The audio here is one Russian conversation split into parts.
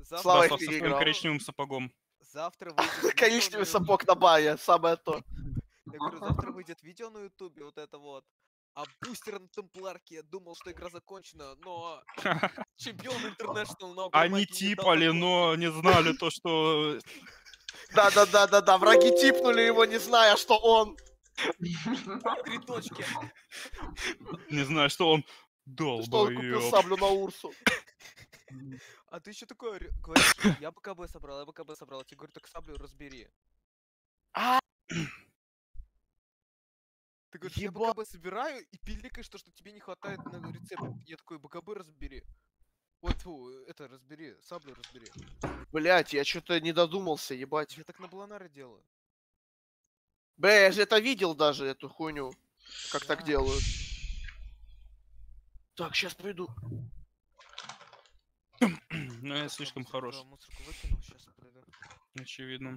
Слава Да, их со своим переиграл. коричневым сапогом. Завтра выйдет Коричневый видео на сапог на бае, самое то. Я говорю, завтра выйдет видео на ютубе, вот это вот. А бустер на темпларке думал, что игра закончена, но чемпион интернешнл на Они Огромаке не дал типали, закончить. но не знали то, что... Да, враги типнули его, не зная, что он. 3 точки. Не знаю, что он... Что он купил Долбоёб. саблю на Урсу. А ты еще такой говоришь, я БКБ собрал, я БКБ собрал. Я тебе говорю, так саблю разбери. А, Ты говоришь, я Еба- БКБ собираю и пиликаешь то, что тебе не хватает на рецепт. Я такой, БКБ разбери. Вот, фу, это разбери, саблю разбери. Блять, я что-то не додумался, ебать. Я так на Бланары делаю. Бля, я же это видел даже, эту хуйню. Как так Да. делают. Так, сейчас приду. Ну, я слишком хорош, Мусорку выкинул, сейчас подойду. очевидно.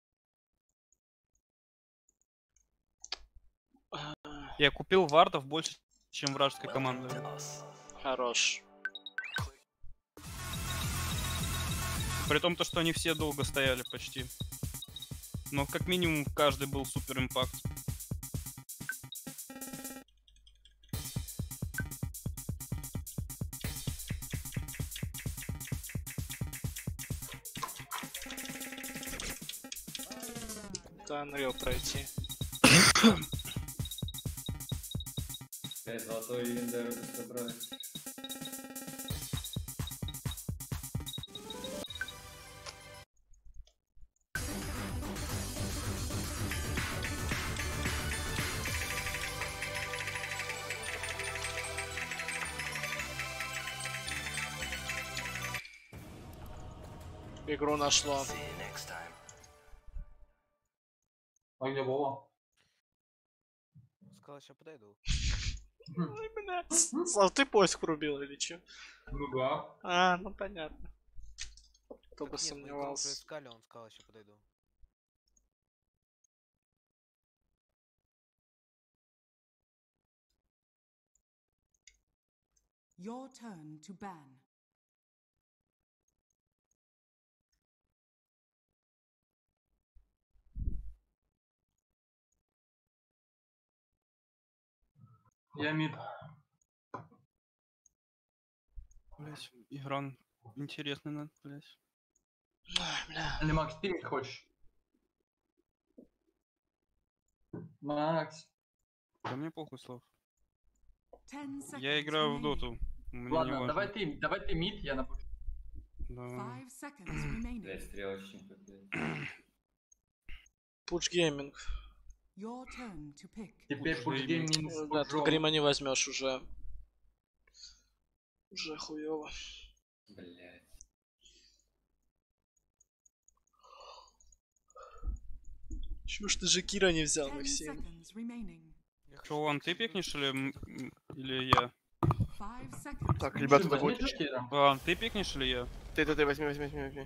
Я купил вардов больше, чем вражеская команда. Хорош. При том, то, что они все долго стояли почти. Но как минимум каждый был супер импакт. Да, Unreal пройти. Золотой легендарь собрать. Игру нашло. А где Вова? Сказал, сейчас подойду. Ой, бля. Слав, ты поиск врубил или че? Ну да. А, ну понятно. Кто бы Так нет, мы игру уже сомневался. искали, он сказал, сейчас подойду. Your turn to ban. Я мид. Блять, игра интересная, надо, блять. Ой, бля. Или Макс, ты мид хочешь? Макс. Да мне похуй, Слав. 10 seconds Я играю в remaining. доту. Мне не Ладно, важно. давай ты мид, я напущу. Давай. 5 seconds remaining. Блять, стрелочник, блядь. Пуч гейминг. Your turn to pick. Теперь Пуш пуджгейм гейминг. минус Да, тут пуджом. грима не возьмешь уже. Уже хуёво. Блять. Чё ж ты же Кира не взял, 10 Максим? seconds remaining. Что, Ван, ты пикнешь или я? 5 seconds. Так, remaining. ребята, Возьми догоньте. Джокера. Ван, ты пикнешь или я? Ты, возьми.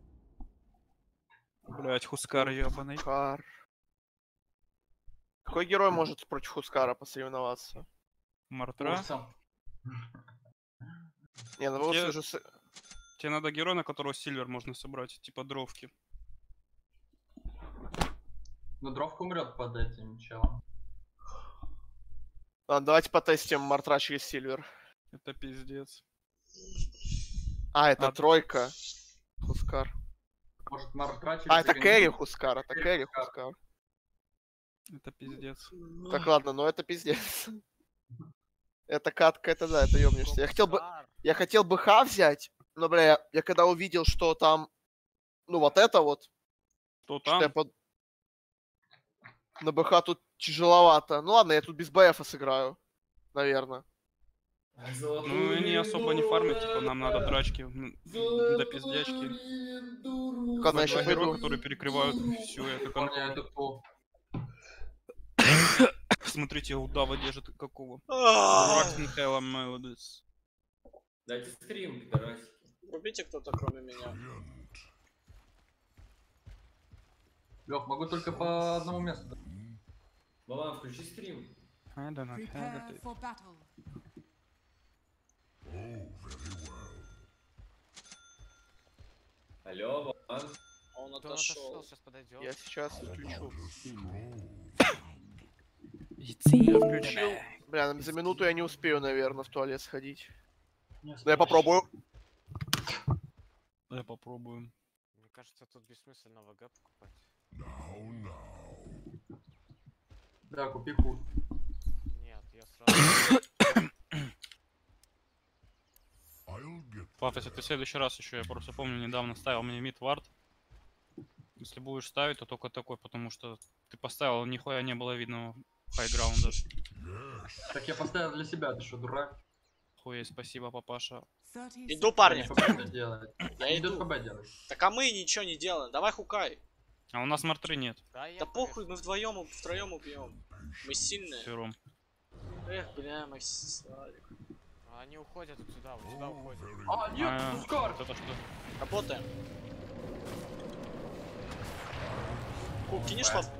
Блять, Хускар ебаный. Хускар. Какой герой может против Хускара посоревноваться? Мартра. Урса. Не, ну Я- уже... Тебе надо героя, на которого сильвер можно собрать, типа дровки. Ну, дровка умрет под этим челом. Ладно, давайте потестим Мартра через Сильвер. Это пиздец. А, это А, тройка. Хускар. Может, Мартра через А, это Агонизм? Кэрри Хускар, это Кэрри Кэрри Хускар. Хускар. Это пиздец. Так, ладно, но это пиздец. Это катка, это да, это ёбнешься. Я хотел бы Ха взять, но, бля, я когда увидел, что там, ну, вот это вот, Что что я там? под... На БХ тут тяжеловато. Ну ладно, я тут без БФа сыграю, наверное. Ну, они особо не фармят, типа, нам надо драчки до пиздячки. Ладно, я Два сейчас героя, пойду. которые перекрывают всю эту Парня, контору. это кто? Смотрите, удава держит какого. А, Ракс Михайла Мелодис. Дайте стрим, пидорасики. Врубите кто-то кроме меня. Лёх, могу только по одному месту. Мама, включи стрим. I don't know, Prepare for battle. Алло, Вован. Он Он отошел. отошел, сейчас подойдет. Я сейчас включу. Я Включил. Бля, за минуту я не успею, наверное, в туалет сходить. Не Да я попробую. Давай попробуем. Мне кажется, тут бессмысленно ВГ покупать. Да, купи хуй. Нет, я сразу... Пап, если ты в следующий раз еще, я просто помню, недавно ставил мне мид вард. Если будешь ставить, то только такой, потому что ты поставил, нихуя не было видно хайграунда. Так я поставил для себя, ты что, дурак? Хуя, спасибо, папаша. 30 Иду, seconds. парни. ФБ это делать. Я Идут иду. ФБ делать. Так а мы ничего не делаем. Давай хукай. А у нас мартры нет. Да, я Да похуй, повешу. мы вдвоем, втроем убьем. Мы сильные. Фером. Эх, бля, Славик. А они уходят вот сюда уходят. А, нет, Тускар! Вот это что? Работаем. Ку, кинешь лов?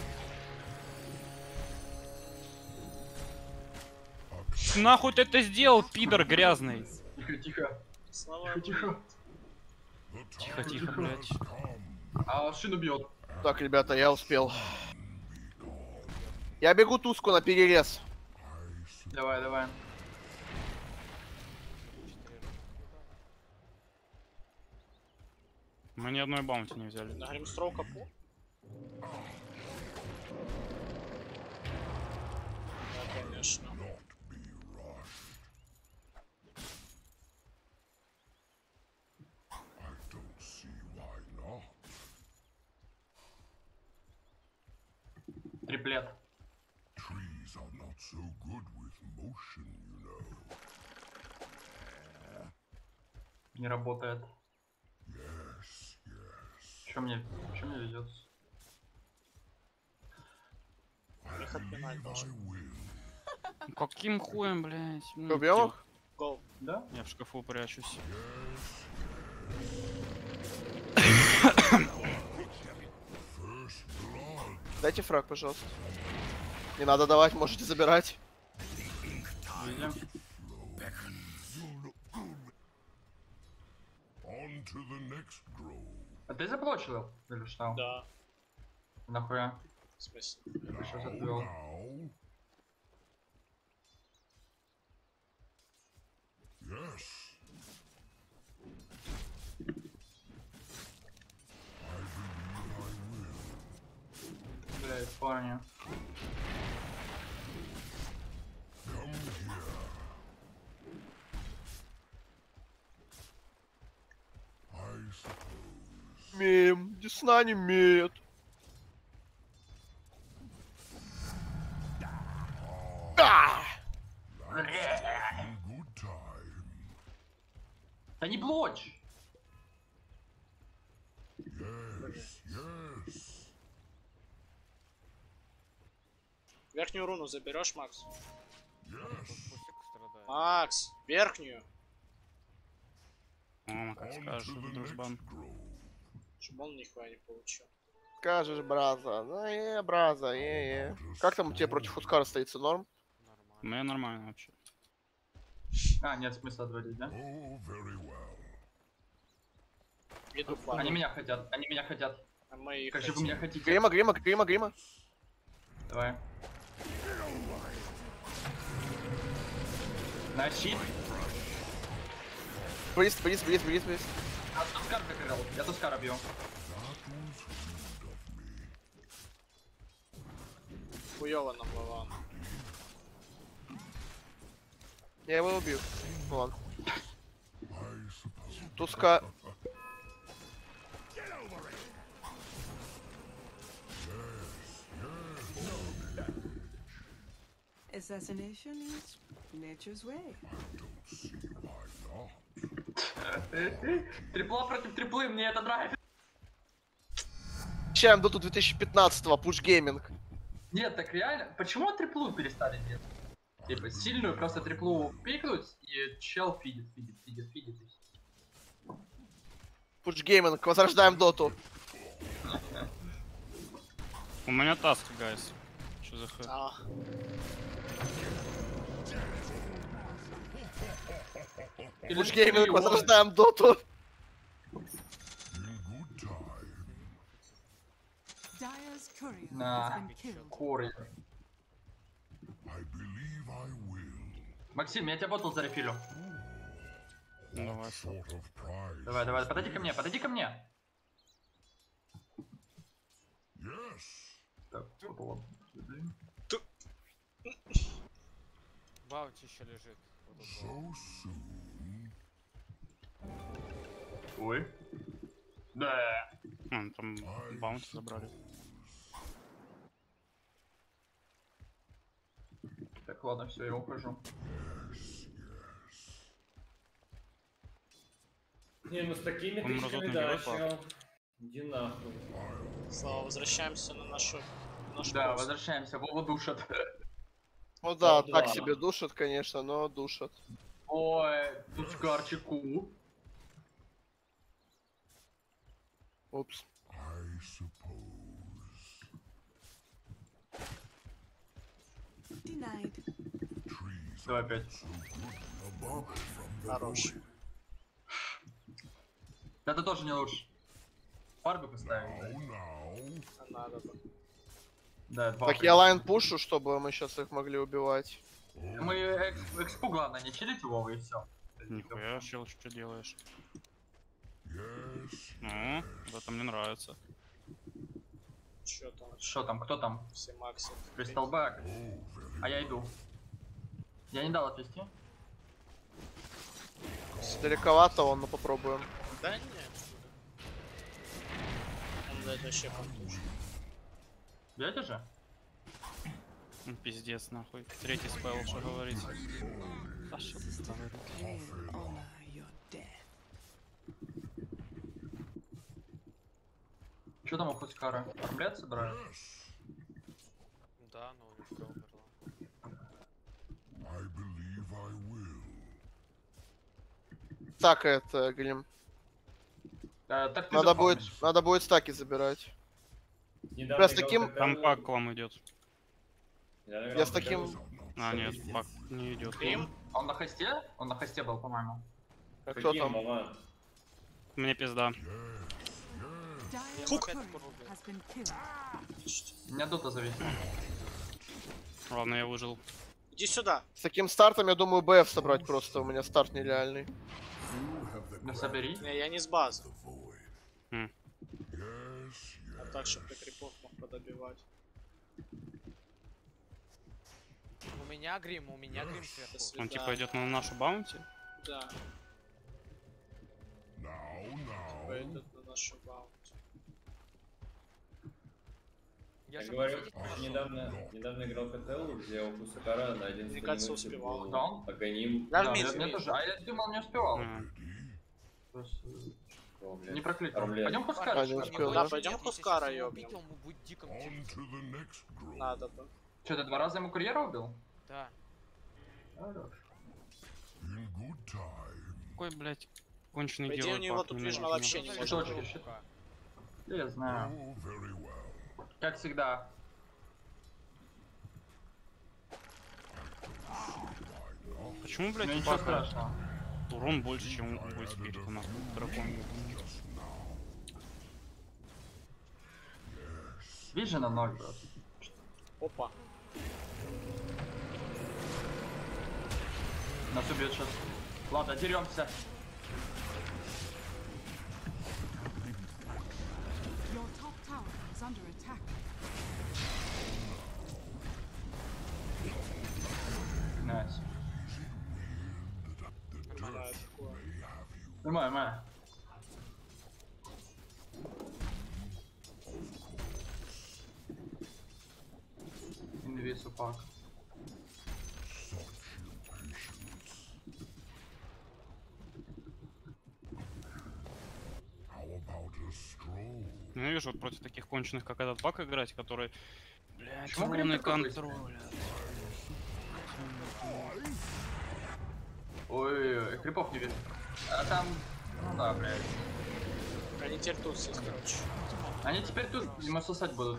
Нахуй ты это сделал, пидор грязный? Тихо, тихо. Слава. Тихо, тихо. Тихо, тихо, блядь. А шину бьет. Так, ребята, я успел. Я бегу туску на перерез. Давай, давай. Мы ни одной баунти не взяли. На Гримстроу капу? Да, конечно. Триплет. Не работает. Чё мне везет? Их отпинать должен. Каким хуем, блядь? Убьем их? Гоу. Да? Я в шкафу прячусь. Дайте фраг, пожалуйста. Не надо давать, можете забирать. Видим. А ты заблочил? Или что? Да. Нахуя? В смысле? Сейчас отвел. Блядь, парни. Мем, Десна не имеет. А! Да не блочь! Верхнюю руну заберешь, Макс? Пусик страдает. Макс, верхнюю. Мама, как скажешь, дружбан. Чтобы он нихуя не получил. Скажешь, браза. Ну, браза, Как там у тебя против Хускара стоит, все норм? Нормально. Мне нормально вообще. А, нет смысла отводить, да? Иду, парни. Они меня хотят, они меня хотят. А мы их Как же вы хотим. меня хотите? Грима. Давай. На щит. Близ. А Тускар закрыл. Я Тускара бью. Хуёво нам Вован. Я его убью. Ну ладно. Туска. Assassination is nature's way. Трипла против триплы, мне это нравится. Чаем доту 2015-го, Push Gaming. Нет, так реально. Почему триплу перестали делать? Типа сильную просто триплу пикнуть и чел фидит. Push Gaming, возрождаем доту. У меня таск, гайс. Что за хуй? А, Push Gaming, возрождаем доту. Dire's courier Nah. has been killed. Курьер. Максим, я тебя ботл зарефилю. Давай. Давай, давай, подойди ко мне, подойди ко мне. Так, попало. Баунти еще лежит. Вот Ой. Да. Там баунти забрали. Так, ладно, все, я ухожу. Не, ну с такими Он тычками, разутный да, герой, чел. Иди нахуй. Слава, возвращаемся на нашу... наш Да, пост. возвращаемся, Вову душат. Ну да, Ну так да. себе душат, конечно, но душат. Ой, тучкарчику. Упс. Denied. Давай опять. Хорош. Это тоже не лучше. Фарбы поставить. Надо бы. Да, два. Так я лайн пушу, чтобы мы сейчас их могли убивать. Мы экспу главное не чилить Вова и все. Нихуя, чел, что делаешь? Ну, это мне нравится. Чё там? Что там, кто там? Все максы. Кристал Бэк. А я иду. Я не дал отвести. Далековато он, но попробуем. Да нет. Он, блядь, вообще контуш. Бьете же? Пиздец, нахуй. Третий спел, что говорить. А что ты ставишь? Hail honor your death. Что там у Хуцкара? Армлет собирают? Да, но у них умерла. Так, это, Глим. Так ты Надо будет, запомнишь. надо будет стаки забирать. Недавно Бля, с играл таким- в Там КТЛ. пак к вам идет. Недавно играл Я с в таким... КТЛ. А, нет, пак не идет. Грим? Он на хосте? Он на хосте был, по-моему. Кто Каким, там? Вован? Мне пизда. Dire's Фук. courier has been killed. Меня дута зависит. Ладно, я выжил. Иди сюда. С таким стартом, я думаю, БФ собрать просто. У меня старт нереальный. Ну собери. Не, я не с базы. Хм. А так, чтобы ты крипов мог подобивать. У меня грим До сверху. Он типа свидания. идет на нашу баунти. Да. Типа идет на нашу баунти. Я Я же говорю, посидеть прошу. недавно играл в КТЛ, где у Хусакара на 11 Мне кажется, минуте успевал. был Да он? Аганим. Да, Да, в я, мид, я тоже. А я думал, не успевал. Просто О, блядь. не прокликал. Армлет. Пойдем А, Хускара. не что ли? успел, Да, да? пойдем Нет, Хускара если сейчас его ёбнем. убить, он будет диком типа. Надо бы. Что, ты 2 раза ему курьера убил? Да. Хорош. Какой, блядь, конченый По идее, герой. у него пак, тут, ненавижу видимо, вообще не его. может Точки быть. щит. Я знаю. Как всегда. Почему, блядь, Ну у ничего пака страшного. урон больше, чем у спирита, нахуй, дракон? Вижу на 0 просто. Опа. Нас убьет сейчас. Ладно, деремся. Your top tower is under attack. Найс. Нормально такое. Нормально, нормально. Инвиз упак. Ненавижу вот против таких конченых, как этот пак, играть, который, блядь, Почему ровный Грим такой быстрый? контроль. Ой, крипов не видно. А там... Ну да, блядь. Они теперь тут все, короче. Они теперь тут, видимо, сосать будут.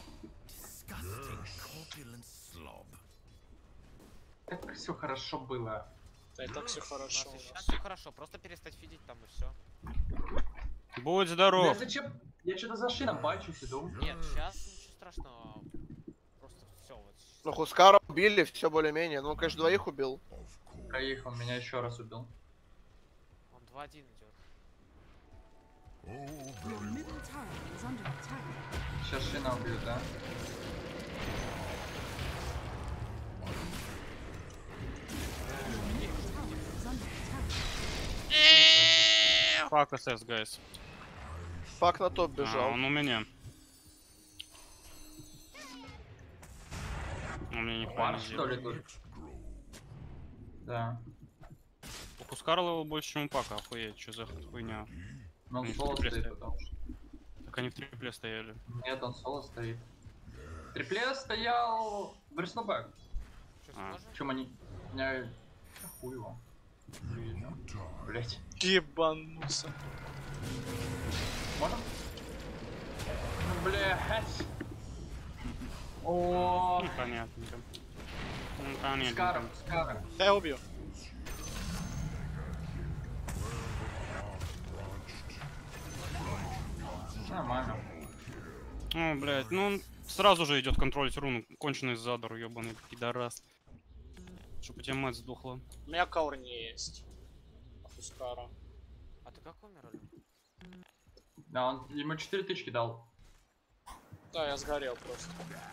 Так все хорошо было. Да и так все У хорошо нас у и сейчас нас. все хорошо, просто перестать фидить там и все. Будь здоров! Зачем? Я что-то за шином бачусь, иду. Нет, сейчас ничего страшного. Просто все вот. Ну, Хускара убили, все более-менее. Ну, конечно, двоих убил. Троих, он меня еще раз убил. Он 2-1 идет. Your middle tower is under attack. Сейчас шина убьют, да? Is under attack. Fuck SS, guys. Фак на топ бежал. Он у меня. Он мне не Марш, что ли, тут? Да. У Хускара левел больше, чем у Пака, охуеть, что за хуйня. Но он Они в соло трипле стоит, стоят. потому что... Так они в трипле стояли. Нет, он соло стоит. В трипле стоял Бриснобэк. Что, А. сможем? Чем они... Меня... Хуй его. Блять. Ебанулся. Можем? Ну, блять. О, Ну, понятненько. Ну, понятненько. Скаром, Скаром. Да я убью. Нормально. Ну, блядь, ну он сразу же идет контролить руну, конченый задар, ебаный пидорас. Чтоб у тебя мать сдохла. У меня каур не есть. Хускара. А ты как умер, Оля? Да, он ему 4 тычки дал. Да, я сгорел просто.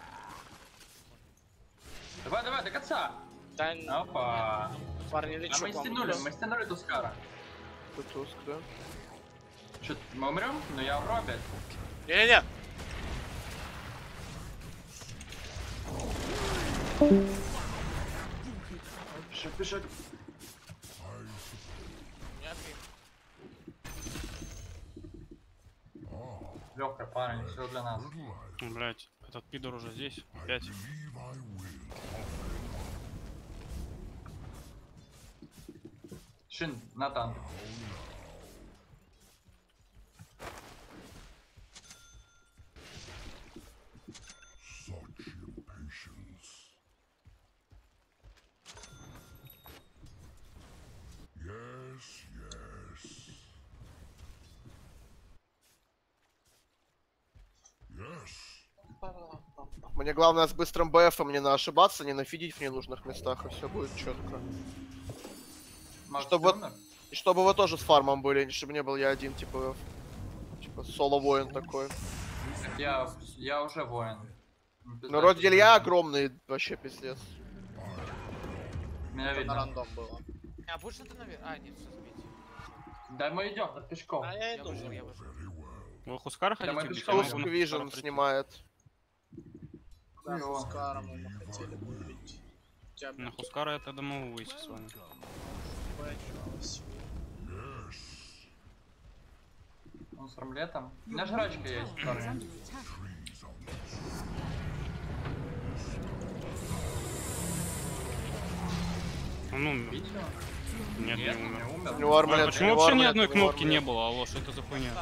Давай, давай, до конца. Да, Опа. парни, А лечу мы к вам. стянули Тускара. Туск, да? Чё, мы умрем? Но я умру опять. Не-не-не. Бежать, бежать. Нет, Лёгкая парень, все для нас. Ну, блядь, этот пидор уже здесь. Опять. Шин, на танк. Мне главное с быстрым БФом не ошибаться, не нафидить в ненужных местах, и все будет четко. Макс, Чтобы- ты умер? И чтобы вы тоже с фармом были, чтобы не был я один, типа соло-воин такой. Так я уже воин. Ну, род Илья огромный, вообще пиздец. Меня это на видно. рандом было. А будешь ты наверх? А, нет, все, забейте. Да мы идем, под пешком. А я Я иду. вышел, я вышел. Вы Хускара Да мы хотите бить? пешком Я Туск могу на Вижн Хускара прийти. снимает. Да, Хуёво. Хускара мы хотели бы убить. Тебя, На блин, Хускара я тогда могу выйти с вами. поебалось. Он с рамлетом. У меня Your жрачка middle есть, tower is парни. under attack. Он умер. Бить его? Нет, не Нет, умер. не У умер. него армлет, Почему у него вообще ни армлет, одной у него кнопки армлет. не было? Алло, что это за хуйня?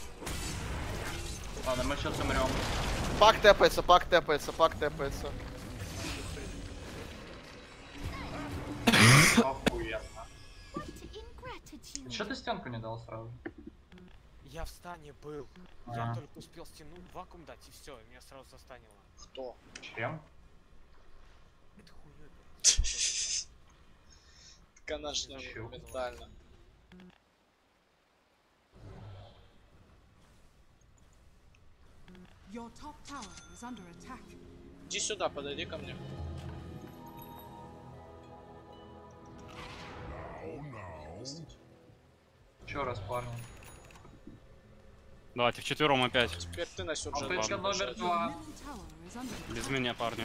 Ладно, мы сейчас умрем. Пак тэпается, пак тэпается, пак тэпается. Охуенно. Что ты стенку не дал сразу? Я в стане был. Я А. только успел стену вакуум дать, и все, меня сразу застанило. Кто? Чем? Это хуйня. Так она же Чё? моментально. Your top tower is under attack. Иди сюда, подойди ко мне. Еще раз, парни. Давайте вчетвером опять. Теперь ты на сюжет. Попытка ладно. номер Your 2. middle tower is under attack. Без меня, парни.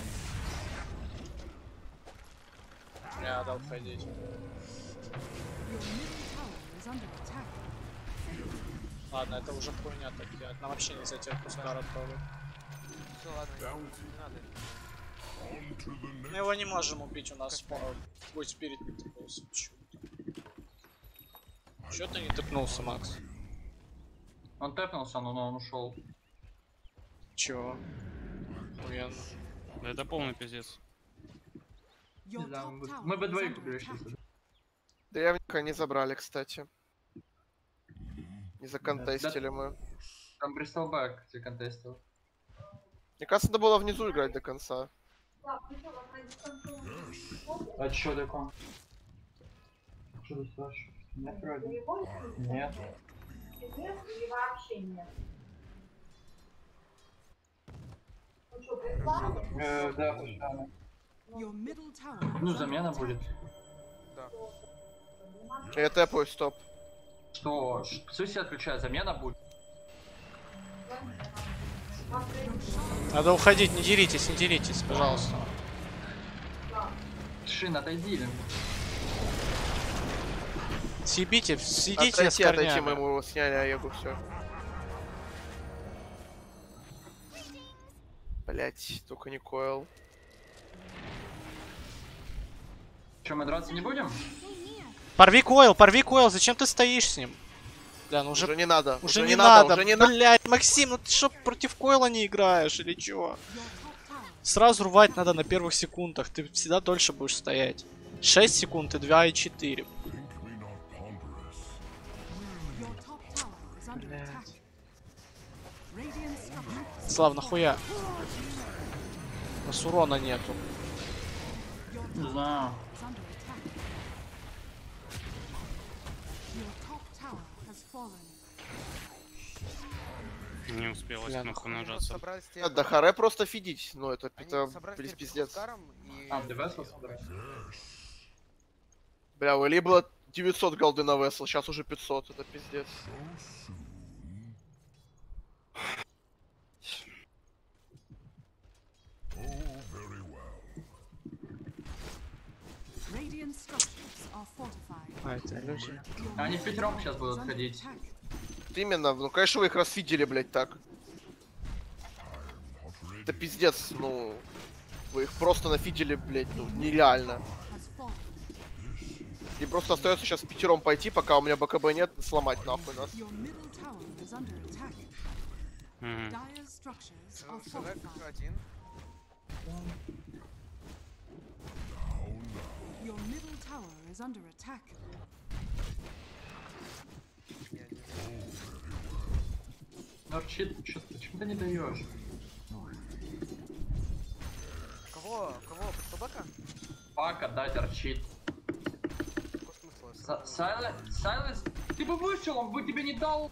Не надо уходить. Your middle tower is under attack. Ладно, это уже хуйня такие. Нам вообще нельзя тебя Хускара трогать. Все, ладно, не надо. Мы его не можем убить, у нас твой спирит не тыкнулся. Чё ты не тыкнулся, Макс? Он тэпнулся, но он ушел. Чего? Охуенно. Да это полный пиздец. Your Да, top tower мы бы is двоих under убили attack. сейчас. Древника не забрали, кстати. Не законтестили мы. Там Бристолбэк ты контестил. Мне кажется, надо было внизу играть до конца. А чё такое? Что ты спрашиваешь? Нет, вроде. Нет. Да, пошла. Your middle tower. Ну, замена будет. Я тэпаю, стоп. Что? Суси отключает, замена будет. Надо уходить, не деритесь, пожалуйста. Шин, отойди. Съебите, съедите с Отойти, мы корнями. его сняли, а Егу все. Блять, только не койл. Че, мы драться не будем? Порви койл, зачем ты стоишь с ним? Бля, ну Уже не надо. уже не надо, уже не надо. блядь, Максим, ну ты что, против койла не играешь или чё? Сразу рвать надо на первых секундах, ты всегда дольше будешь стоять. 6 секунд и 2,4. Your top tower is under attack. Radiant structures. Слав, нахуя? У нас урона нету. Не знаю. Is under attack. Your top tower has fallen. Не успела Бля, кнопку Они вот нажаться. собрались теперь- Да харе просто фидить. Ну это они это собрались теперь пиздец. с Хускаром и- А, ты весел собрать? Бля, у Эли было 900 голды на весел, сейчас уже 500, это пиздец. Radiant structures are fortified. А, это люди. Your Они middle впятером tower сейчас is будут under ходить. attack. Вот именно, ну конечно вы их расфидели, блять, так. Это пиздец, ну... Вы их просто нафидели, блять, ну нереально. Has fallen. И просто остается сейчас пятером пойти, пока у меня БКБ нет, сломать нахуй нас. Your middle tower is under attack. Мгм. Dire's structures are Человек fortified. один. Your middle tower is under attack. Нарчит, почему ты не даешь? Кого? Бристолбэка? Пак отдать арчит. Какой смысл? Сайленс, ты бы вышел, он бы тебе не дал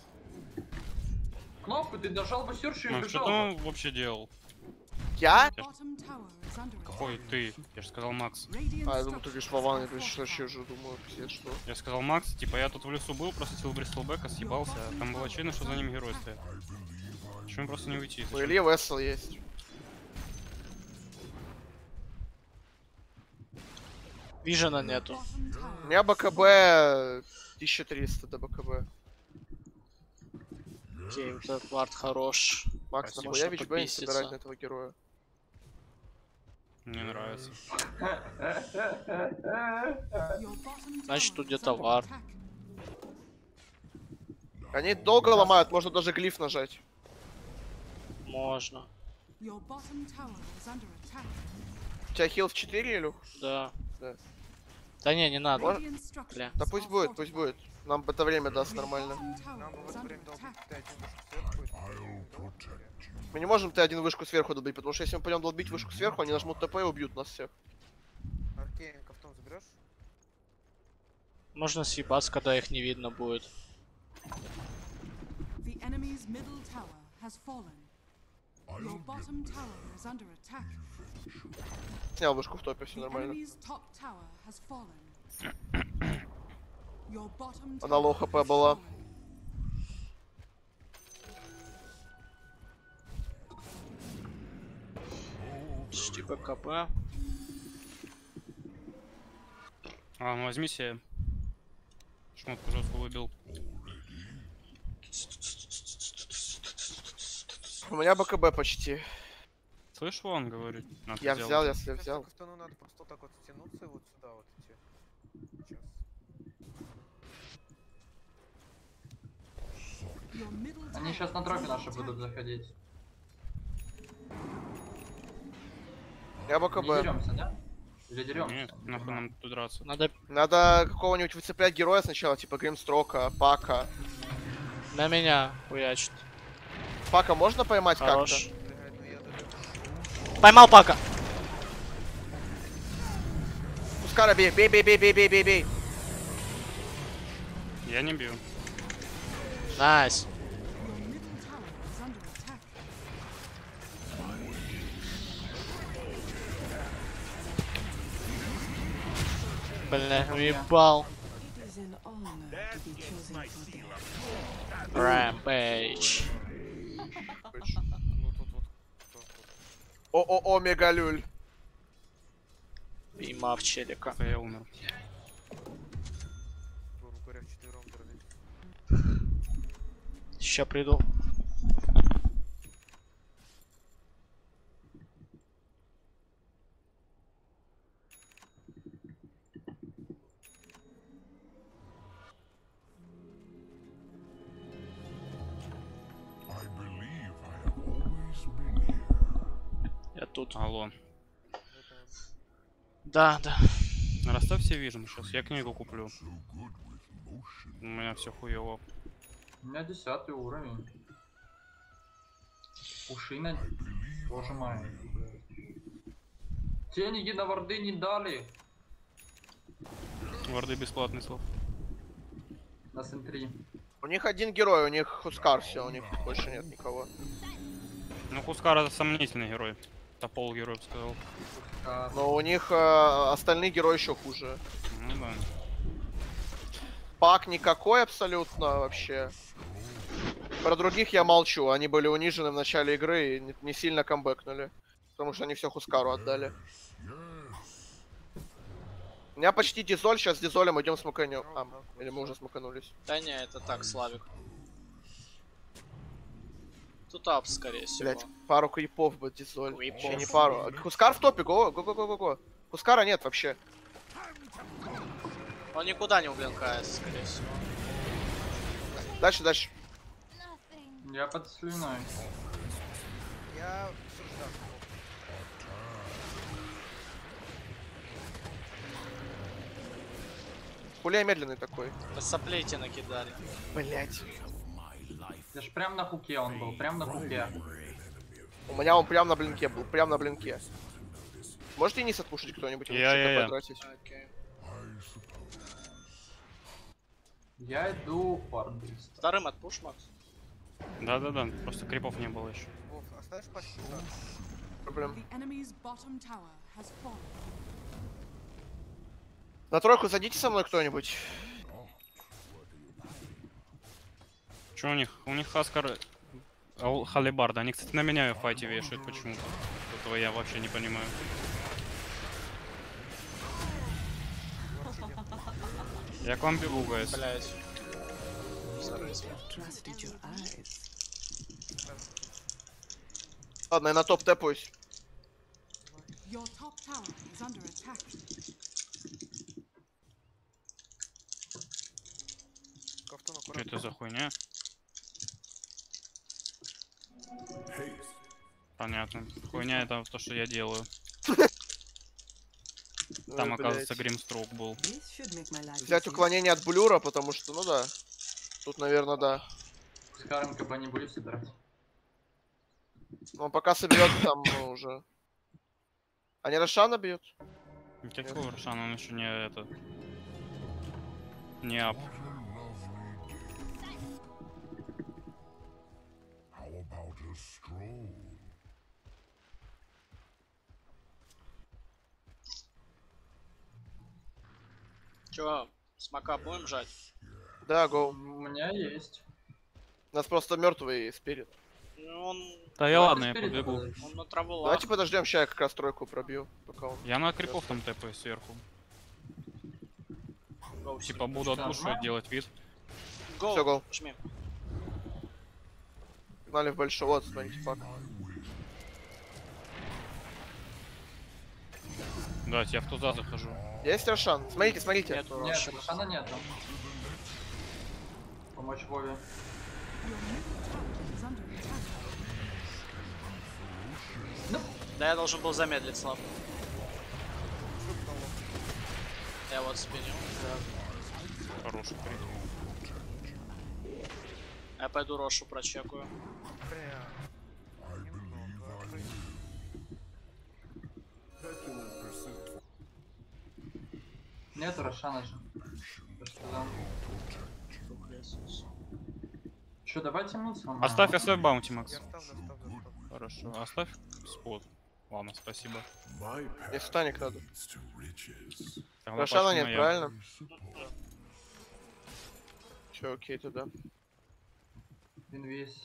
кнопку, ты нажал бы серч и Макс, что убежал ты бы. он вообще делал? Я? Bottom tower is under attack. Какой ты? Я же сказал Макс. Radiant А, я думаю, ты structures говоришь Вован, я are говорю, что fortified. уже думаю, пиздец, что. Я сказал Макс, типа я тут в лесу был, просил Бристолбека, съебался, а там было очевидно, что за ним герой стоит. Почему просто не уйти? У Зачем? Ильи весел есть. Вижена нету. Bottom tower У меня БКБ 1300 до БКБ. Окей, вот этот вард хорош. Макс, Спасибо, нахуя что Вичбен попиздится. собирать на этого героя? Мне нравится. Your bottom Значит, tower тут is где-то under вар. attack. Они долго ломают, можно даже глиф нажать. Можно. Your bottom tower is under attack. У тебя хил в 4, Илюх? Да. Да. Да не надо. Radiant structures Бля. Да пусть are будет, пусть fortified. будет. Нам это время даст Your нормально. bottom tower Нам бы в is это under время дал attack. Т1 вышку сверху. Мы не можем Т1 вышку сверху долбить, потому что если мы пойдем долбить вышку сверху, они нажмут ТП и убьют нас всех. Аркейн кафтом заберешь? Можно съебаться, когда их не видно будет. The enemy's middle tower has fallen. Your bottom tower is under attack. Снял вышку в топе, все The нормально. enemy's top tower has fallen. Your bottom Она лоу tower хп has была. fallen. Почти БКБ. А, ну возьми себе. Шмотку жестко выбил. У меня БКБ почти. Слышь, он говорит. Надо Я сделать. взял, если Сейчас взял. кафтану надо просто так вот стянуться и вот сюда вот идти. Сейчас. Your middle Они tower сейчас на is тропе under наши attack. будут заходить. Я Не БКБ. деремся, да? Или деремся? Нет, нахуй нам тут драться. Надо Надо какого-нибудь выцеплять героя сначала, типа Гримстрока, Пака. на меня хуячит. Пака можно поймать как-то? Хорош. Поймал Пака. Хускара бей, бей, бей, бей, бей, бей, бей, бей. Я не бью. Найс. Бля, уебал. It is an honor to be chosen for death. Rampage. Ну тут вот кто тут. О-о-о, мегалюль. Поймав челика. Я умер. Грубо говоря, вчетвером дрались. Ща приду. Я тут. Алло. Да, да. Расставьте вижен сейчас, я книгу куплю. У меня все хуево. У меня 10 уровень. Ушина тоже маленький. Деньги на варды не дали. Варды бесплатный слов. На Сентри. У них один герой, у них Хускар, все, у них больше нет никого. Ну, Хускар это сомнительный герой. Это полгерой, я бы сказал. Но у них остальные герои еще хуже. Ну да. Пак никакой абсолютно вообще. Про других я молчу, они были унижены в начале игры и не сильно камбэкнули. Потому что они все Хускару отдали. У меня почти дизоль, сейчас с дизолем идем смуканем. А, или мы уже смуканулись. Да не, это так, Славик. Тут ап, скорее всего. Блять, пару крипов бы дизоль. Крипов. Вообще не пару. Хускар в топе, го-го-го-го-го. Хускара нет вообще. Он никуда не ублинкается, скорее всего. Дальше, дальше. Я под слюной. Я обсуждал. Хуля медленный такой. Да соплей тебе накидали. Блять. Я ж прям на хуке он был, прям на хуке. У меня он прям на блинке был, прям на блинке. Можете низ отпушить кто-нибудь? Я. Потратить? Окей. Я иду в варды. Вторым отпуш, Макс. Да-да-да, просто крипов не было еще. Вов, оставь пачку. Проблем. The enemy's bottom tower has fallen. На тройку зайдите со мной кто-нибудь. Че у них? У них Хаскар... Халибард. Они, кстати, на меня в файте вешают почему-то. Этого я вообще не понимаю. Я к вам бегу, гайс. Блять. Trusted your eyes. Ладно, я на топ тэпаюсь. Your top tower is under attack. Ковтун Что аккуратно. это за хуйня? Понятно. Хуйня это то, что я делаю. Там, Ой, оказывается, блядь. Гримстроук был. This should make my life Взять easier. уклонение от блюра, потому что, ну да. Тут, наверное, да. С Каром КП не будешь собирать. Но он пока соберет там, ну, уже. Они Рошана бьют? Какой Рошан, он еще не это... Не ап. Чё, смока будем жать? Да, го. У меня есть. У нас просто мертвый спирит. Ну, он, Да я ладно, я побегу. он на траву лах. Давайте подождем, сейчас я как раз тройку пробью. Пока он... Я на крипов там тэпаю сверху. Гоу, Типа буду отпушивать, делать вид. гоу, Всё, гоу. жми. Погнали в большой. Вот, смотрите, пак. Да, я в туза захожу. Есть Рошан? Смотрите, смотрите. Нету Нет, Роши. Рошана нету. Помочь Вове. Your middle tower is under attack. Да я должен был замедлить, Слав. Я вот спинил. Хороший крит. Я пойду Рошу прочекаю. Бля. Нету Рошана же. Че, давайте мусор. Оставь баунти, Макс. Я ставлю. Хорошо, оставь спот. Ладно, спасибо. Мне станик надо. Тогда Рошана пачку нет, моя. правильно? Че, окей, туда. Инвес.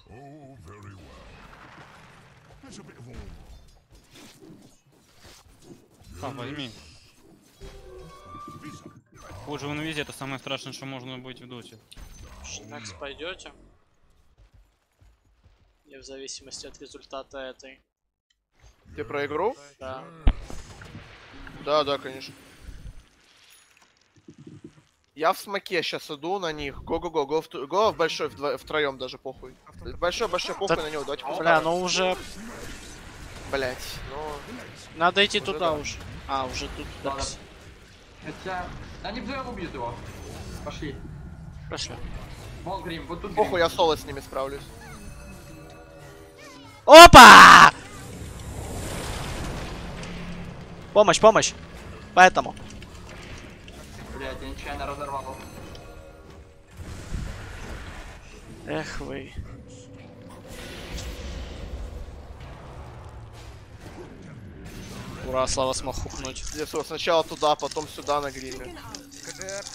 Возьми. Хуже в инвизе, это самое страшное, что можно быть в доте. Макс, пойдете? И в зависимости от результата этой. Ты про игру? Да. Да, конечно. Я в смоке сейчас иду на них. Го-го-го, го в большой, втроем даже похуй. Большой похуй Так, на него, давайте Бля, ну уже... Блять, ну... Надо идти Уже туда да. уже. А, уже тут. Ладно. Хотя... Они вдвоем убьют его. Пошли. Пошли. Вон Грим, вот тут Грим. Похуй, я соло с ними справлюсь. Опа! Помощь. Поэтому. Блядь, я нечаянно разорвал. Эх вы. Ура, Слава смог хухнуть. Здесь вот сначала туда, потом сюда на гриме. КДР,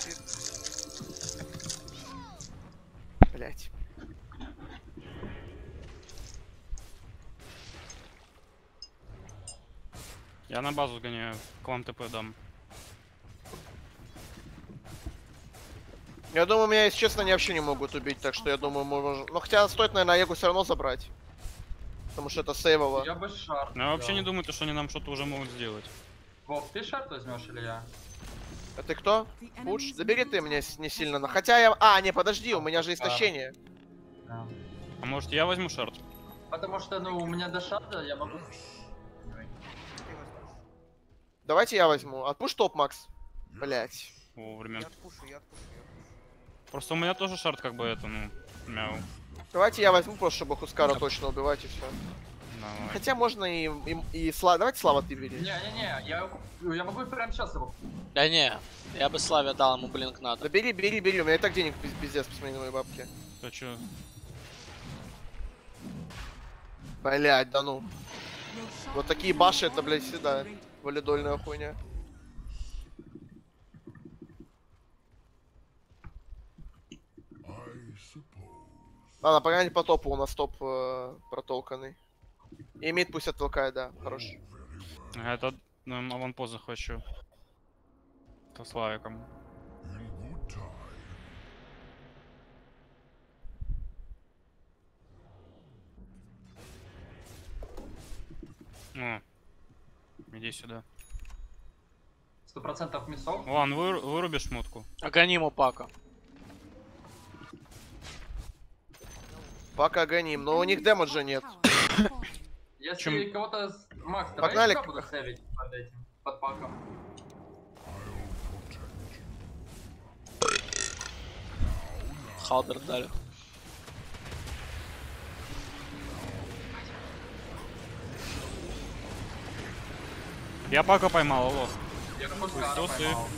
Блять. Я на базу гоняю, к вам ТП дам. Я думаю, меня, если честно, они вообще не могут убить, так что я думаю, мы можем... Ну, хотя стоит, наверное, Егу все равно забрать. Потому что это сейвово. Я бы шарт. Но я вообще взял. не думаю, что они нам что-то уже могут сделать. Вов, ты шарт возьмешь или я? А ты кто? Пуч? Забери ты мне не сильно. Хотя я... А, не, подожди, у меня же истощение. Да. А может я возьму шарт? Потому что, ну, у меня до шарта я могу... Давайте я возьму. Отпуш топ, Макс. Блять. Вовремя. я отпушу. Просто у меня тоже шарт как бы это, ну, мяу. Давайте я возьму просто, чтобы Хускара точно убивать и все. Давай. Хотя можно и Слава. Давайте Слава ты бери. Не-не-не, я могу прямо сейчас его... Да не, я бы Славе дал, ему блинк надо. Да бери. У меня и так денег пиздец, посмотри на мои бабки. Да чё? Блять, да ну. Вот такие баши это, блять, всегда валидольная хуйня. Ладно, погнали по топу, у нас топ протолканный. И мид пусть оттолкает, да, хорош. А это аванпоз захвачу. Со Славиком. О, иди сюда. 100% мясов. Ладно, вырубишь мутку. Огони ему Пака. Пока гоним, но у них демеджа нет. Если кого-то... Макс, Погнали. давай я буду сейвить под этим, под паком. Халбер дали. Я Пака поймал, алло. Я Хускара Кто ты? поймал.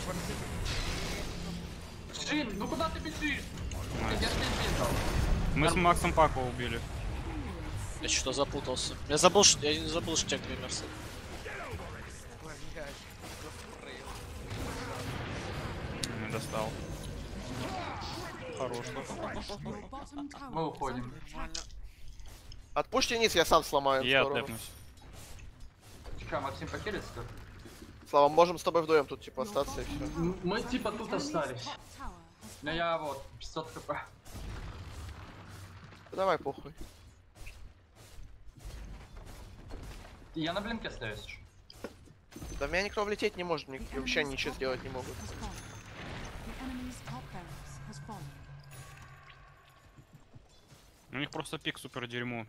Джин, ну куда ты бежишь? Я тебя видел. Мы с Максом Пака убили. Я что-то запутался. Я забыл, что я не забыл, что у тебя Гримерс. Не достал. Хорош. Мы уходим. Отпушьте низ, я сам сломаю. Я здорово. тэпнусь. Чё, Максим покелится? Слава, можем с тобой вдвоем тут типа остаться и все. Мы типа тут остались. Но я вот 500 хп. Давай, похуй. Я на блинке остаюсь. Да меня никто влететь не может, вообще ничего сделать не могут. У них просто пик супер дерьмо.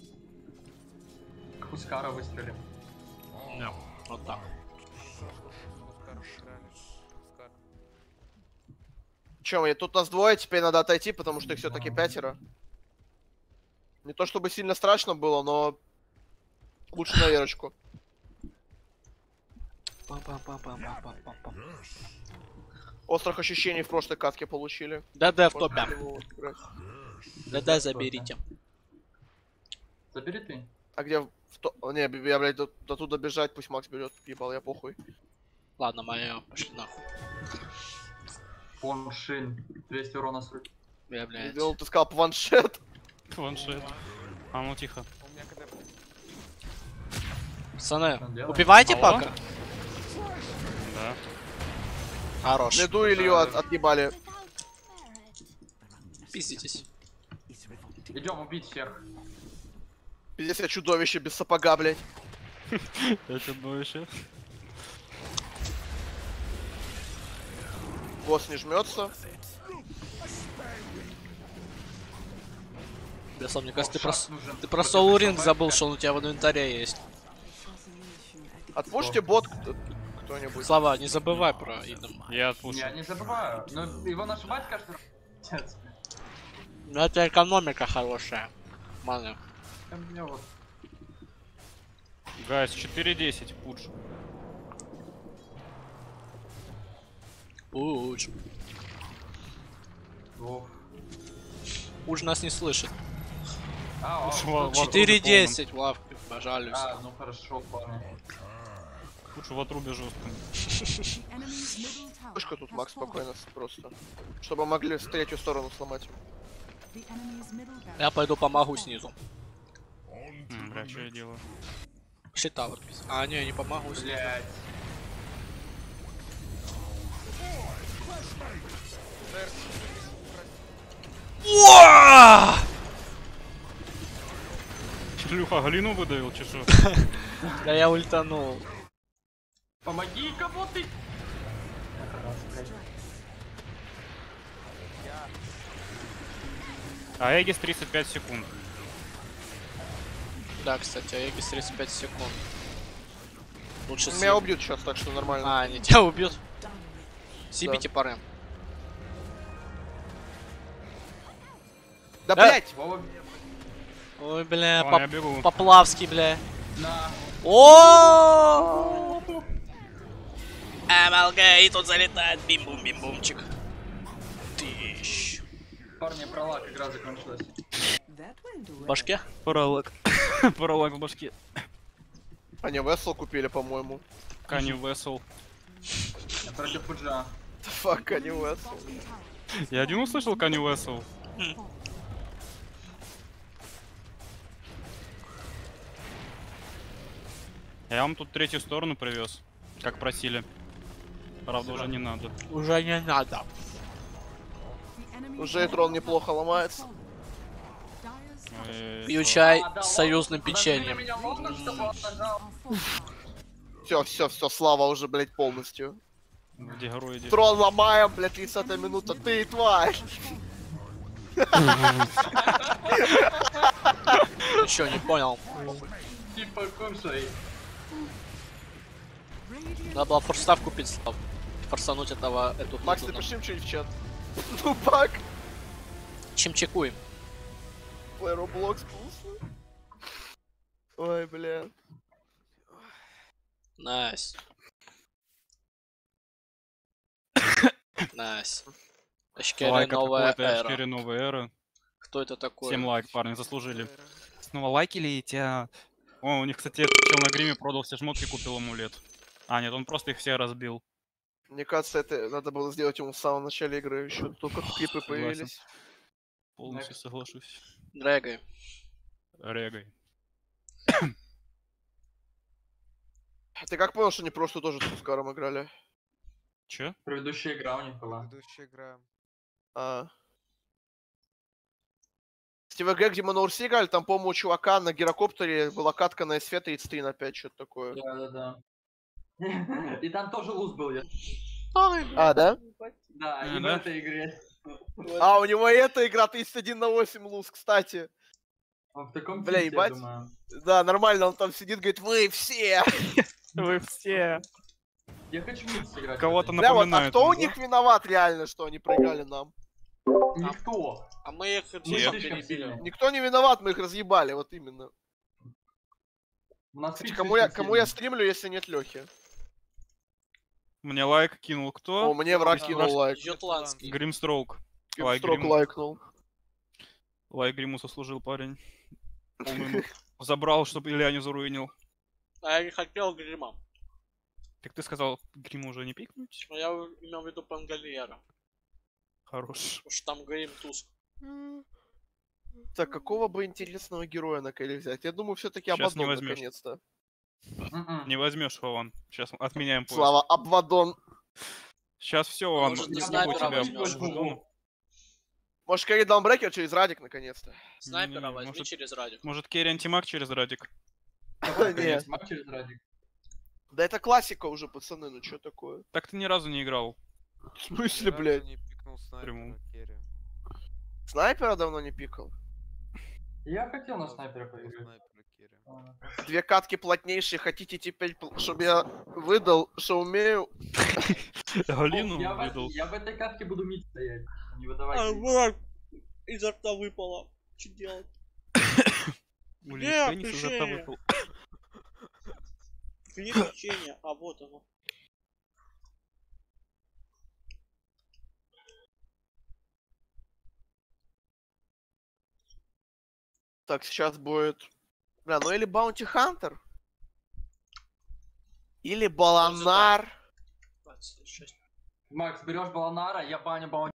Хускара выстрелим. Да. Вот так. Че, тут нас двое, теперь надо отойти, потому что их все-таки 5. Не то чтобы сильно страшно было, но лучше на верочку. Па-па-па-па-па-па-па. Острых ощущений в прошлой катке получили. ДД в Можно топе. его играть. ДД заберите. Забери ты. А где Не, я, блядь, до туда бежать, пусть Макс берет. Ебал, я похуй. Ладно, моя, пошли нахуй. Фоншин. 200 урона с руки. Я, блядь. Видел, ты сказал планшет. Планшет. А ну тихо. У меня когда... Пацаны, Делаем. убивайте Алло? пока. Да. Хорош. Леду Илью отъебали. Пиздитесь. Идем убить всех. Пиздец, я чудовище без сапога, блядь. Я чудовище. Босс не жмется. Беслав, мне кажется, Шаг нужен. ты про Soul Ring забыл, что он у тебя в инвентаре есть. Отпушьте бот кто-нибудь. Слава, не забывай про идем. Я отпушу. Я не забываю. Но его нажимать каждый раз. Ну это экономика хорошая. Маны. Мне вот. Гайс, 4-10, пудж. Пуч. Ох. Пуч нас не слышит. А, Пудж а, в отрубе 4-10 в лавке, пожалуйста. а, ну хорошо, парни. Пудж в отрубе жестком. Enemy's middle tower Пушка тут has Макс fallen. спокойно просто. Чтобы могли с третью сторону сломать. The enemy's middle barracks Я пойду помогу снизу. Бля, что я делаю? Пошли тавер. А, не, не помогу снизу. Блять. Уа! Шлюха Галину выдавил, чешу. Да я ультанул. Помоги, кого ты? А Эгис 35 секунд. Да, кстати, Аегис 35 секунд. Лучше Меня убьют сейчас, так что нормально. А, они тебя убьют. Сибите пары. Да блять! Вова, Ой, бля, Ладно, я бегу. Поплавский, бля. на. О! МЛГ, и тут залетает бим-бум-бим-бумчик. Тыщ. Парни, пролак, игра закончилась. That went В well. башке? Паралак. Паралак в башке. Они Вессел купили, по-моему. Кани Весел. Я против Пуджа. Фак, они Вессел. Я один услышал Кани Весел. Я вам тут третью сторону привез, как просили. Правда, уже не надо. Уже не надо. Уже и трон неплохо ломается. Пью чай с союзным печеньем. Меня можно, чтобы он нажал? Все, слава уже, блять, полностью. Где герой идет? Трон ломаем, блять, 30-я минута, ты тварь! Ничего не понял. Типа, кушай. Надо было форстав купить, Слав. Форсануть эту Макс, хуйню. напиши им что-нибудь в чат. Ну пак, Чем чекуем? плей Roblox вкусно. Ой, бля. Найс. Найс. Эшкери Лайк от новая какой-то эра. Эшкери новая эра. Кто это такой? 7 лайк, парни, заслужили. Снова лайкили тебя. О, у них, кстати, этот чел на гриме продал все шмотки, купил амулет. А, нет, он просто их все разбил. Мне кажется, это надо было сделать ему в самом начале игры, еще только клипы Согласен. появились. Полностью соглашусь. Дрэгой. Регой. Ты как понял, что они просто тоже с Тускаром играли? Че? Предыдущая игра у них была. Предыдущая игра. А. В ТВГ, где мы на Урсе играли, там, по-моему, у чувака на гирокоптере была катка на SV33 на 5, что-то такое. Да. И там тоже луз был. А, да? Да, и в да? этой игре. А, у него эта игра 31 на 8 луз, кстати. Он в таком Бля, типе, ебать. думаю. Да, нормально, он там сидит, говорит, вы все. Вы все. Я хочу в микс сыграть. Кого-то Бля, вот, а напоминает. кто у он, да? них виноват реально, что они проиграли нам? Никто. А мы их Мы слишком слишком перебили. сильные. Никто не виноват, мы их разъебали, вот именно. У нас Кстати, фиг кому я слишком стримлю, если нет Лехи? Мне лайк кинул О, кто? мне враг Да, кинул лайк. Ютландский. Гримстроук. Лайк Строк Гриму. лайкнул. Лайк Гриму заслужил парень. По-моему, забрал, чтобы Илья не заруинил. А я не хотел грима. Так ты сказал, Гриму уже не пикнуть? Но я имел в виду Пангольера. Хорош. Потому что там Грим Туск. Так, какого бы интересного героя на Кэлли взять? Я думаю, все-таки Щас не Абадон возьмешь. наконец-то. М-м. Не возьмешь, Хован. Сейчас отменяем поиск. Слава, Абадон. Сейчас все, Ван. Может, Не на будет снайпера тебя возьмёшь. Абадона. Может, Кэрри Даунбрекер через Радик наконец-то? Снайпера Не-не-не, возьми может- через радик. Может, Керри антимаг через Радик? Нет. Маг через радик. Да это классика уже, пацаны, ну что такое? Так ты ни разу не играл. В смысле, блядь? Не пикнул Прямую. снайпера керри. Снайпера давно не пикал. Я хотел на Да, снайпера пикнул поиграть. снайпера керри. Две катки плотнейшие, хотите теперь, чтобы я выдал, что умею? Галину я, выдал. я в этой катке буду мид стоять, а не выдавать. вот! Изо рта выпало. Что делать? Блин, Где пенис изо рта печенье? выпал. Где печенье? А вот оно. Так, сейчас будет... Бля, ну или Баунти Хантер. Или Баланар. 26. Макс, берешь Баланара, я баню Баланара.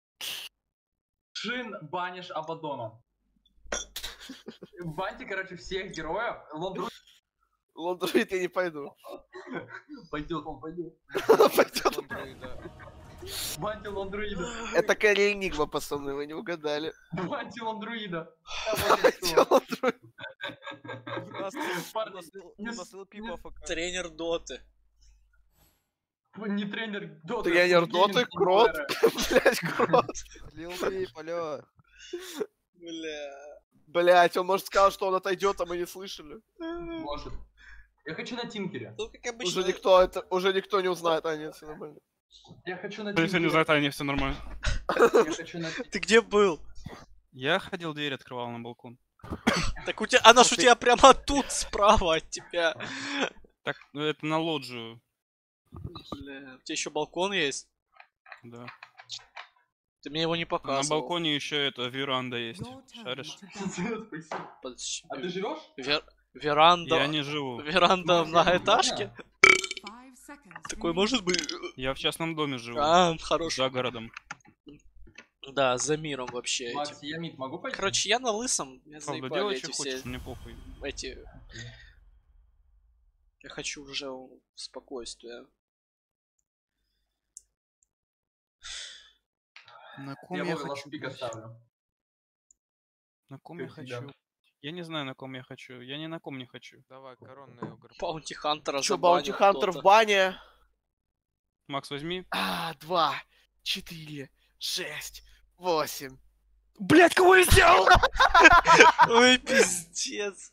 Шин банишь Абадона. Баньте, короче, всех героев. Лондру Лондруид я не пойду. пойдет, он пойдет. Пойдёт. Лондруида. Баньте Лондруида. Это Кэрри Энигма, пацаны, вы не угадали. Баньте Лондруида. Лондруид. У нас ЛП по ФК. Тренер Доты. Не тренер Доты. Тренер а Доты, гейминг Крот. инженера. Блять, крот. Лил Пип, алё. Бля. Блять, он может сказал, что он отойдет, а мы не слышали. Может. Я хочу на Тинкере. Ну, как обычно. Уже никто не узнает, а нет, все нормально. Я хочу на Если не Тинкере. знают, они все нормально. Я хочу на Ты где был? Я ходил, дверь открывал на балкон. Так у тебя, она ж у тебя прямо тут, справа от тебя. Так, ну это на лоджию. Бля, у тебя еще балкон есть? Да. Ты мне его не На показывал. балконе еще это веранда есть. Your turn Шаришь? to die. Спасибо. Подожди. А ты живешь? Веранда. Я не живу. Веранда в многоэтажке? 5 seconds. Такой remaining. может быть. Я в частном доме живу. А, хороший. За городом. Да, за миром вообще. эти. Макс, я мид могу пойти? Короче, я на лысом. Меня Правда, заебали делай, эти что все. хочешь, мне похуй. Эти. Я хочу уже спокойствия. На ком Я я могу хочу? ласпик оставлю. На ком я Как всегда. хочу? Я не знаю, на ком я хочу. Я ни на ком не хочу. Давай, коронный огр. Баунти Хантера Че, Баунти забанил Хантер в кто-то. бане? Макс, возьми. 2, 4, 6, 8. Блять, кого я сделал? Ой, пиздец.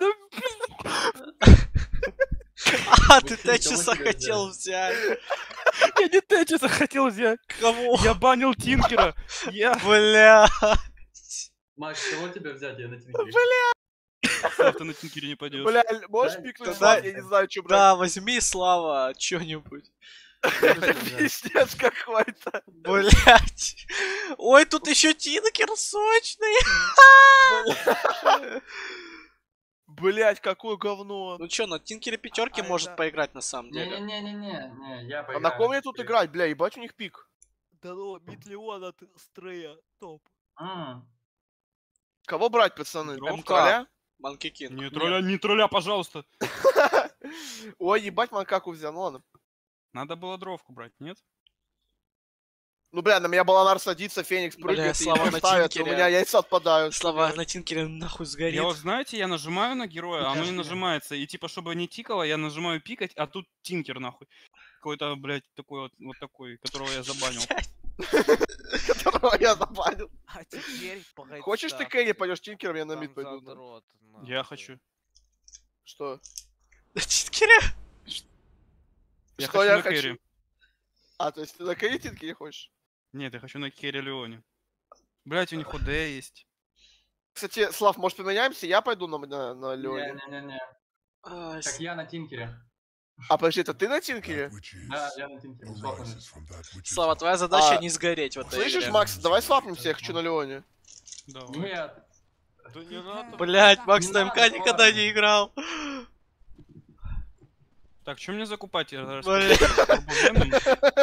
А, ты Максим, кого Течиса тебе хотел взять. Я не Течиса хотел взять. Кого? Я банил Тинкера. Я... Бля. Макс, кого тебя взять? Я на Тинкере. Слав, ты на Тинкере не пойдешь. Бля, можешь Да, пикнуть да, Слав? Я не знаю, что брать. Да, возьми, Слава, чё-нибудь. Пиздец какой-то. Блять. Ой, тут еще Тинкер сочный. Блять, какое говно. Ну чё, на Тинкере пятерки А может это- поиграть на самом деле. Не-не-не-не-не, я А поиграю. на ком мне тут играть, бля, ебать у них пик. Да ну, Митлеон от Стрея. Топ. Кого брать, пацаны? Дров? Тролля? Манки Кинг. Не тролля, пожалуйста. Ой, ебать, Манкаку взял, ну ладно. Надо было дровку брать, нет? Ну, бля, на меня Баланар садится, Феникс Бля, прыгает и Слава не на ставит, у Тинкере. меня яйца отпадают. Слава на Тинкере нахуй Я сгорит. вот, знаете, я нажимаю на героя, а оно не Покажи. нажимается. И типа, чтобы не тикало, я нажимаю пикать, а тут Тинкер, нахуй. Какой-то, блядь, такой вот такой, которого я забанил. Которого я забанил. А теперь погоди. Хочешь ты Кэрри пойдешь Тинкером, я на мид пойду. ну. Задрот, Я нахуй. хочу. Что? На Тинкере? Я Что хочу я на хочу? Кэрри. А, то есть ты на Кэрри Тинкере хочешь? Нет, я хочу на Керри Леоне. Блять, у них ОД есть. Кстати, Слав, может поменяемся? Я пойду на Леоне. Не-не-не. Ай, Так я на Тинкере. А подожди, это ты на тинкере? Да, я на тинке. Слава, твоя задача А, не сгореть в этой Слышишь, игре. Макс, давай свапнемся, я хочу на Леоне. Давай. Нет. Да не надо. Блять, Макс Не на МК надо, никогда ладно. не играл. Так, что мне закупать? Я Блин. Веном?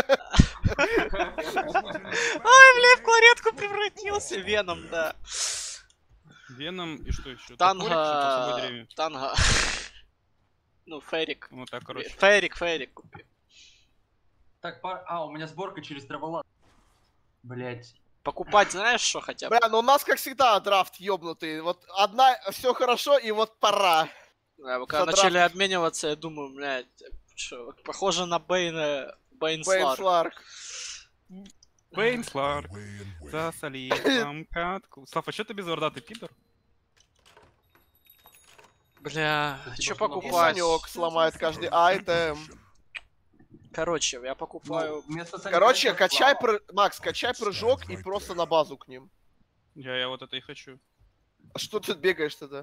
Ай, блядь, в кларетку превратился. Веном, да. Веном и что еще? Танго. Танго. Ну, Ферик. Вот так, короче. Ферик купи. Так, у меня сборка через Траволад. Блять. Покупать знаешь что хотя бы? Бля, ну у нас, как всегда, драфт ёбнутый. Вот одна, все хорошо, и вот пора. Да, вы когда За начали драфт. обмениваться, я думаю, блядь, что, похоже на Бейн Бэйн Слар. Сларк. Бэйн Сларк. Засоли там катку. Слав, а что ты без варда, ты пидор? Бля, Спасибо, что что И покупать? Санек сломает каждый айтем. Короче, я покупаю... Короче, Макс, качай прыжок и просто на базу к ним. Я вот это и хочу. А что ты бегаешь тогда?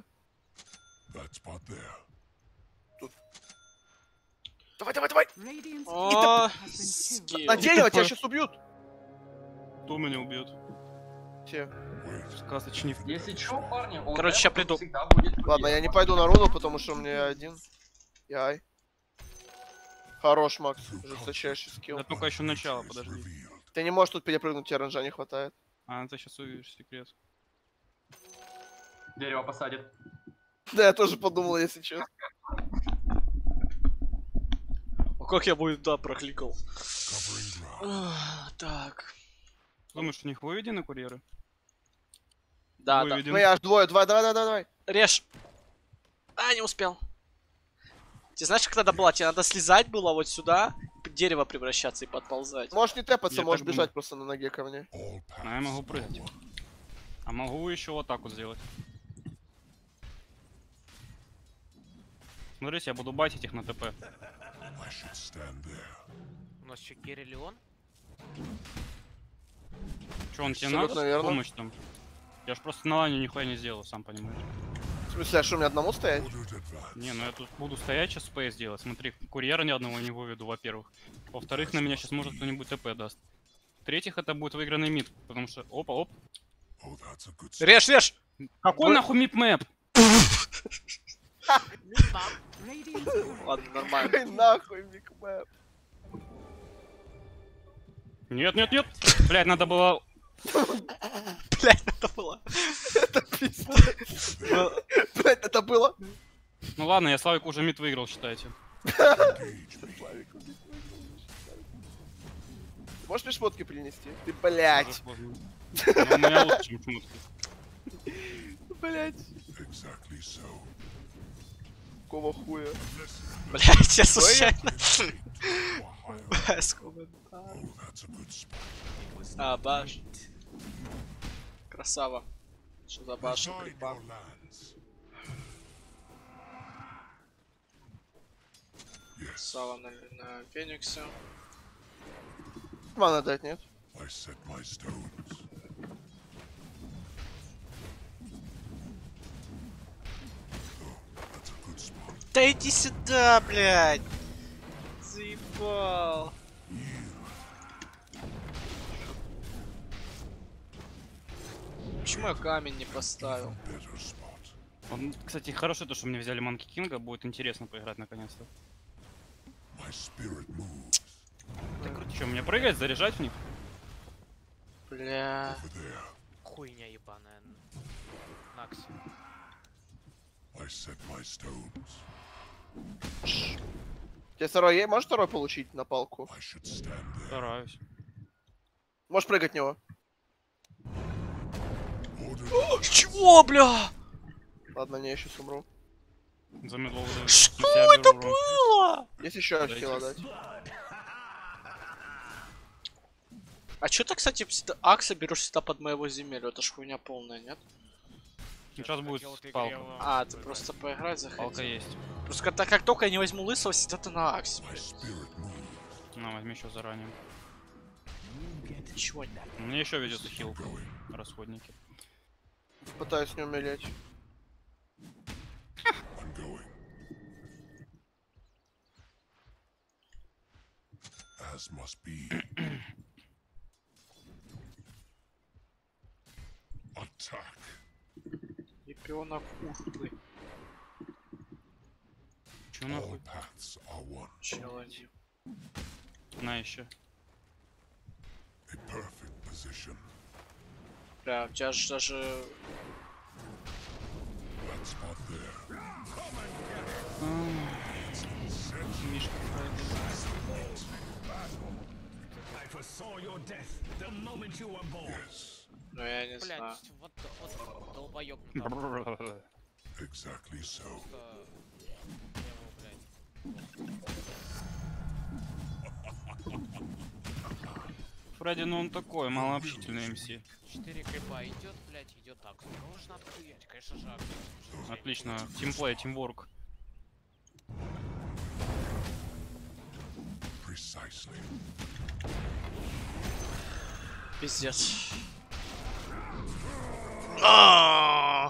Тут. Давай! Radiant's О, has been killed. скилл. На дерево, тебя сейчас убьют. Кто меня убьет? Все. Сказочный. Если чё, парни, он Короче, ща приду. всегда будет. Ладно, я не пойду на руну, потому что у меня один. Яй. Хорош, Макс. Жесточайший скилл. Да только еще начало, подожди. Ты не можешь тут перепрыгнуть, тебе ранжа не хватает. А, ты сейчас увидишь секрет. Дерево посадит. Да, я тоже подумал, если честно. О, как я бы, да, прокликал. Так. Думаешь, у них выведены курьеры? Да. Выведены. Ну я аж двое, давай. Режь. А, не успел. Ты знаешь, как надо было? Тебе надо слезать было вот сюда, дерево превращаться и подползать. Можешь не тэпаться, Я можешь так бежать думаю. просто на ноге ко мне. А я могу прыгать. А могу еще вот так вот сделать. Смотрите, я буду байтить их на ТП. У нас что, Керри Леон? Че, он тебе Абсолютно надо? верно. Помощь там? Я ж просто на лане нихуя не сделал, сам понимаешь. В смысле, а что, мне одному стоять? Не, ну я тут буду стоять, сейчас спейс делать. Смотри, курьера ни одного не выведу, во-первых. Во-вторых, на меня сейчас может кто-нибудь ТП даст. В-третьих, это будет выигранный мид, потому что... Опа. Режь! Какой нахуй мид-мэп? Radiant's turret Ладно, нормально. Ой, нахуй, микмэп. Нет. Блять, надо было... Блять, это было. Это пиздец. Блять, это было. Ну ладно, я Славик уже мид выиграл, считайте. Можешь мне шмотки принести? Ты, блять. Ну, у меня лучше, чем шмотки. Блять. Какого хуя? Блять, я случайно. Без комментариев. А, баш. Красава. Что за баша? Крипа? Красава на Фениксе. Мана дать, нет? Да иди сюда, блядь! Заебал. Почему я камень не поставил? Кстати, хорошо то, что мне взяли Манки Кинга, будет интересно поиграть наконец-то. Что, мне прыгать, заряжать в них? Бля. Хуйня ебаная. Накс. Тебе второй есть? Можешь второй получить на палку? Стараюсь. Можешь прыгать в него? Чего, бля? Ладно, не, я сейчас умру. За медловую даю. Что На себя это беру урон. было? Есть еще Дайте. хила дать. А чё ты, кстати, всегда Акса берешь всегда под моего земель? Это ж хуйня полная, нет? Сейчас будет палка. А, ты просто поиграть захотел? Палка есть. Просто как только я не возьму лысого, всегда ты на Аксе, блядь. На, возьми еще заранее. Чего? Мне еще ведется хил. Расходники. Пытаюсь не умереть. as must be. Attack. Ребенок ушлый. Чё All нахуй? paths are one. Человек. На еще. A perfect position. Бля, у тебя же даже... That spot there. Мишка. Yes. Ну я не знаю. Блядь, вот долбоёб. Exactly so. Фредди, ну он такой, малообщительный МС. 4 крипа идет, блядь, идет так. Кого же надо хуять? Конечно же, Отлично. Тимплей, тимворк. Precisely. Пиздец. Oh,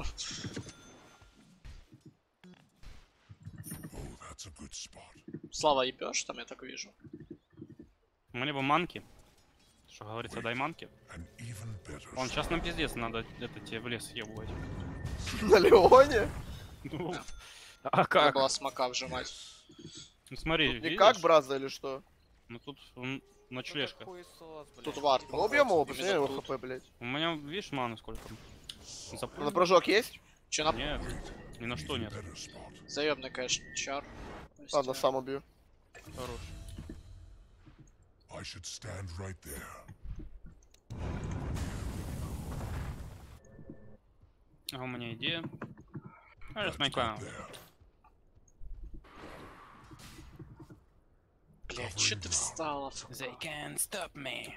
that's a good spot. Слава, ебёшь там, я так вижу. Мне бы манки. Что говорится, дай манки. An even better. Он сейчас нам пиздец, надо это тебе в лес ебывать. На Леоне? Ну, а Надо как? было смока вжимать. Ну смотри, Не видишь? как, браза, или что? Ну тут ночлежка. Тут вард. Ну, убьем его, Именно посмотри его тут. хп, блядь. У меня, видишь, маны сколько? На прыжок есть? Чё на... Нет, ни на что нет. Better spot. Заебный, конечно, чар. То есть, Ладно, сам убью. Хорош. I should stand right there. А у меня идея. That's my plan. There. Блядь, чё ты встала? They can't stop me.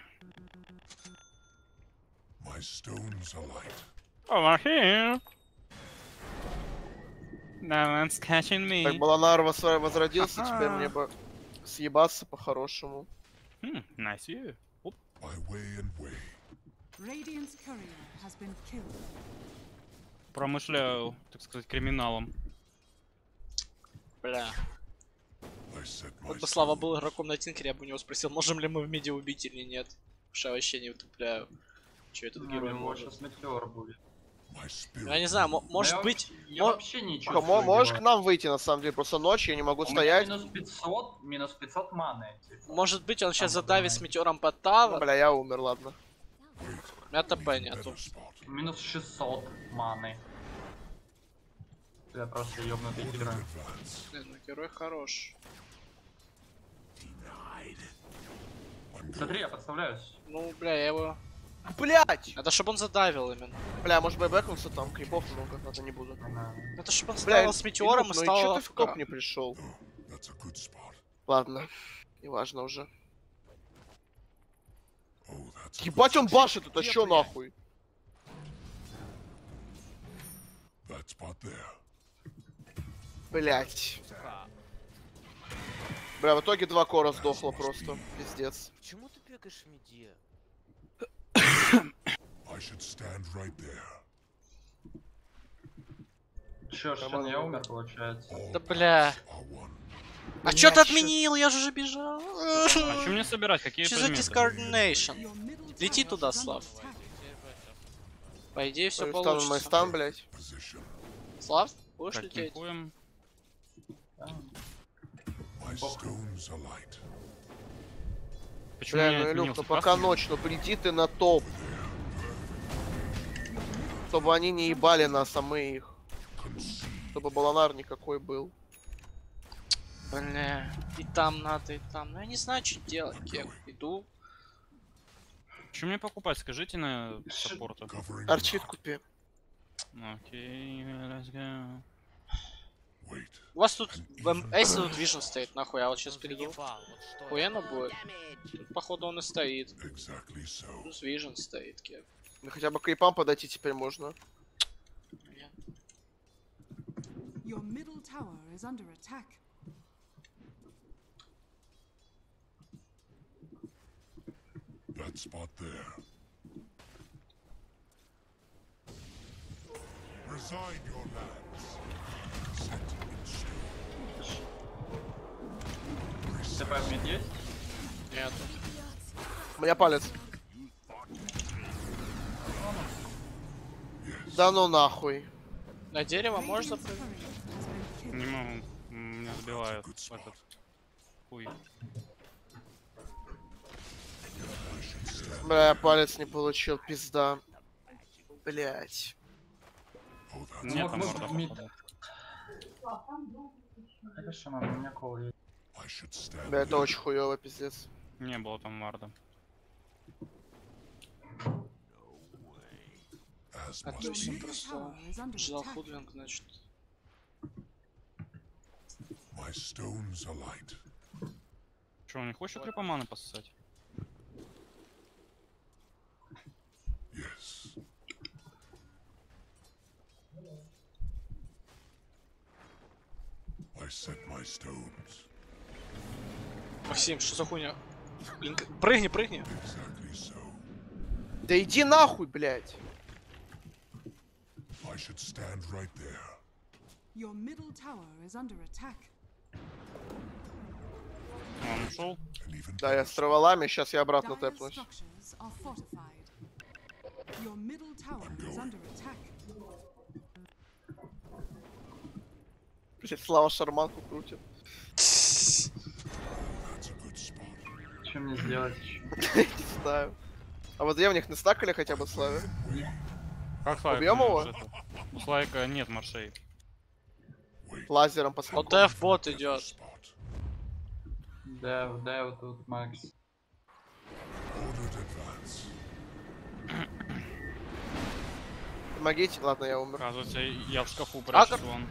My stones are light. Over here. No one's catching me. Так Баланар возродился, теперь мне бы съебаться по-хорошему. Nice view. My way and way. Radiant's courier has been killed. Промышляю, так сказать, криминалом. Бля. I set my Вот бы Слава был игроком на Тинкере, я бы у него спросил, можем ли мы в миде убить или нет. Потому что я вообще не утопляю. Чё этот герой может. Сейчас метеор будет. my spirit. Ну, я не знаю, может я быть... Я вообще не чувствую. Можешь его. к нам выйти, на самом деле, просто ночь, я не могу У меня стоять. минус 500 маны. Типа. Может быть, он сейчас Там задавит с подумай. метеором по Ну, тавер. бля, я умер, ладно. У меня ТП нету. Better spot. Минус 600 маны. Я просто ёбнутый Order герой. advance. Блин, ну герой хорош. I'm Смотри, я подставляюсь. Ну, бля, я его... Блять! Это чтобы он задавил именно. Бля, может бэкнулся там, крипов много, надо не буду. Это чтобы он Бля, ставил с метеором Илюх, и ну и стал чё ты в АФК. топ не пришел? Oh, that's a good spot. Ладно, неважно уже. Oh, that's a Ебать, он башит, это чё нахуй? that spot there. Блять. Бля, в итоге 2 кора сдохло просто. Пиздец. Почему ты бегаешь в миде? I should stand right there. Чё, Шен, я умер, получается. All Да бля. are one. А чё ты отменил? Я же уже бежал. А что мне собирать? Какие Что за предметы? discoordination? Your middle Лети tower туда, is under Слав. attack. По идее, все Мой стан, мой получится. стан, блять. Position. Слав, будешь Так, лететь? кайфуем. My stones are light. Почему Бля, я ну не Илюх, отменился? ну пока Красный? ночь, ну приди ты на топ. Чтобы они не ебали нас, а мы их. Чтобы баланар никакой был. Бля, и там надо, и там. Ну я не знаю, что делать. Кек, иду. Что мне покупать? Скажите на саппорта. Covering Арчит купи. Окей, let's go. Wait. У вас тут в МС тут вижен стоит, нахуй, я вот сейчас перейду. Заебал, вот что Хуяно будет. Тут, походу, он и стоит. Exactly so. Плюс вижен стоит, кек. Ну хотя бы к крипам подойти теперь можно. Your middle tower is under attack. That spot there. Resign your lands. Set in stone. ТП в мид есть? Нет. У меня палец. Да ну нахуй. На дерево можно Radiant's turret has been killed. Не могу. Меня сбивает этот хуй. Бля, я палец не получил, пизда. Блять. Нет, там вот морда мид. походу. Хорошо, надо, у меня кол есть. I should stand Бля, это очень хуёво, пиздец. Не было там варда. as А must то есть он Your middle просто tower is under ждал attack. худлинг, значит. my stones alight. Че, он не хочет крипоманы пососать? Yes. I set my stones. Максим, что за хуйня? Прыгни, прыгни. Exactly so. Да иди нахуй, блять. I should stand right there. Your middle tower is under attack. Он ушел. And even Да, я с траволами, сейчас я обратно Dire тэпнусь. structures are fortified. Your middle tower is under attack. Блять, Слава шарманку крутит. that's a good spot. Что мне сделать еще? Не знаю. А вот древних не стакали хотя бы Славе? Как Слайк? Убьем его? У Слайка нет маршей. Лазером Вот посмотрим. деф-бот идет. Spot. Дев тут, Макс. Ordered advance. Помогите. Ладно, я умер. Оказывается, я в шкафу прячусь вон.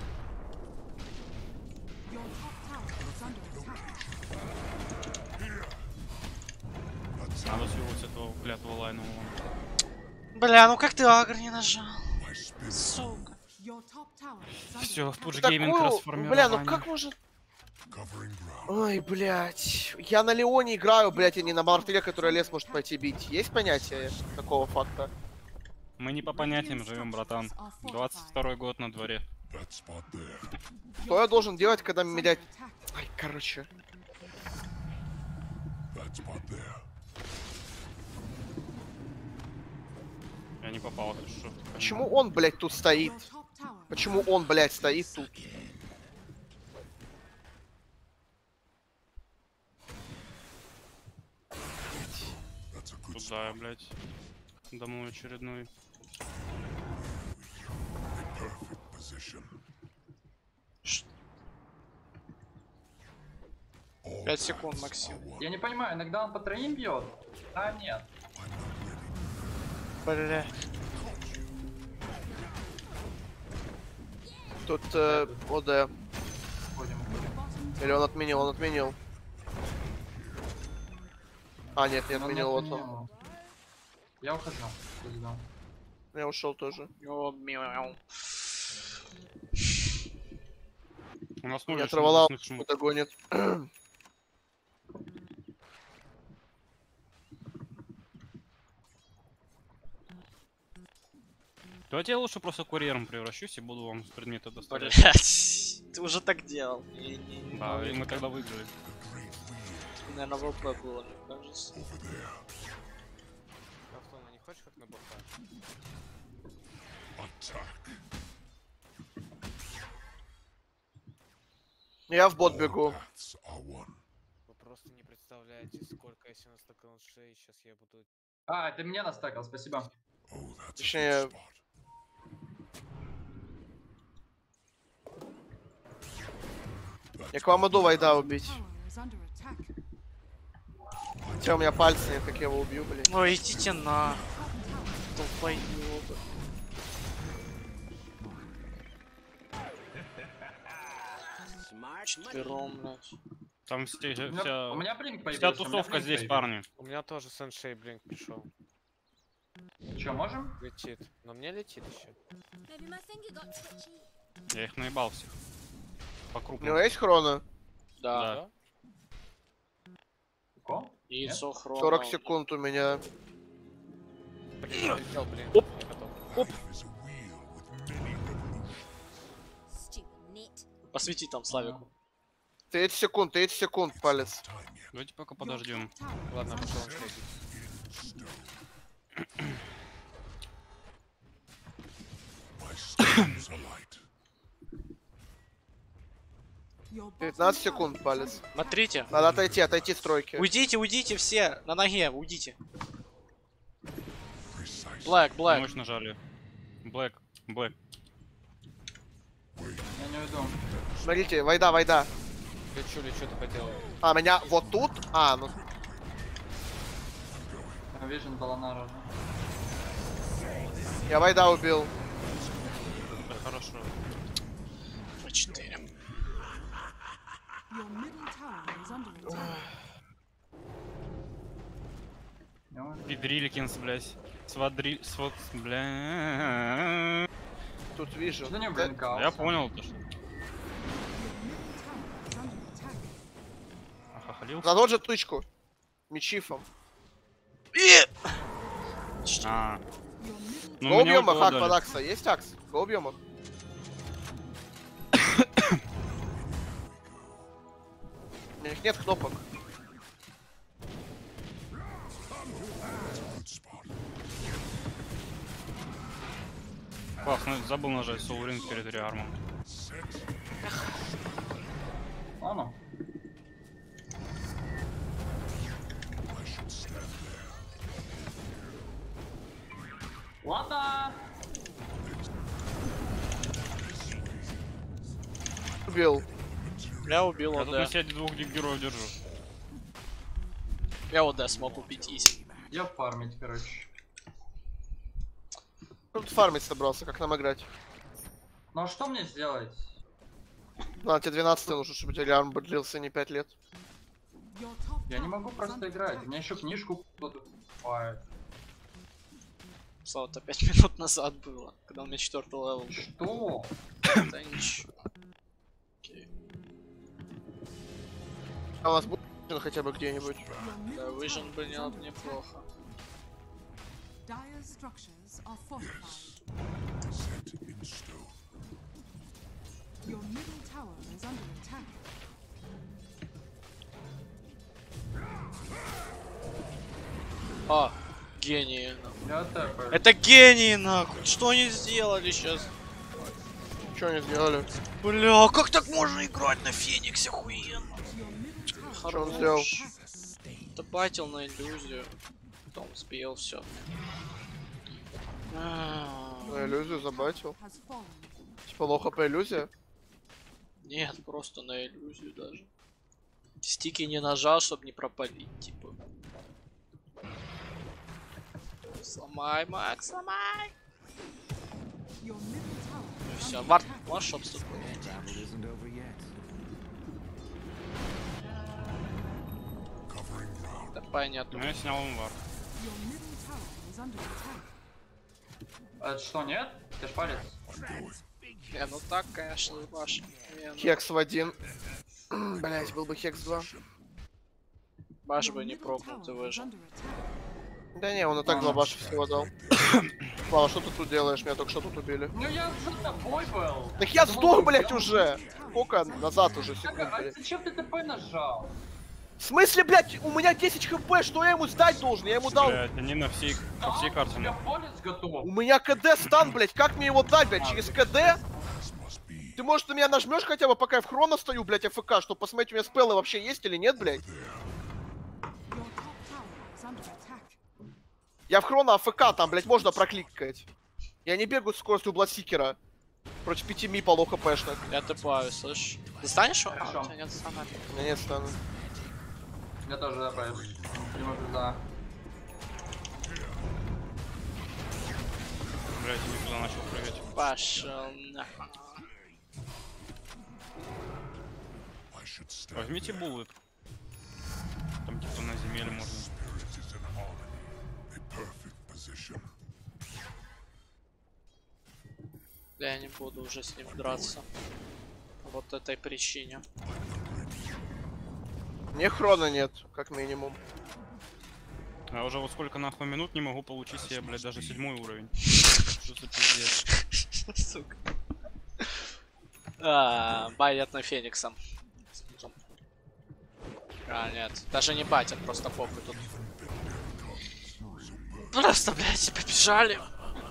Your top tower is under attack. Надо съебать этого клятого лайна вон. Бля, ну как ты агр не нажал? My spirit. Сука. Your top tower is under Все, attack. Push Gaming Такую... трансформирование. Бля, ну как можно... Covering ground. Ой, блядь. Я на Леоне играю, блядь, а не на Мартеле, который лес может пойти бить. Есть понятие такого факта? Мы не по понятиям живем, братан. 22 год на дворе. That spot there. Что я должен делать, когда It's under менять... attack. Ай, короче. That spot there. Я не попал, ты что? Почему он, блядь, тут стоит? Your top tower. Почему он, блядь, стоит тут? That's a good spot. Туда, блядь. Домой очередной. Perfect position. All 5 секунд, paths Максим. are one. Я не понимаю, иногда он по троим бьет? А, нет. Бля. Тут ОД. Ходим, Bottom Или он отменил, он отменил. А, нет, не Он отменил, вот не он. отменил. Я ухожу. Пизда. Я ушел тоже. О, мяу. У нас Меня много оторвала, шмот. кто-то гонит. Давайте я лучше просто курьером превращусь и буду вам предметы доставлять. Блять. Ты уже так делал. Да, и мы тогда выиграли. Наверное, ВП было, мне кажется. Рафтона, не хочешь как на бока? Attack. Я в бот бегу. Paths are one. Вы просто не представляете, сколько если на стакан шеи сейчас я буду... А, ты меня настакал, спасибо. Oh, that's a Точнее, good spot. я к вам иду Вайда убить. tower is under attack. Хотя у меня пальцы нет, как я его убью, блядь. Ой, идите на. Долбоёбы. Четвером, блядь. Там вся, У меня блинк вся появился. тусовка здесь, парни. У меня тоже сеншей блинк пришел. Че, можем? Летит. Но мне летит еще. Я их наебал всех. По У него крупному. есть хрона? Да. Ко? Яйцо хрона. 40 секунд у меня. Блин, летел блинк. Оп. Не готов. Оп. Life is a wheel with many revolutions. Посвети там Славику. 30 секунд, палец. Time yet. Давайте пока подождем. Ладно, пошел он Your 15 секунд, палец. Смотрите. Надо отойти стройки. Уйдите все. На ноге, уйдите. Блэк. Мощь нажали. Блэк. Я не уйду. Смотрите, войда. Лечу, ты поделал. А, меня вот тут? А, ну... Вижен была наружу. Я войда убил. Да, хорошо. По 4. Your middle tower is under attack. Пидриликинс, блядь. Свод, бля. Тут вижу. Что не Да- блинкал? Я понял то, что. Your middle tower is under attack. Охахалил. Задоджи тычку. Мечифом. А. Your middle Ну, Го меня убьем их, уколдали. ак под акса. Есть акс? Го убьем их. У них нет кнопок. Пах, забыл нажать Soul Ring перед реармом. Ладно. Ладно. Убил. Я убил Я тут на ОД. себе двух героев держу. Я ОД смог убить изи. Я фармить, короче. Тут фармить собрался, как нам играть. Ну а что мне сделать? Ладно, тебе 12 нужно, чтобы у тебя реарм длился не 5 лет. Your top Я не tower могу is просто under играть. attack. У меня еще книжку кто-то покупает. Слава, это 5 минут назад было, когда у меня 4-й левел. Что? Да ничего. Окей. А у нас будет хотя бы где-нибудь. Your Да, middle Vision tower бы is не under неплохо. attack. Dire structures are fortified. Set in stone. Your middle tower is under attack. А, гении. Я тэпаю. Это гении, нахуй. Что они сделали сейчас? Что они сделали? Бля, как так можно играть на Фениксе, охуенно? Your middle tower Что он is сделал? under attack. Добатил на иллюзию. Потом сбил все. На иллюзию забатил. Has fallen. Типа лоха по иллюзия? Нет, просто на иллюзию даже. Стики не нажал, чтобы не пропалить, типа. Сломай, Макс, сломай! Your middle tower is Все, under Вард, attack. можешь обступить? Covering ground. ТП нету. Ну, я снял инвар. Your middle tower is under attack. Это что, нет? Ты ж палец. Не, ну так, конечно, ваш. Хекс в 1. Блять, был бы Хекс 2. Баш Your бы не middle прокнутый tower is выжил. under attack. Да не, он и так 2 баша всего дал. Слава, что ты тут делаешь? Меня только что тут убили. Ну я за тобой был. Так я Думал, сдох, ты блять, убил. уже! Сколько назад уже, Так, секунд, а блядь. зачем ты ТП нажал? В смысле, блядь, у меня 10 хп, что я ему сдать должен? Я ему дал... Блядь, они по всей карте. У тебя палец готов. У меня КД стан, блядь, как мне его дать, блядь, через КД? Must be Ты, может, на меня нажмешь хотя бы, пока я в хроно стою, блядь, АФК, чтобы посмотреть, у меня спеллы вообще есть или нет, блядь? Your top tower is under attack. Я в хроно АФК, там, блядь, можно прокликать. Я не бегаю с скоростью Бладсикера. Против 5 мипа лоу хпшных. Я ТПаю, слышь. Достанешь его? Хорошо. А, у тебя нет стана. У меня нет стана. Я тоже ТП. Прямо туда. Блядь, я никуда начал прыгать. Пошел на. I should stand Возьмите буллы. Там типа на земле можно. spirit is in harmony. A perfect position. Я не буду уже с ним драться. По вот этой причине. Мне хрона нет, как минимум. А уже вот сколько нахуй минут не могу получить себе, блядь, даже 7-й уровень. Что за пиздец? Сука. Байят на Фениксом. А, нет. Даже не батя, просто похуй тут. Просто, блядь, побежали.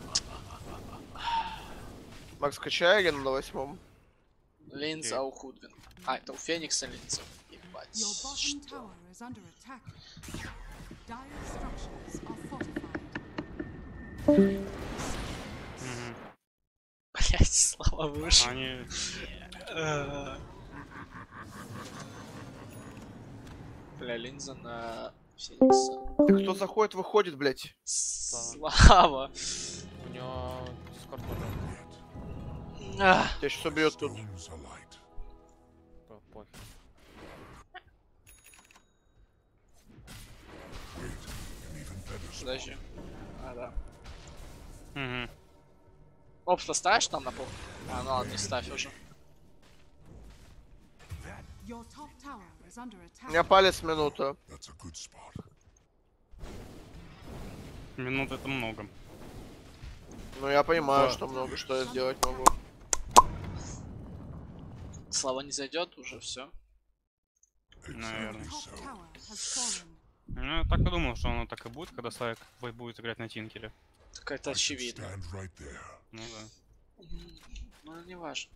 Макс, качай Арену на 8-м. Линза у Худвин. А, это у Феникса линза. Ебать. Your bottom Что? tower is under attack. Dire structures are fortified. Блять, Слава вышел. Они... Бля, линза на Феникса. Да кто заходит, выходит, блядь. Слава. У него дискорд тоже. Тебя сейчас убьет тут. Storms are light. Пофиг. Подожди. А, да. Угу. Опс, поставишь там на пол? А, ну ладно, не ставь уже. Your top tower is under У attack. меня палец минута. That's a good spot. Минут это много. Ну я понимаю, Да. что много, что я сделать могу. Слава не зайдет уже, все. Наверное. Top tower has fallen. Ну, я так и думал, что оно так и будет, когда Славик будет играть на Тинкере. Какая-то очевидно. Stand right there. Ну да. Ну, не важно.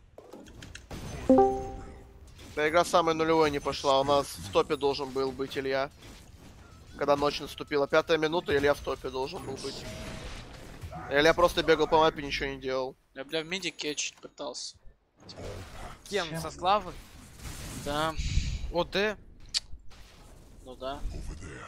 Да игра самая нулевой не пошла. У нас в топе должен был быть Илья. Когда ночь наступила. 5-я минута, Илья в топе должен был быть. Илья просто бегал по мапе, ничего не делал. Я, бля, в миди кетчить пытался. Кем? Со Славы? Да, ОД? ну да. Over there.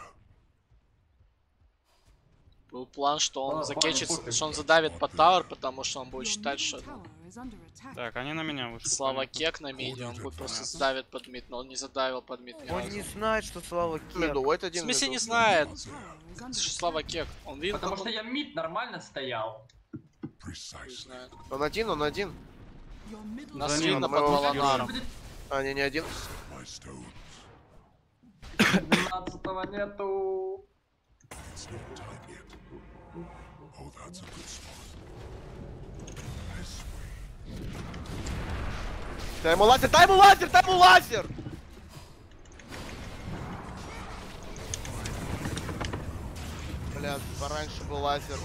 Был план, что он А, закетчит, понял, что он задавит под тауэр, потому что он будет Your считать, middle что tower is under attack. Так, они на меня вышли. Слава понятно. кек на миди, он будет просто задавит под мид, но он не задавил под мид ни Он разу. не знает, что Слава кек. Меду, вот В один смысле меду. не знает? Tower is under Это же attack. Слава кек. Он видел, Потому как что он... я мид нормально стоял. Не Precisely. знаю. Он один, он один. Your middle Нас За ним, видно мы под его Валанаром. А, не один. My stones. 12-го нету. It's not time yet. Oh, that's a good spot. This way. Дай ему лазер, дай ему лазер, дай ему лазер! Бля, пораньше был лазер.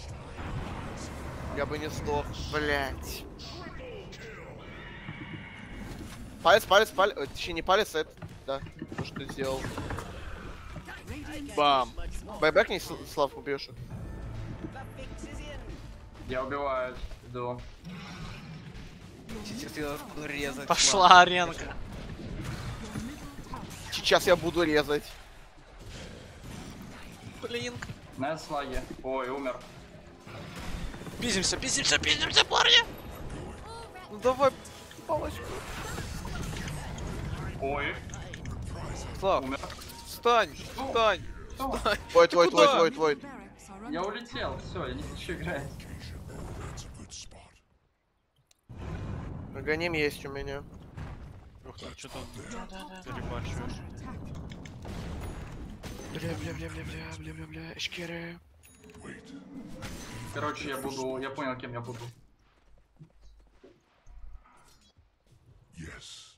Я бы не сдох. Блять. Палец, палец, палец. Точнее, не палец, а это. Да, то, что ты сделал. Бам. Байбэкни, Славку бьешь. Я убиваю. Иду. Сейчас я буду резать. Пошла аренка. Сейчас я буду резать. Блин. На слаге. Ой, умер. Пиздимся, пиздимся, пиздимся, парни! Ну давай, палочку. Ой, Слав, умер. встань, встань. Войт, войт, куда? войт, войт, войт. Barracks are Я under улетел, все, я не хочу играть. That's a good spot. Агоним есть у меня. Ух ты, что-то перебарщиваешь. attack. Бля, бля, бля, бля, бля, бля, бля, бля, эшкеры. Wait. Короче, я буду, я понял, кем я буду. Yes.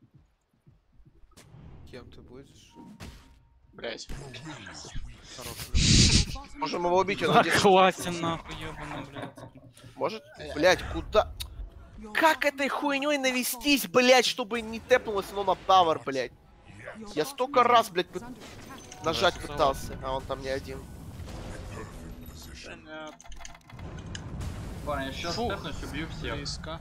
Кем ты будешь? Блять. Можем его убить, он один. Хватит нахуй, ёбаный, блядь. Может? Блять, куда? Your Как bottom этой tower хуйней is навестись, блять, чтобы не тэпнулось оно на тавер, блять? Your Я bottom столько tower раз, блядь, is under attack. нажать Да, пытался, а он там не один. Понятно. Парни, я сейчас Фух. степнусь, убью всех. Близко.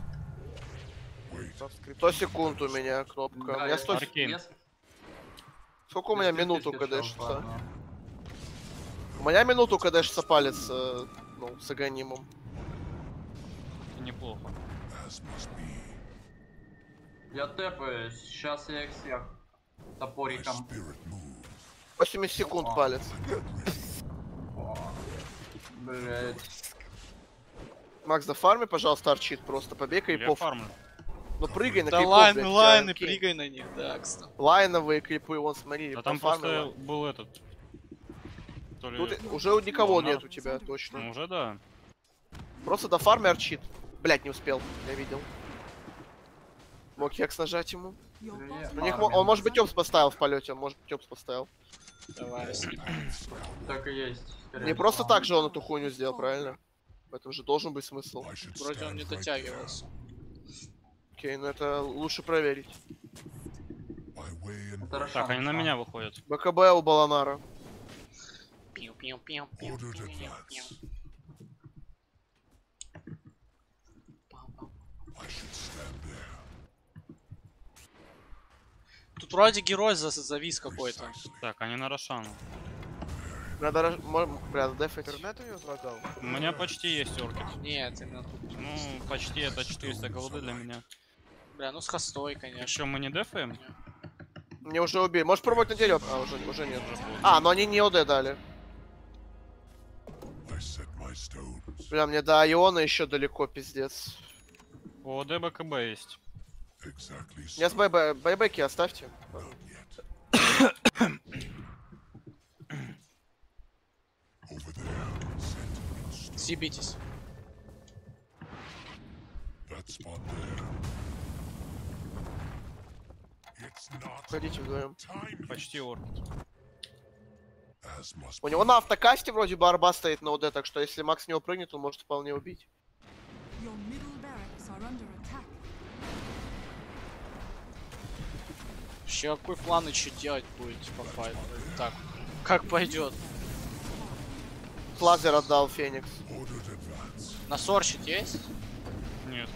100 секунд у меня кнопка. У меня 100... Аркейн. Сколько у меня минуту КДшится? У меня минуту КДшится палец, ну, с агонимом. Неплохо. As must be. Я тэпаюсь, сейчас я их всех My топориком. spirit moves. 80 секунд палец. О, блять. Макс, зафарми, пожалуйста, арчит просто. Побегай и Я поф. фармлю. Ну прыгай на Да крипу, лайны, блядь, лайны, окей. прыгай на них, да, кстати. Лайновые крипы, вон смотри, А там пофармила. просто был этот. То ли... Тут уже никого Луна. нет у тебя, точно. Ну, уже да. Просто до фарми арчит. Блять, не успел, я видел. Мог хекс нажать ему. Your Yeah. bottom У них, Армия. он, может быть, опс поставил в полете, он, может быть, опс поставил. Давай. Так и есть. скорее Не просто всего. так же он эту хуйню сделал, правильно? В этом же должен быть смысл. I should Вроде он не stand right дотягивался. Окей, ну это лучше проверить. there. My way and Это Так, они на Рошан. меня выходят. БКБ у Баланара. ordered advance. I should stand there. Тут вроде герой завис какой-то. Так, они на Рошану. Надо, бля, дефать. Интернет у него загал. У меня почти есть оркид. Нет, именно тут. Ну, почти это 400 голды для меня. Бля, ну с хостой, конечно. Еще мы не дефаем? Мне уже убили. Можешь пробовать на дерево? А, уже нет. А, но они не ОД дали. I set my stones. Бля, мне до Иона еще далеко, пиздец. У ОД БКБ есть. Exactly Мне с so. байбеки оставьте. Not yet. Over there. Sentinels. Съебитесь. That spot there. It's not Ходите вдвоем. time. Почти оркид. As must У него на автокасте вроде бы арба стоит на ОД, так что если Макс с него прыгнет, он может вполне убить. Your middle barracks are under attack. Вообще, какой план и что делать будете по файту? Так, как пойдет? Лазер отдал Феникс. ordered advance. На сорщит есть? Нет.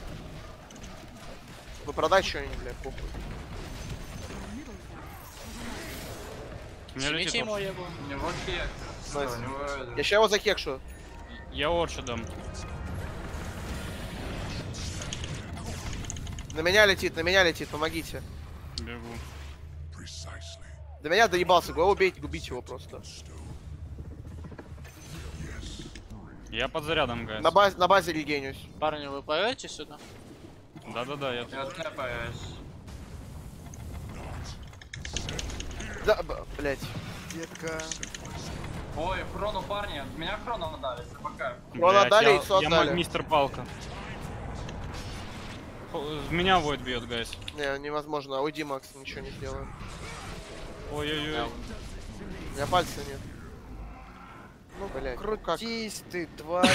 Вы продать что-нибудь, блядь, похуй. Your middle barracks У меня летит Снимите ему орчид. его. У него хекс. Найс. У него это- Я ща его захекшу. Я орчидом. На меня летит, помогите. Бегу. Precisely. До меня доебался, го убейте, убить его просто. Stone. Yes. Я под зарядом, гайс. На базе регенюсь. Парни, вы поедете сюда? Да-да-да, я Я тэпаюсь. Да, блять. Детка. Ой, хрону, парни. Меня хрону дали, ЗПК. Крон Блядь, отдали, я- яйцо я отдали. мистер Палка. Меня войд бьет, гайс. Не, невозможно. Уйди, Макс, ничего не сделаем. Ой-ой-ой. У меня пальца нет. Ну, блять. Ну, как? Крутись ты, тварь.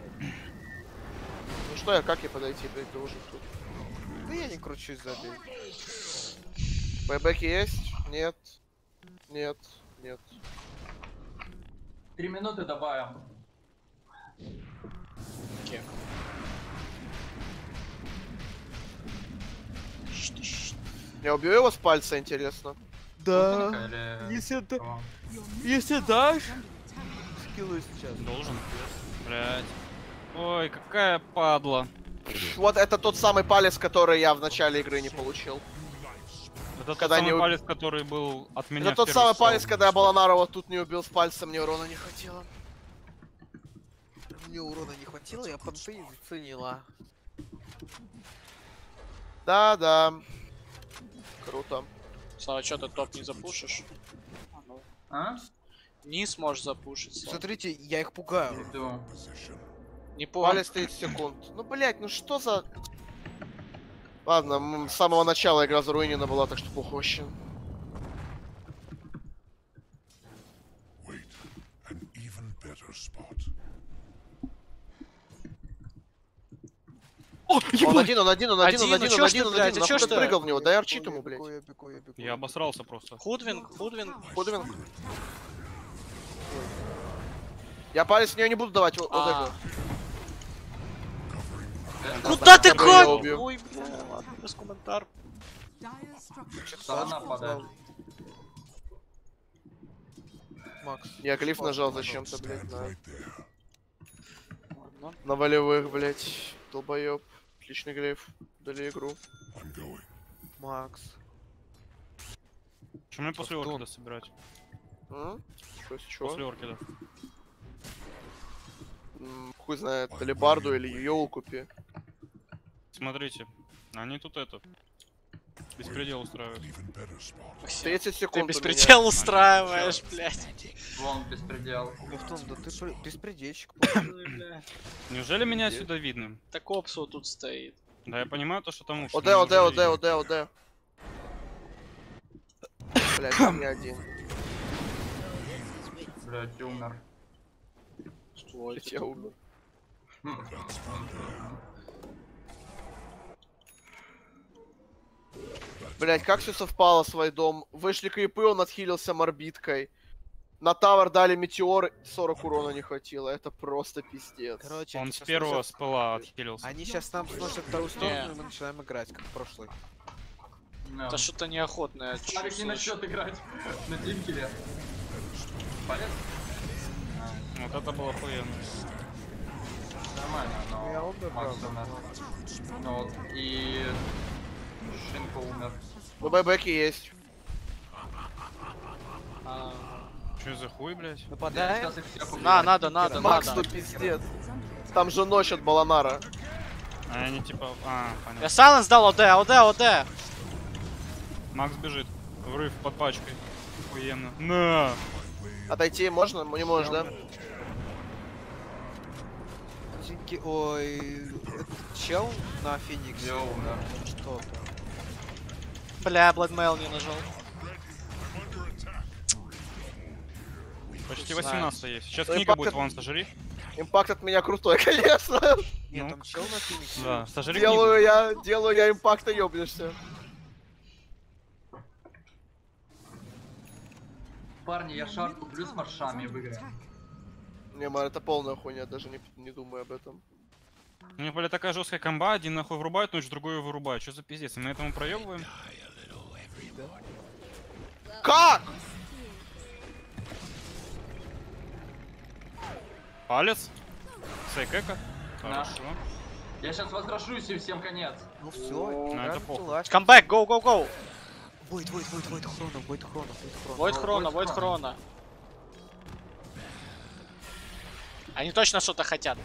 Ну что как я подойти, блядь, ты уже тут. Да я не кручусь, забей. Байбеки есть? Нет. Нет. Нет. 3 минуты добавим. Кек. Я убью его с пальца, интересно. Да. Или- Если ты... Кого? Если дашь... Скиллы сейчас. Должен. Блядь. Ой, какая падла. Вот это тот самый палец, который я в начале игры не получил. Это тот Когда самый не уб- палец, который был от меня. Это тот в первый самый стол. палец, когда я Баланарова тут не убил с пальца, мне урона не хватило. Мне урона не хватило, я понты заценила. Да. Круто. Слава, что ты топ не запушишь? А, ну. А? Низ можешь запушить. Слава. Смотрите, я их пугаю. Иду. Position. Не помню. Палец 30 секунд. Ну, блять, ну что за... Ладно, с самого начала игра заруинена была, так что похуй вообще. Wait. An even better spot. Он один, он один, ну чё ж ты, блядь, а чё ж Нахуй ты? прыгал в него, дай арчит ему, блядь. Я бегу, я бегу. Я обосрался просто. Худвинг. Ходвинг. Я палец в нее не буду давать, вот А. это. Куда ты я бы её как? убил. Ой, бля, ладно, без комментар. dire structures. Сторона падает. Макс. Я глиф нажал зачем-то, блядь, Stand на, right there. Ладно. на волевых, блядь. Долбоёб. Отличный глиф. Дали игру. I'm going. Макс. Что мне после Антон. оркида собирать? Что, с чего? После оркида. Хуй знает, талибарду или йоу купи. Смотрите, они тут это. Беспредел устраивают. An even better spot. 30 Ты секунд у беспредел меня. устраиваешь, блядь. Вон беспредел. Антон, да ты беспредельщик. Неужели меня сюда видно? Так Опсу тут стоит. Да, я понимаю то, что там уши. ОД, ОД, ОД, ОД, ОД. Блять, не один. Блядь, я умер. Что это? Я умер. Блять, как все совпало с Вайдом. Вышли крипы, он отхилился морбиткой. На тавер дали метеор, 40 урона не хватило. Это просто пиздец. Короче, Он они с щас первого сносят- спыла отхилился. Они сейчас нам сносят вторую сторону, и мы начинаем играть, как в прошлый. Да. Это что-то неохотное. Славик не начнет играть на Тинкере. Полез? Вот это было охуенно. Нормально, но Я умер, Макс правда. умер. Ну вот, и Шинка умер. ББ-бэки есть. Че за хуй, блядь? Нападаем? Сейчас их всех убью. Надо. Макс, ну пиздец. Там же ночь от Баланара. А они типа... А, Я понятно. Сайленс дал ОД. Макс бежит. Врыв под пачкой. Охуенно. На! Отойти можно? Не можешь, да? Тинки- Ой, этот чел на Фениксе. Я умер. Что-то. Бля, Бладмейл не нажал. Почти Знаю. 18 есть. Сейчас Ну, книга импакт будет, от- вон, сожри. Импакт от меня крутой, конечно. Нет, Ну. там чел на Фениксе. Да, сожри Делаю я импакта, ёбнешься. Парни, я шар куплю с маршами в игре. Не, Мар, это полная хуйня, даже не думаю об этом. У них, блядь, такая жесткая комба, один нахуй врубает ночь, другой вырубает. Что за пиздец? Мы на этом проебываем? Как? Палец? Сейкека? Да. Хорошо. Я сейчас возвращусь и всем конец. Ну все, это похуй. Камбэк, go. Войд хрона. Войд хрона. Они точно что-то хотят.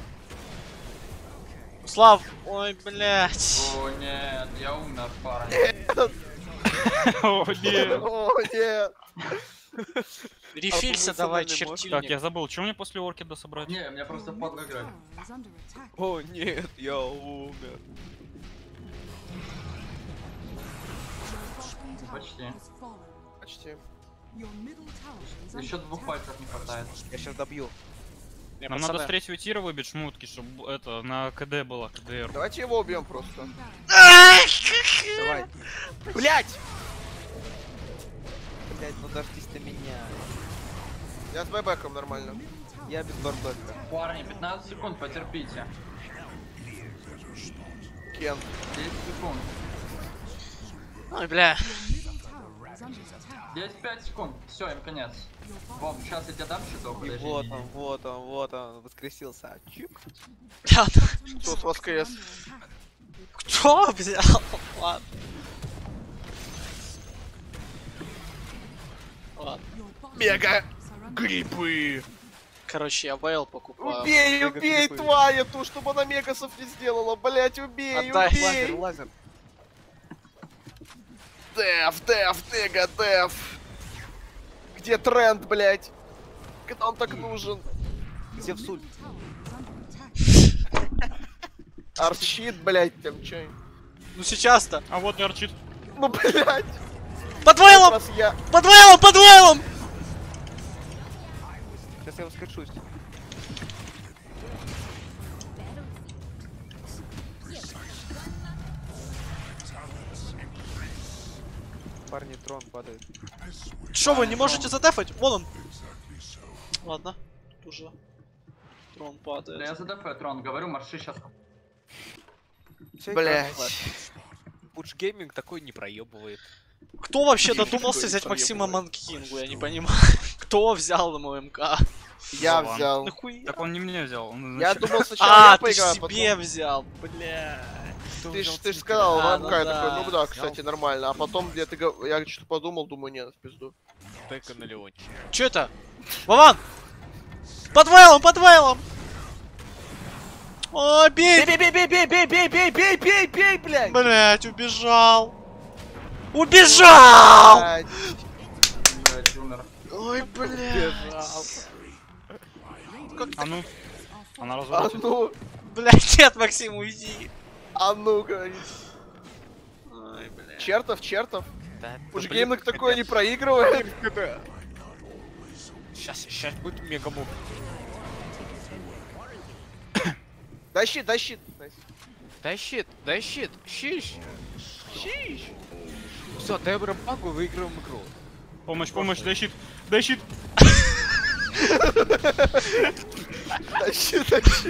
Слав, ой, блядь. О нет, я умер, парни. О, нет. О, нет. Рефилься А давай, функциональный мод. чертильник. Так, я забыл, что мне после оркида собрать? Не, мне просто падла играть. Tower is under attack. О нет, я умер. Почти. Has fallen. Почти. Your middle tower is Еще under 2 attack. пальцев не хватает. Я сейчас добью. Не, Нам пацаны. надо с третьего тира выбить шмутки, чтобы это на КД было, КДР. Давайте его убьем просто. Давай. Блять! Блять, ну дождись на меня. Я с бэбэком нормально. Я без барбека. Парни, 15 секунд, потерпите. Кен. 10 секунд. Ой, бля. Is under attack. 10-5 секунд. Все, им конец. Вов, сейчас я тебе дам щиток, И подожди. вот он, воскресился. Чик. Бля, Что с воскрес? кто взял? Ладно. Ладно. Мега грибы. Короче, я Вейл покупаю. Убей тварь эту, чтобы она мегасов не сделала. Блять, убей. Лазер, лазер. Деф, Дега, Деф. Где тренд, блять? Когда он так нужен? Где в суль? Арчит, блять, там чё? Ну сейчас-то. А вот и арчит. Ну, блять. Под Вейлом! Раз я... Под Вейлом! Сейчас я воскрешусь. Парни, трон падает. Что вы не можете задефать? Вон он. Ладно. Уже. Трон Да я падает. за ДФ, Трон, говорю, марши сейчас. Блять. Пуч гейминг такой не проебывает. Кто вообще додумался взять Максима Манкингу? Я не понимаю. Кто взял ему МК? Я Вован. взял. Нахуя? Так он не меня взял. Он Я значит, думал сначала А, я ты поиграю, а себе потом... взял, бля. Ты ж сказал, А, ВМК, ну я да. такой, ну да, кстати, нормально. А потом я что-то подумал, думаю, нет, в пизду. Только на Леоне. Чё это? Вован! Под Вейлом! О, бей! Бей, блядь! Блять, убежал! Убежал! Блядь. Блядь, умер. Ой, блядь. А ну, она А разворотит. ну, Блять, нет, Максим, уйди. А ну, говорит. Ой, бля. Чертов. Да, Уж блин, гейминг такое не капец. проигрывает. Сейчас будет мегамув. Дай щит. Дай щит. Щищ. Все, дай рампагу, выигрываем игру. Помощь, дай щит. Дай щит. Дай щит.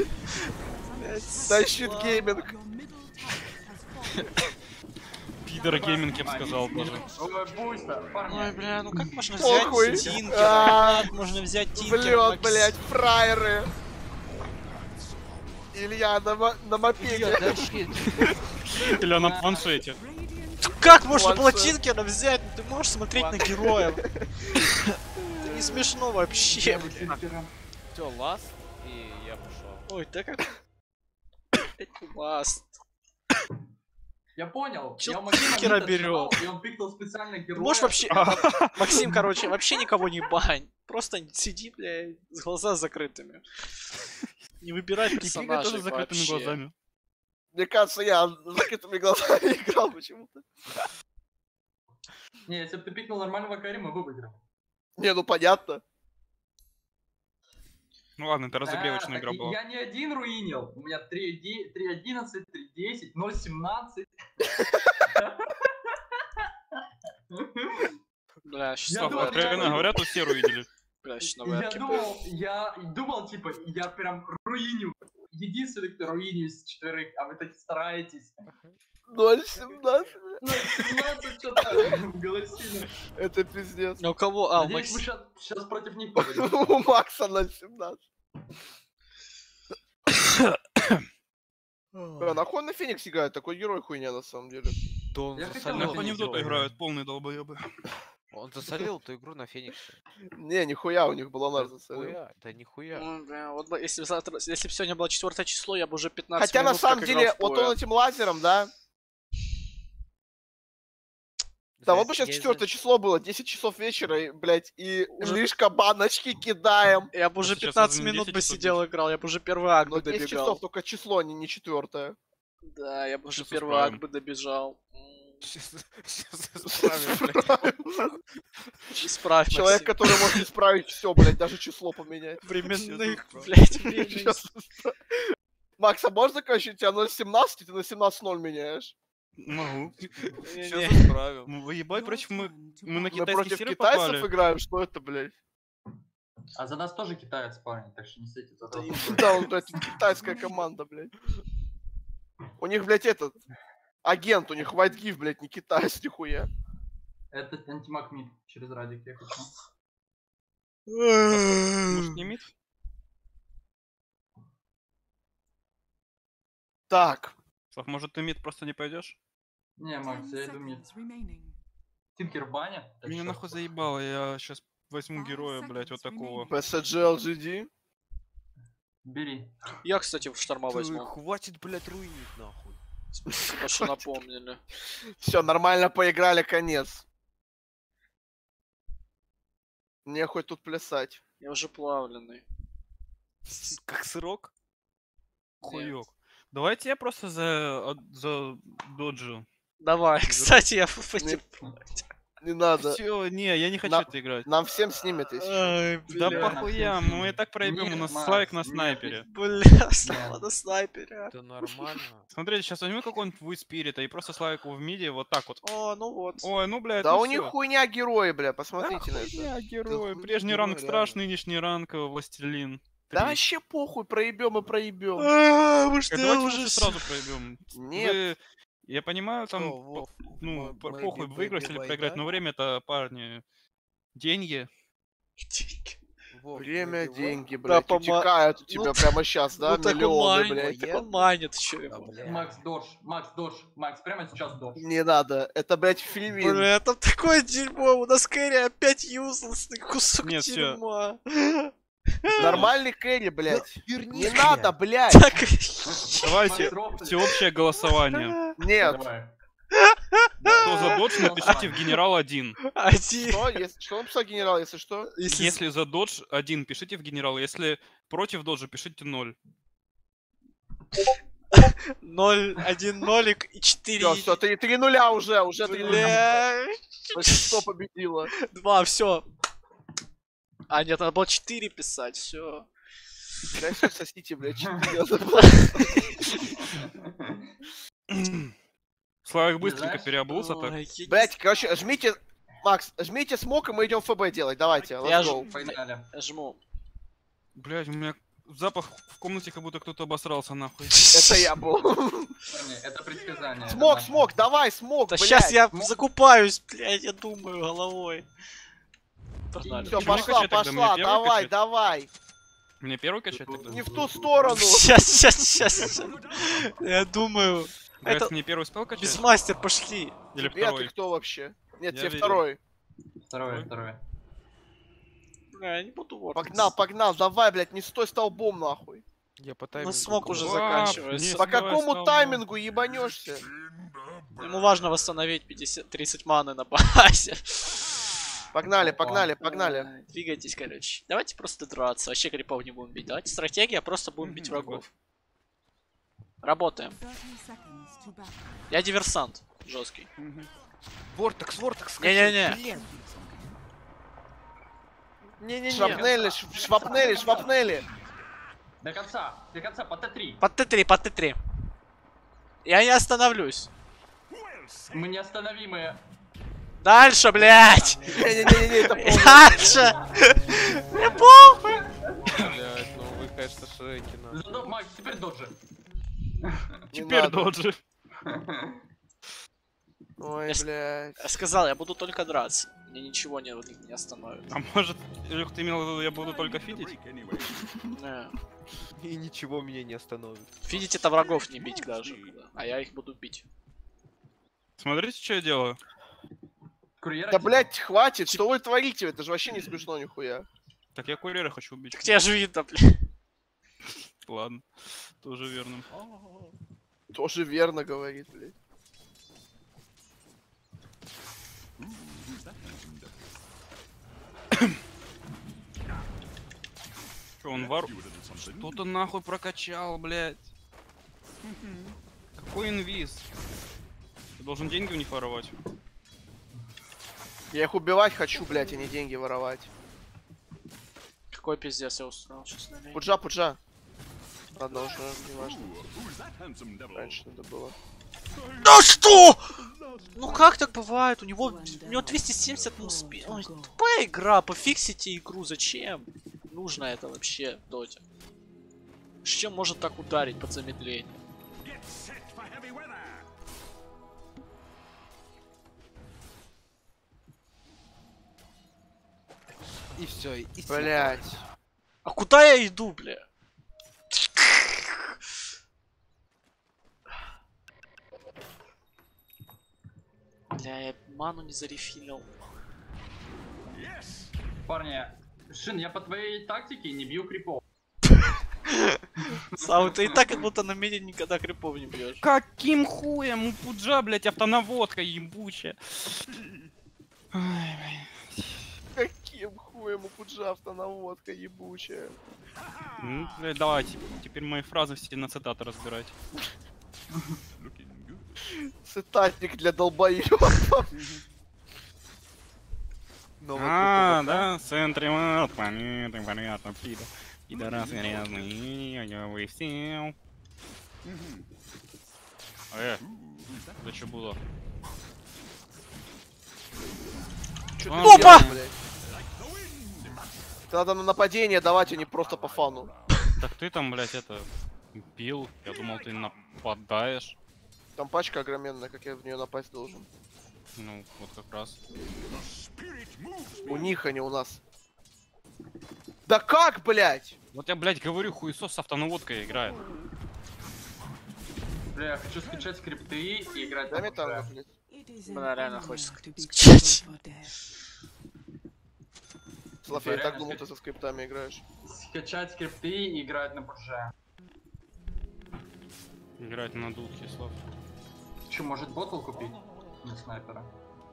Дай щит гейминг. Your middle tower has fallen. Пидор гейминг, я бы сказал тоже. Ой, буйся, парни. Ой, бля, ну как можно Похуй. взять Тинкера? А, Как можно взять Тинкера? Влёт, Макс? блядь, фраеры. Илья на мопеде. Дай щит. Или на планшете. Как можно было Ванса. Тинкера взять? Ну ты можешь смотреть на героев. Это не смешно вообще, блядь. Все, ласт, и я пошел. Ой, да как... Ласт. Я понял. Чё Я у Максима Тинкера мид берёт? отжимал, и он пикнул специально Ты героя. можешь вообще... Максим, короче, вообще никого не бань. Просто сиди, блядь, с глаза закрытыми. Не выбирай И пикай персонажей тоже с закрытыми вообще. глазами. Мне кажется, я с закрытыми глазами играл почему-то. Не, если бы ты пикнул нормального Кари, мы бы выиграли. Не, ну понятно. Ну ладно, это разогревочная Так игра была. Я не один руинил. У меня 3.11, 3.11, 0.17. Бля, сейчас Я Слав, думал, откровенно говоря, тут все увидели. Бля, сейчас новый Я думал, типа, я прям руиню. Единственный, кто руиню из четверых, а вы так стараетесь. 0.17. 0.17 что-то в голосину. Это пиздец. Ну у кого? А, у Надеюсь, Максима. вы сейчас против них будете. У Макса 0.17. Бля, нахуй на Феникс играет? Такой герой хуйня на самом деле. Да он Я хотел засолил. на Нахуй они в доту играют, полные долбоебы. Он засолил эту игру на Фениксе. Не, нихуя у них была Да нарза. нихуя, да нихуя. Ой, бля, вот бы, если бы сегодня было 4 число, я бы уже 15 Хотя на минут самом как деле, играл в вот Поя. он этим лазером, да? Да, вот бы сейчас Я 4 число было, 10 часов вечера, и, блядь, и Уже- лишка баночки кидаем. Я бы уже Сейчас 15 уже не минут 10 бы часов сидел играл, я бы уже первый акт Но бы 10 добегал. часов только число, а не 4. Да, я бы уже Сейчас первый исправим. акт бы добежал. Сейчас исправим, блядь. Исправь, Человек, Максим. который может исправить все, блядь, даже число поменять. Временных, исправим. блядь, временных. Щас исправим. Макс, а можно, короче, у тебя 0.17, и ты на 17.0 меняешь? Могу. Не-не. исправим. Ну, выебать против мы на Мы китайский против сервер китайцев попали. играем, что это, блядь? А за нас тоже китаец, парни, так что не сойти за то. Да, он, блядь, китайская команда, блядь. У них, блядь, этот... Агент, у них White Gift, блядь, не китаец, нихуя. Это антимаг мид через радик, я хочу. Может, не мид? Так, Слав, может, ты мид просто не пойдешь? Не, Макс, 10 я иду мид. seconds remaining. Тинкер в бане? Так Меня что? нахуй заебало, я сейчас возьму 5 героя, блядь, вот seconds такого. PSG LGD. Бери. Я, кстати, в шторма возьму. Хватит, блядь, руинить, нахуй. Спасибо, что напомнили. Все, нормально поиграли, конец. Мне хоть тут плясать. Я уже плавленый. Как сырок? Хуёк. Давайте я просто за доджу. Давай, кстати, я Не надо. Все, не, я не хочу На- это играть. Нам всем снимет, если что. Ай, Да бля. похуя, мы и так проебем, у Нет, нас Макс, Славик на нет, снайпере. Бля, Слава на снайпере. Это нормально. Смотрите, сейчас возьму какого-нибудь Вуиспирита и просто Славику в миде вот так вот. О, ну вот. Ой, ну, блядь, Да ну у них всё. хуйня герои, бля, Да посмотрите на это. хуйня, герой. хуйня Прежний герой, ранг страж, реально. нынешний ранг властелин. Да 3. вообще похуй, проебем и проебем. Мы Так, что, давайте уже лучше сразу проебем. Нет. Я понимаю, там, Что, Вов, ну, maybe похуй, выиграть или by проиграть, that? но время это, парни, деньги. Вов, Время, maybe what? деньги, Да, блядь, пома- утекают у ну, тебя прямо сейчас, да, Ну так миллионы, он блядь. манит, он манит еще Да, его. бля. Макс, дождь, Макс, прямо сейчас дождь. Не надо, это, блядь, фильмин. Бля, там такое дерьмо, у нас Кэрри опять юзлесный кусок Нет, всё. дерьма. Нормальный Кэрри, блядь. Верни, Не блядь. надо, блядь. Так, Давайте Макс, рофли. всеобщее голосование. Нет. Давай. Кто за додж, напишите в генерал 1. один. Что написал генерал, если что? Если за додж 1, пишите в генерал. Если против доджа, пишите 0. 0, 1 нолик и 4. Все, 3 нуля уже 3 нуля. Бля. Большинство победило. 2, все. А, нет, надо было 4 писать, все. Блядь, все сосите, блядь, 4. Славик быстренько знаешь, переобулся так. Блядь, короче, жмите... Макс, жмите смок, и мы идем ФБ делать. Давайте, Я let's go. Погнали. жму. Блядь, у меня запах в комнате, как будто кто-то обосрался нахуй. Это я был. Парни, это предсказание. Смок, это смок, давай, смок, Да блядь. сейчас я закупаюсь, блядь, я думаю головой. Погнали. Все, Почему пошла, качать тогда? Мне пошла, первый давай, качать? давай. Мне первый качать тогда? Не в ту сторону. Сейчас. Я думаю. Это Это мне первый спел качать? без мастер пошли. Или Ты второй? кто вообще? Нет, Я тебе видел. второй. Второй. Бля, я не буду вот. Погнал, давай, блядь, не стой столбом, нахуй. Я по Ну таймингу. смог уже Вау, заканчивается. не По Давай, какому столбом. таймингу ебанешься? Ему важно восстановить 30 маны на базе. Погнали, погнали, погнали. Двигайтесь, короче. Давайте просто драться. Вообще крипов не будем бить. Давайте стратегия, просто будем бить врагов. Работаем. 30 seconds to battle. Я диверсант. Жесткий. Вортекс. Не-не-не. Блин. Не-не-не. Швапнели. До конца, по Т3. Под Т3. Я не остановлюсь. Мы неостановимые. Дальше, блядь! Не-не-не, это полный. Дальше! Мне похуй! Блядь, ну вы, конечно, шейки, нахуй. Зато, Макс, теперь доджи. Теперь надо. доджи. Ой, блядь. Я сказал, я буду только драться. Мне ничего не остановит. А может, Илюх, ты имел в виду, я буду только фидить? Не. И ничего меня не остановит. Видите, это врагов не бить даже. А я их буду бить. Смотрите, что я делаю. Курьера. Да, блядь, хватит, что вы творите? Это же вообще не смешно нихуя. Так я курьера хочу убить. Так тебя же видно, блядь. Ладно, тоже верно. Тоже верно говорит, блядь. Что, он вар... Что-то нахуй прокачал, блядь. Какой инвиз? Ты должен деньги у них воровать. Я их убивать хочу, блядь, а не деньги воровать. Какой пиздец я устроил сейчас на линии. Пуджа. Ладно, уже не важно. Раньше надо было. Да что? Ну как так бывает? У него 270 на успех. Ой, тупая игра, пофиксите игру, зачем? Нужно это вообще в доте. С чем может так ударить под замедление? И все, и всё. Блядь. А куда я иду, бля? Бля, я ману не зарефилил. Парни, Шин, я по твоей тактике не бью крипов. Сау, ты и так как будто на меди никогда крипов не бьешь. Каким хуем у Пуджа, блядь, автонаводка ебучая. Ай, блядь. Каким хуем у Пуджа автонаводка ебучая. Ну, блядь, давайте. Теперь мои фразы все на цитаты разбирать. Цитатник для долбоёбов. А, да, в центре вот, понятно, пидорас грязный, вы все. Да что было? Опа! Надо на нападение давать, а не просто по фану. Так ты там, блядь, это бил. Я думал, ты нападаешь. Там пачка огроменная, как я в нее напасть должен. Ну, вот как раз. У них, а не у нас. Да как, блядь? Вот я, блядь, говорю, хуесос с автонаводкой играет. Бля, я хочу скачать скрипты и играть Дай на мне танго, ПК. блядь. Бля, реально хочется to be скачать. killed for death. Слав, я и так Реально думал, ты со скриптами играешь. Скачать скрипты и играть на ПК. Играть на дудке, Слав. Че, может ботл купить? Для снайпера.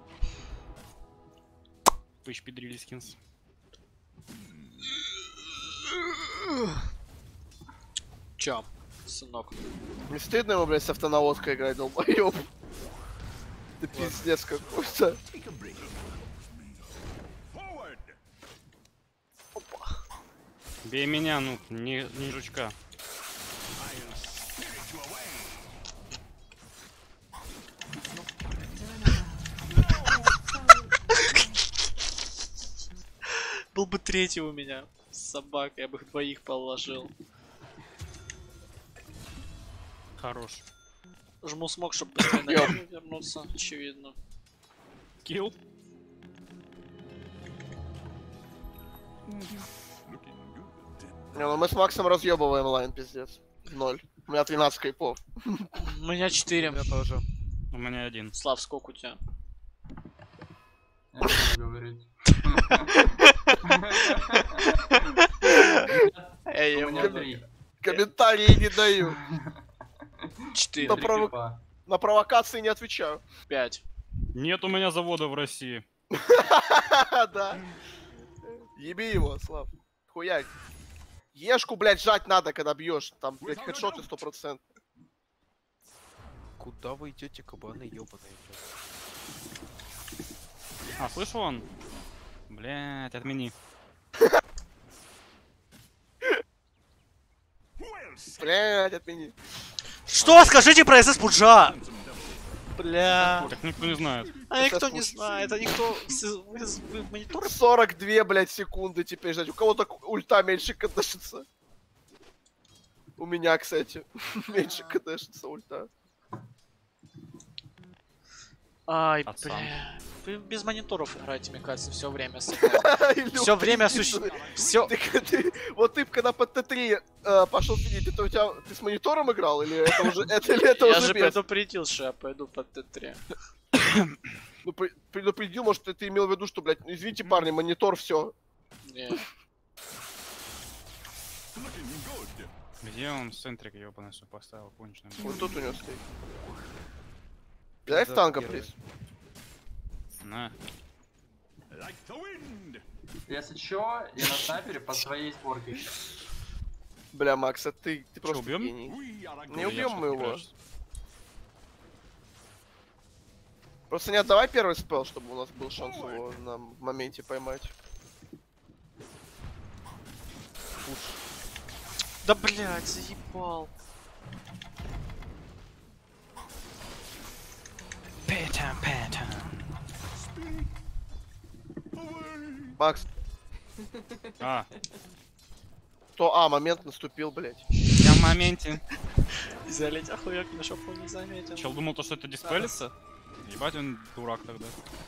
HP Drill Skins. Чё? сынок. Не стыдно ему, блядь, с автонаводкой играть, долбоёб? Ты пиздец какой-то. Бей меня, ну, не жучка. Был бы третий у меня. Собака, я бы их двоих положил. Хорош. Жму смог, чтобы быстрее на него вернуться, очевидно. Килл. Не, ну мы с Максом разъебываем лайн, пиздец. 0. У меня 13 кайпов. У меня 4. Я тоже. У меня 1. Слав, сколько у тебя? Я не буду говорить. Эй, У меня 3. Комментарии не даю. 4. На провокации не отвечаю. 5. Нет у меня завода в России. Да. Еби его, Слав. Хуяк. Ешку, блядь, жать надо, когда бьешь. Там, блядь, хедшоты 100%. Куда вы идете, кабаны ебаные? А, слышал он? Блять, отмени. Блядь, отмени. Что? Скажите про СС Пуджа! Бля. Так никто не знает. А никто не знает, а никто... Вы мониторы... 42, блядь, секунды теперь ждать. У кого-то ульта меньше кадешится. У меня, кстати, меньше кадешится ульта. Ай, Пацан. бля. Вы без мониторов играете, мне кажется, все время. Все время все. Вот ты когда под Т3 пошел сидеть, это у тебя ты с монитором играл или это уже это Я уже же без? предупредил, что я пойду под Т3. Ну предупредил, может ты имел в виду, что, блядь, ну, извините, парни, монитор все. Не. Где он центрик ебаный все поставил, конченый. Вот тут у него стоит. Дай в танка, плиз. На. Если чё, я на снайпере по своей сборке еще. Бля, Макс, а ты просто убьем? гений. Не Или убьем я мы его. играешь? Просто не отдавай первый спел, чтобы у нас был шанс его на моменте поймать. Да блять, заебал. Макс, А, момент наступил, блядь. я в моменте. Залетя хуяк на шопу не заметил. Чел думал, то, что это диспелится? Ебать, он дурак тогда.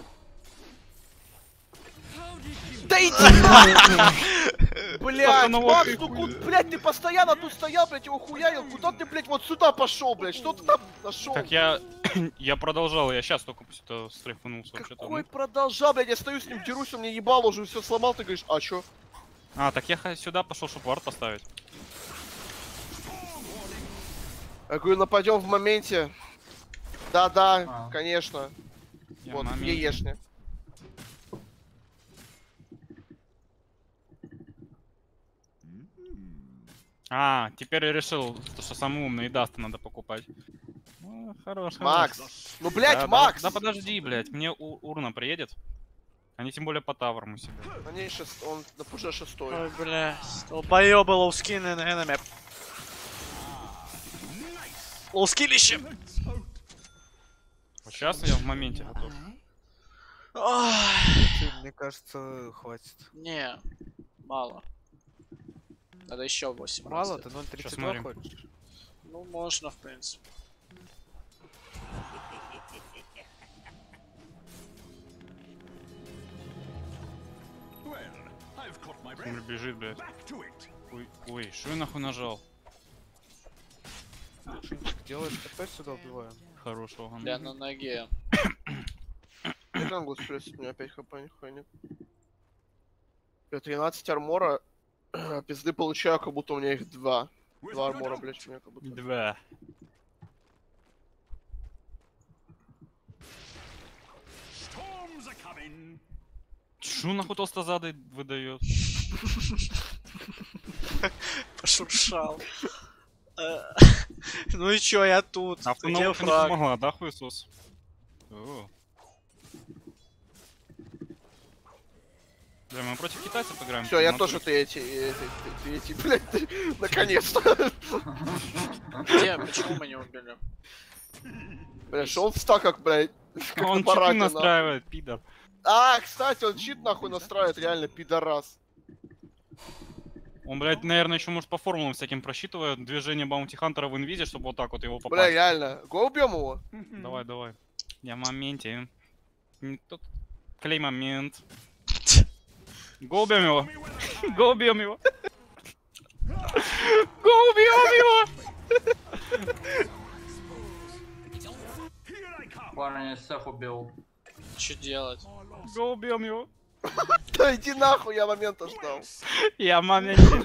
Да иди! Блядь, Ну, Макс, ну блядь, ты постоянно тут стоял, блядь, его хуярил. Куда ты, блядь, вот сюда пошел, блядь? Что ты там нашел? Так я продолжал, я сейчас только после этого стрейфанулся вообще-то. Какой продолжал, блядь, я стою с ним, дерусь, он мне ебало уже все сломал, ты говоришь, а чё? А, так я сюда пошел, чтобы вард поставить. Я говорю, нападем в моменте. Да, А. конечно. Я Вот, в где моменте. ешня? А, теперь я решил, что самый умный и даста надо покупать. Ну, хорош, Макс, хорош. ну, блядь, Да, Макс! Да подожди, блядь, мне урна приедет. Они тем более по таврам у себя. На ней он на пуже 6. Ой, бля. Долбоёбы лоускин энеми. Лоускилище! Вот сейчас я в моменте готов. Мне кажется, хватит. Не, мало. Надо еще 8 Мало, раз. ты Сейчас 0.32 смотрим. хочешь? Ну, можно, в принципе. Он бежит, блядь. Ой, что я нахуй нажал? Делаешь ТП, сюда убиваем. Хорошего. Бля, на ноге. Джангл сплюсит, у меня 5 хп, нихуя нет. Я 13 армора, пизды получаю, как будто у меня их 2. 2 армора, блядь, у меня как будто. Да. Чё нахуй толстозадый выдает? Пошуршал. Ну и чё, я тут. Где Автонаука не фраг? помогла, да, хуесос? О. Бля, мы против китайцев играем. Все, я в тоже натуре. эти, блядь, наконец-то. Где? Почему мы не убили? Бля, шел в стак, как, блядь, как Он на параде, читы нахуй. настраивает, пидор. А, кстати, он щит нахуй настраивает, реально, пидорас. Он, блядь, наверное, еще может по формулам всяким просчитывает движение Баунти Хантера в инвизе, чтобы вот так вот его Бля, попасть. реально. Го убьем его. Давай, давай. Я в моменте. Тут клей момент. Го убьем его. Го убьем его. Го убьем его. Парня Сеф убил. Что делать? Го убьем его. Да иди нахуй, я момента ждал. Я в моменте.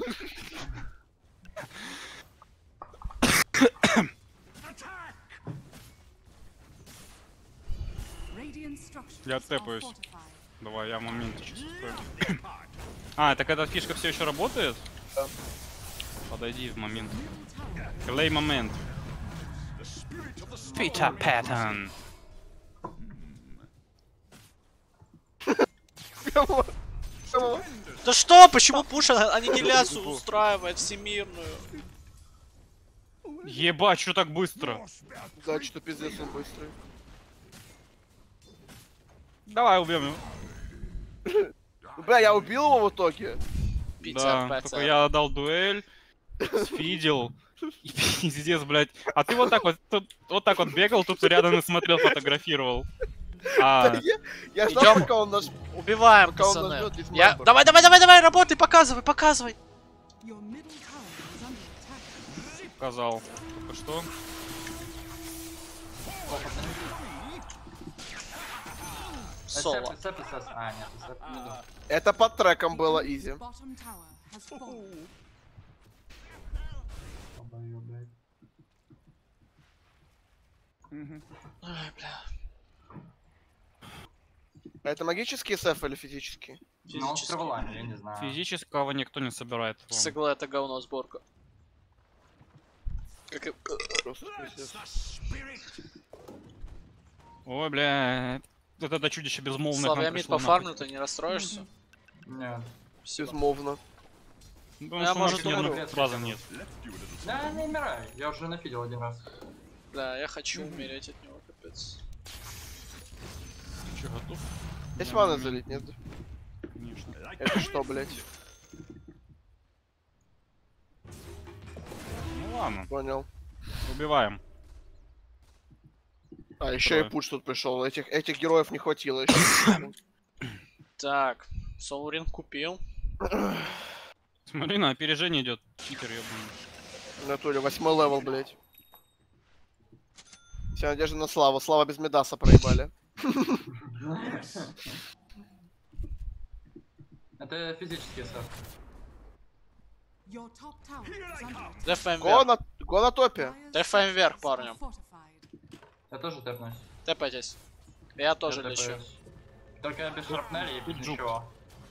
Radiant structures Я are тэпаюсь. fortified. Давай, я в моменте сейчас устрою. А, так эта фишка все еще работает? Да. Подойди в момент. Middle tower Клей момент. Пита паттern. Прямо. Да что? Почему Пуш аннигиляцию устраивает всемирную? Ебать, что так быстро? Да, что пиздец он быстрый. Давай убьем его. Бля, я убил его в итоге. Да, только я отдал дуэль, сфидел. И пиздец, блядь. А ты вот так вот, вот так вот бегал, тут рядом и смотрел, фотографировал. А, Я ждал, Идём. пока он наш... Убиваем, Пока он пацаны. нажмёт Я... дисмембер. Давай, работай, показывай. Your middle tower is under attack. сказал. Только что? Соло. Сеф. А, нет, Сеф. Это под треком было изи. Bottom tower has fallen. Ой, бля. Это магический СФ или физический? Ну, он с траволами, я не знаю. Физического никто не собирает. по-моему. С иглы это говно сборка. Как и... Просто пиздец. Ой, бля. Вот это чудище безмолвное. Слава, к нам я мид пришло, пофармлю, ты не расстроишься? Нет. Безмолвно. нахуй. Потому Я, что может, у нас умру. фразы нет. Да, я не умираю. Я уже нафидел один раз. Бля, я хочу умереть от него, капец. Ты чё, готов? Есть Я маны не- залить, нет? Конечно. Это что, блять? Ну ладно, Понял. убиваем. А, еще и Давай. пуш тут пришел. Этих героев не хватило еще. Так, Соурин купил. Смотри, на опережение идет. Читер ёбаный. В натуре, 8 левел, блять. Вся надежда на Славу. Слава без медаса проебали. Это физический Сеф. Your top tower is under attack. Дефаем Го вверх. на топе. Dire's Дефаем вверх, structures парни. are fortified. Я тоже тэпнусь. Тэпайтесь. Я тоже Я лечу. тэпаюсь. Только без шрапнели и без Тут жук. ничего.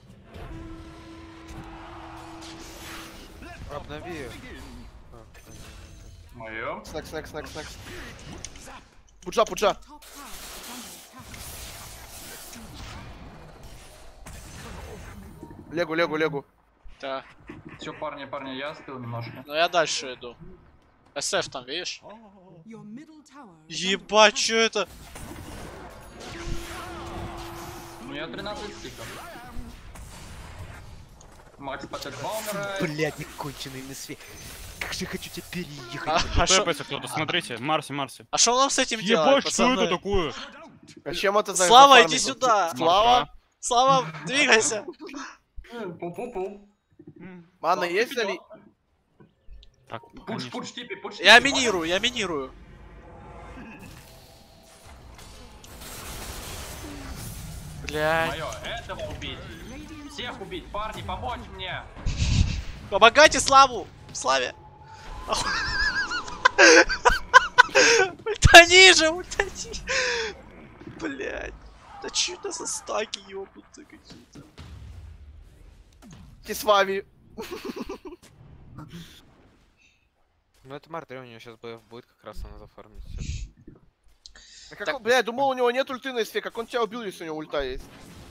Обнови. Мою. Снэк. Пуджа. Top tower is under attack. Легу. Да. Все, парни, я спил немножко. Но я дальше иду. СФ там, видишь? Your middle tower is under Ебать, attack. чё это? У нее 13 стиков. Макс по Т2 умирает. Блядь, не конченый на свете. Как же я хочу тебя переехать. А шо- Тэпается кто-то, смотрите. Марси. а шо нам с этим делать, Ебать, что пацаны? это такое? А чем это за Слава, зафармить? иди сюда! Слава? Слава, двигайся! Пу-пу-пу. Мана есть ли? Так, Пуш конечно. типи. Я минирую. Блядь. Мое, этого убить. Всех убить, парни, помочь мне. Помогайте Славу! Славе! Ультани же, ультани! Блядь. Да чё это за стаки ёбнутые какие-то? Тисвави. Ну это Мартри, у него сейчас БФ будет, как раз она зафармит. А как он, блядь, думал, у него нет ульты на эсфе, как он тебя убил, если у него ульта есть?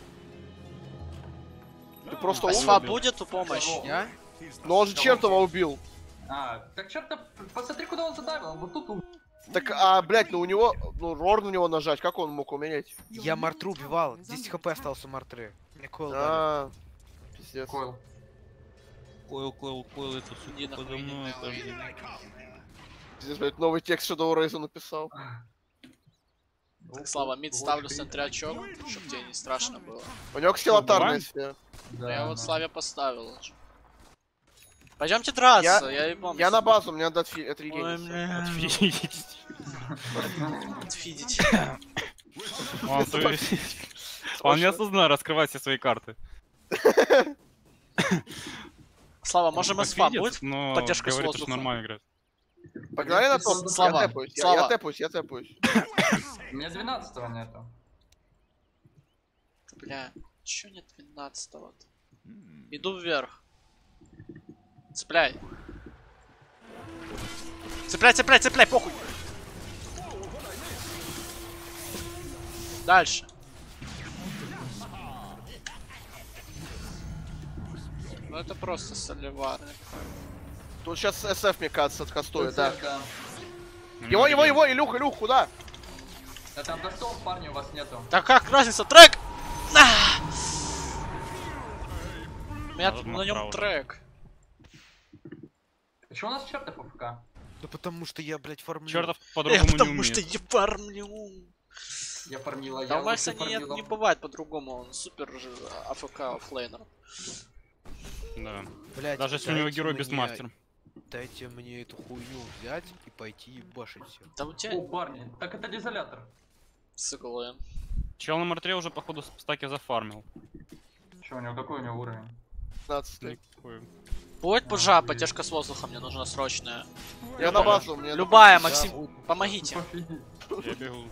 Ты просто Асфа умер. будет у помощь? Я? Но он же Чертова убил. А, так черт, посмотри, куда он задавил, вот тут Так, а, блядь, ну у него, ну, Рор на него нажать, как он мог умереть? Я Мартру убивал, 10 хп остался у Мартры. Мне койл дали. А, пиздец. койл. Койл, это Иди сука нахуй, подо мной. иди нахуй, иди Пиздец, блядь, новый текст Shadow Razer написал. Так, Слава, мид ставлю в центре очок, чтобы тебе не страшно было. У него, кстати, лотар на давай? эсфе. Но я вот Славе поставил уже. Пойдемте драться, я и помню. Я на базу, мне надо Ой, отрегениться. бля, отфидить. Он не осознанно раскрывает все свои карты. Слава, можем Он СФА видит, будет? но Поддержка с говорит, что воздуха. нормально играет. Погнали на топ. Слава, Я тэпаюсь, Слава. я тэпаюсь, я тэпаюсь. У меня 12-го нету. Бля, чё нет 12-го? Иду вверх. Цепляй. Цепляй, цепляй, цепляй, похуй. Дальше. Ну это просто соливарник. Тут сейчас СФ, мне кажется, откастует, да. Да. Его, Илюх, куда? Да там достов, парни, у вас нету. Так как разница? Трек! У меня тут Ладно, на нем правда. трек. Почему у нас чертов АФК? Да потому что я, блядь, фармлю. Чертов Я по-другому не потому что умеет. не фармлю. Я фармила, Да я у Макса лучше нет, фармила. не бывает по-другому, он супер же АФК оффлейнер. Да. Блядь, Даже если у него дайте герой без мне- мастера. Дайте мне эту хуйню взять и пойти ебашить всё. Да у тебя О, парни, так это изолятор. согласен. Чел на Мартре уже, походу, в стаке зафармил. Что у него, какой у него уровень? 15. Никакой. Будет пужа, поддержка с воздуха мне нужна срочная. Я на базу, мне... Любая, Максим, помогите. Я бегу.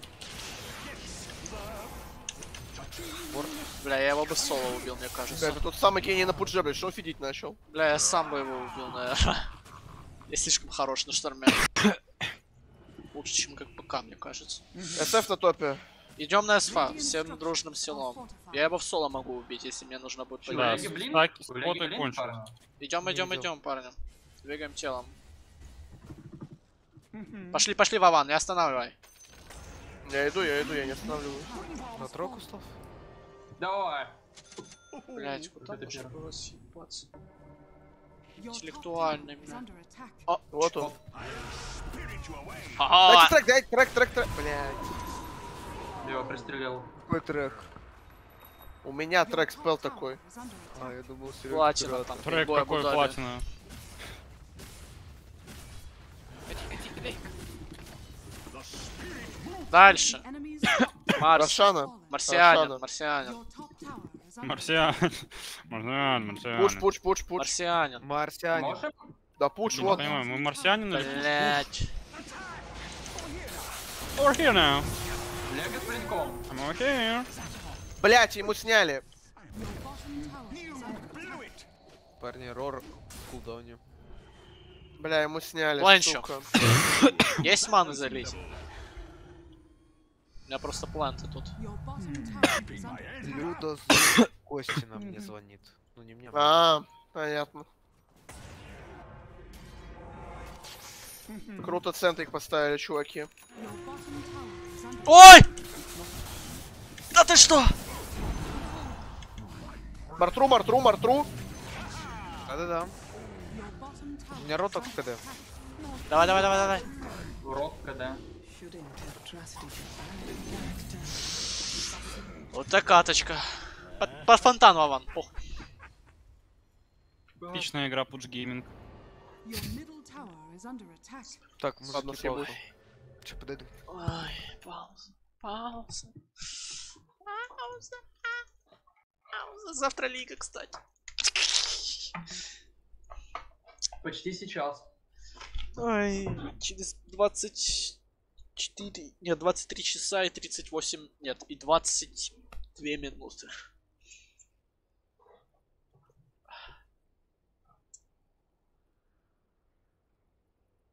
Бля, я его бы соло убил, мне кажется. Это тот самый гений на пудже, блядь, что он фидить начал? Бля, я сам бы его убил, наверное. Я слишком хорош на шторме. Лучше, чем как ПК, мне кажется. СФ на топе. Идем на СФА, всем дружным селом. Я его в соло могу убить, если мне нужно будет Чё, Да, Ляги, блин? стаки, У Ляги, споты блин, кончились. парни? Идем, Не видел. идем, парни. Двигаем телом. Пошли, пошли, Вован, не останавливай. Я иду, я не останавливаюсь. На тройку став? Давай. Блять, куда Это можно первый. было съебаться? Your top Интеллектуальный, tower is бля. under attack. Вот он. А, Дайте трек. Блядь, Я его пристрелил. какой трек? У меня трек спел такой. Is under attack. А, я думал, Платина там. Трек бой какой Абу-Даби. платина. Дальше. Enemies Марс. Рошана. Марсианин, Рошана. марсианин. Your top tower is under Марсиан. Марсиан. Пуш. Марсианин. Марсиане. Можем? Да пуш, Не вот. понимаю, мы марсианин или... Блять. We're here now. Ляга с блинком. I'm over here. Блять, ему сняли. Your bottom tower is under Парни, Рор в кулдауне. Бля, ему сняли, Ланчо. сука. Есть маны залить? У меня просто планты тут. Your bottom tower is under attack. Люда Костина мне звонит. Ну не мне. А, понятно. Круто центрик поставили, чуваки. Your bottom tower is under Ой! Да ты что? Мартру. Да-да-да. Your bottom tower У меня рот только КД. Давай. Урок, когда. Вот так каточка. Под фонтан, Вован. Похуй. Типичная игра Pudge Gaming. Your middle tower is under attack. Так, Ладно, музыки съебусь. паузу. Че, подойду. Ой, пауза. Завтра лига, кстати. Почти сейчас. Ой, через 24... Нет, 23 часа и 38... Нет, и 22 минуты.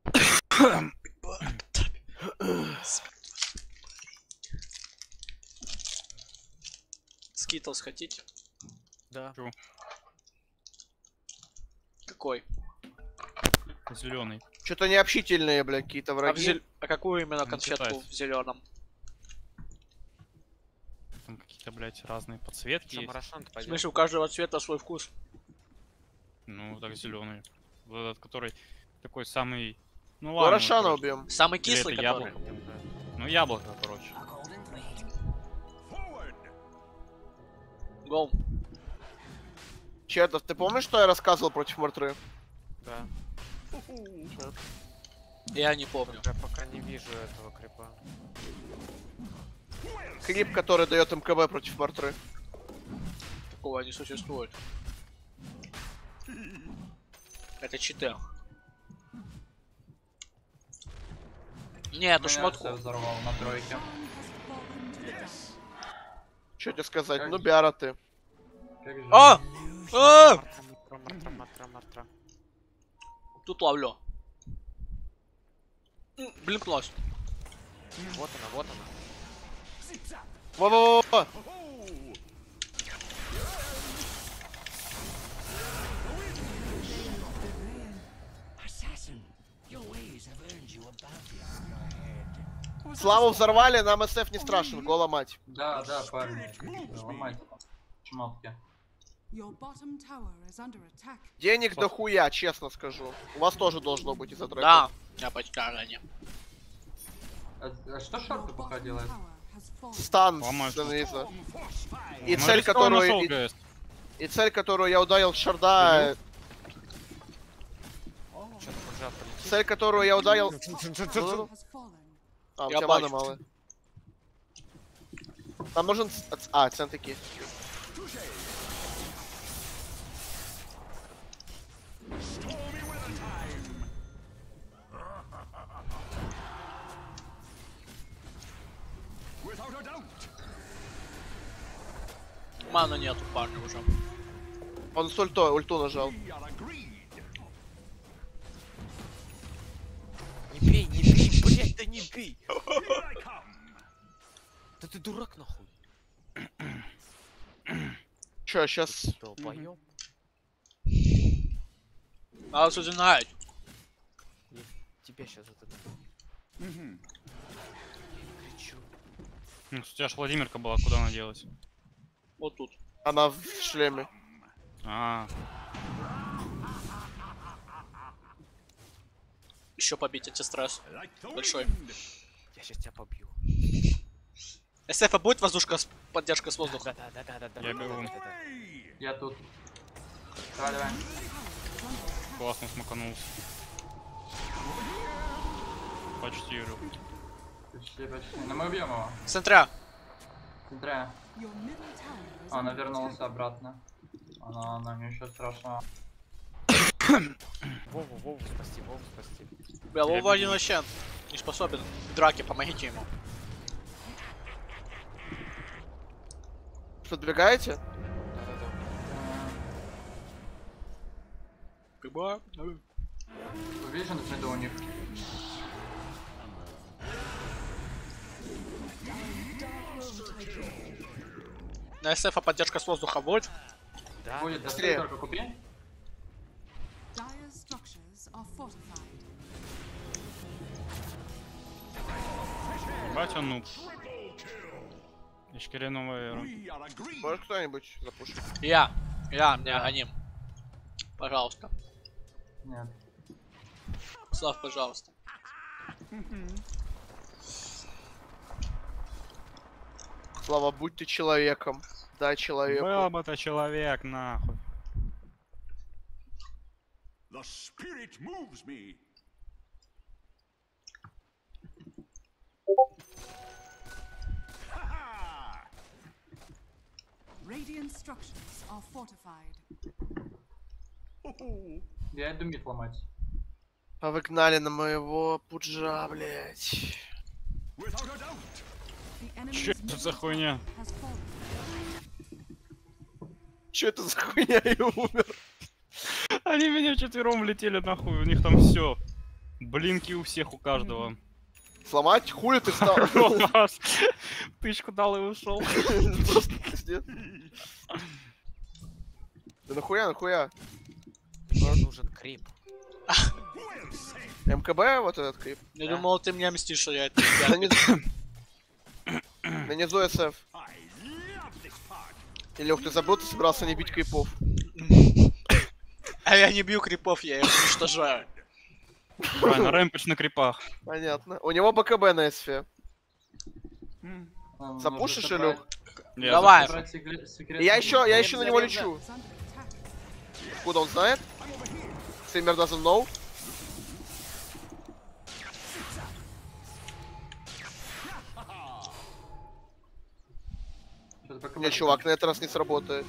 Скитлс хотите? Да. Чё? Какой? Зеленый. Что-то необщительные, блядь, какие-то враги. А какую именно Не конфетку читается. в зеленом? Там какие-то, блядь, разные подсветки. Что, есть. Марошан-то В пойдёт? смысле, у каждого цвета свой вкус. Ну, так зеленый. Вот этот, который такой самый. Ну ладно. Рошана короче. убьем. Самый Или кислый, это который. яблоко. Ну, яблоко, короче. Гол. Чертов, ты помнишь, что я рассказывал против Мортры? Да. Я не помню. Я пока не вижу этого крипа. Крип, который дает МКБ против Мортры. Такого не существует. Это читы. Нет, Меня шмотку. всё взорвал на тройке. Что тебе сказать? Как Ну, же? Биара ты. Как же? А! А! Мартра. Тут ловлю. Блинкнулась. Вот она, вот она. Во-во-во! Славу взорвали, нам СФ не страшен, гола мать. Да, да, парни. Ломать шмотки. Your bottom tower is under attack. Денег дохуя, честно скажу. У вас тоже должно быть из-за трека. Да, я почти. А что Your шорты пока bottom делает? tower has fallen. Стан Ломаю с Дениза. Ну, И цель, которую я ударил в шарда. Что-то поджат полетит. Цель, которую я ударил. Tower has fallen. А, у Я тебя маны бачу. мало. Нам нужен... А, центики. Мана нету, парни, уже. Он с ульту нажал. Не бей, блядь, да не бей! Да ты дурак нахуй. Чё, сейчас... Долбоёб. Надо что знать. Тебя сейчас вот это... Кричу. Ну, у тебя ж Владимирка была, куда она делась? Вот тут. Она в шлеме. А, Еще побить антистресс. Большой. Я сейчас тебя побью. СФ, а будет воздушка с поддержка с воздуха? Да. Я беру. Я тут. Давай, давай. Классно смаканулся. Почти, говорю. Почти. Но мы убьем его. Центра. Смотря. Your middle tower is Она under вернулась attack. обратно. Она ничего страшного. Вову спасти. Бля, Вова один вообще не способен к драке, помогите ему. Подбегаете? Да. Прибываю. Вижен в меду у них. На СФ поддержка с воздуха будет? Да. Будет, да Быстрее. только купи. Dire's structures are fortified. Ебать он нуб. Ишкиреновая эра. Может кто-нибудь запушить? Я, меня гоним. Пожалуйста. Нет. Слав, пожалуйста. Слава, будь ты человеком. Дай человеку. Был бы это человек, нахуй. The spirit moves me. Radiant structures are fortified. Я иду мид ломать. А вы гнали на моего пуджа, блять. Without a doubt. The Чё enemy's это за middle хуйня? tower has fallen. Чё это за хуйня? Я умер. Они меня вчетвером летели нахуй, у них там все. Блинки у всех, у каждого. Сломать? Хули ты встал? Тычку дал и ушел. Просто пиздец. Да нахуя? Мне нужен крип. МКБ вот этот крип? Я думал, ты меня мстишь, что я это Нанизу СФ. Или ух, ты забыл, ты собирался не бить крипов. А я не бью крипов, я их уничтожаю. Правильно, рэмпидж на крипах. Понятно. У него БКБ на СФ. Нужно Запушишь, собрать- Илюх? Я Давай. собрать секретный Я еще на него Ревза. лечу. Откуда он знает? Стример doesn't know. Что-то пока Не, чувак, на этот раз не сработает.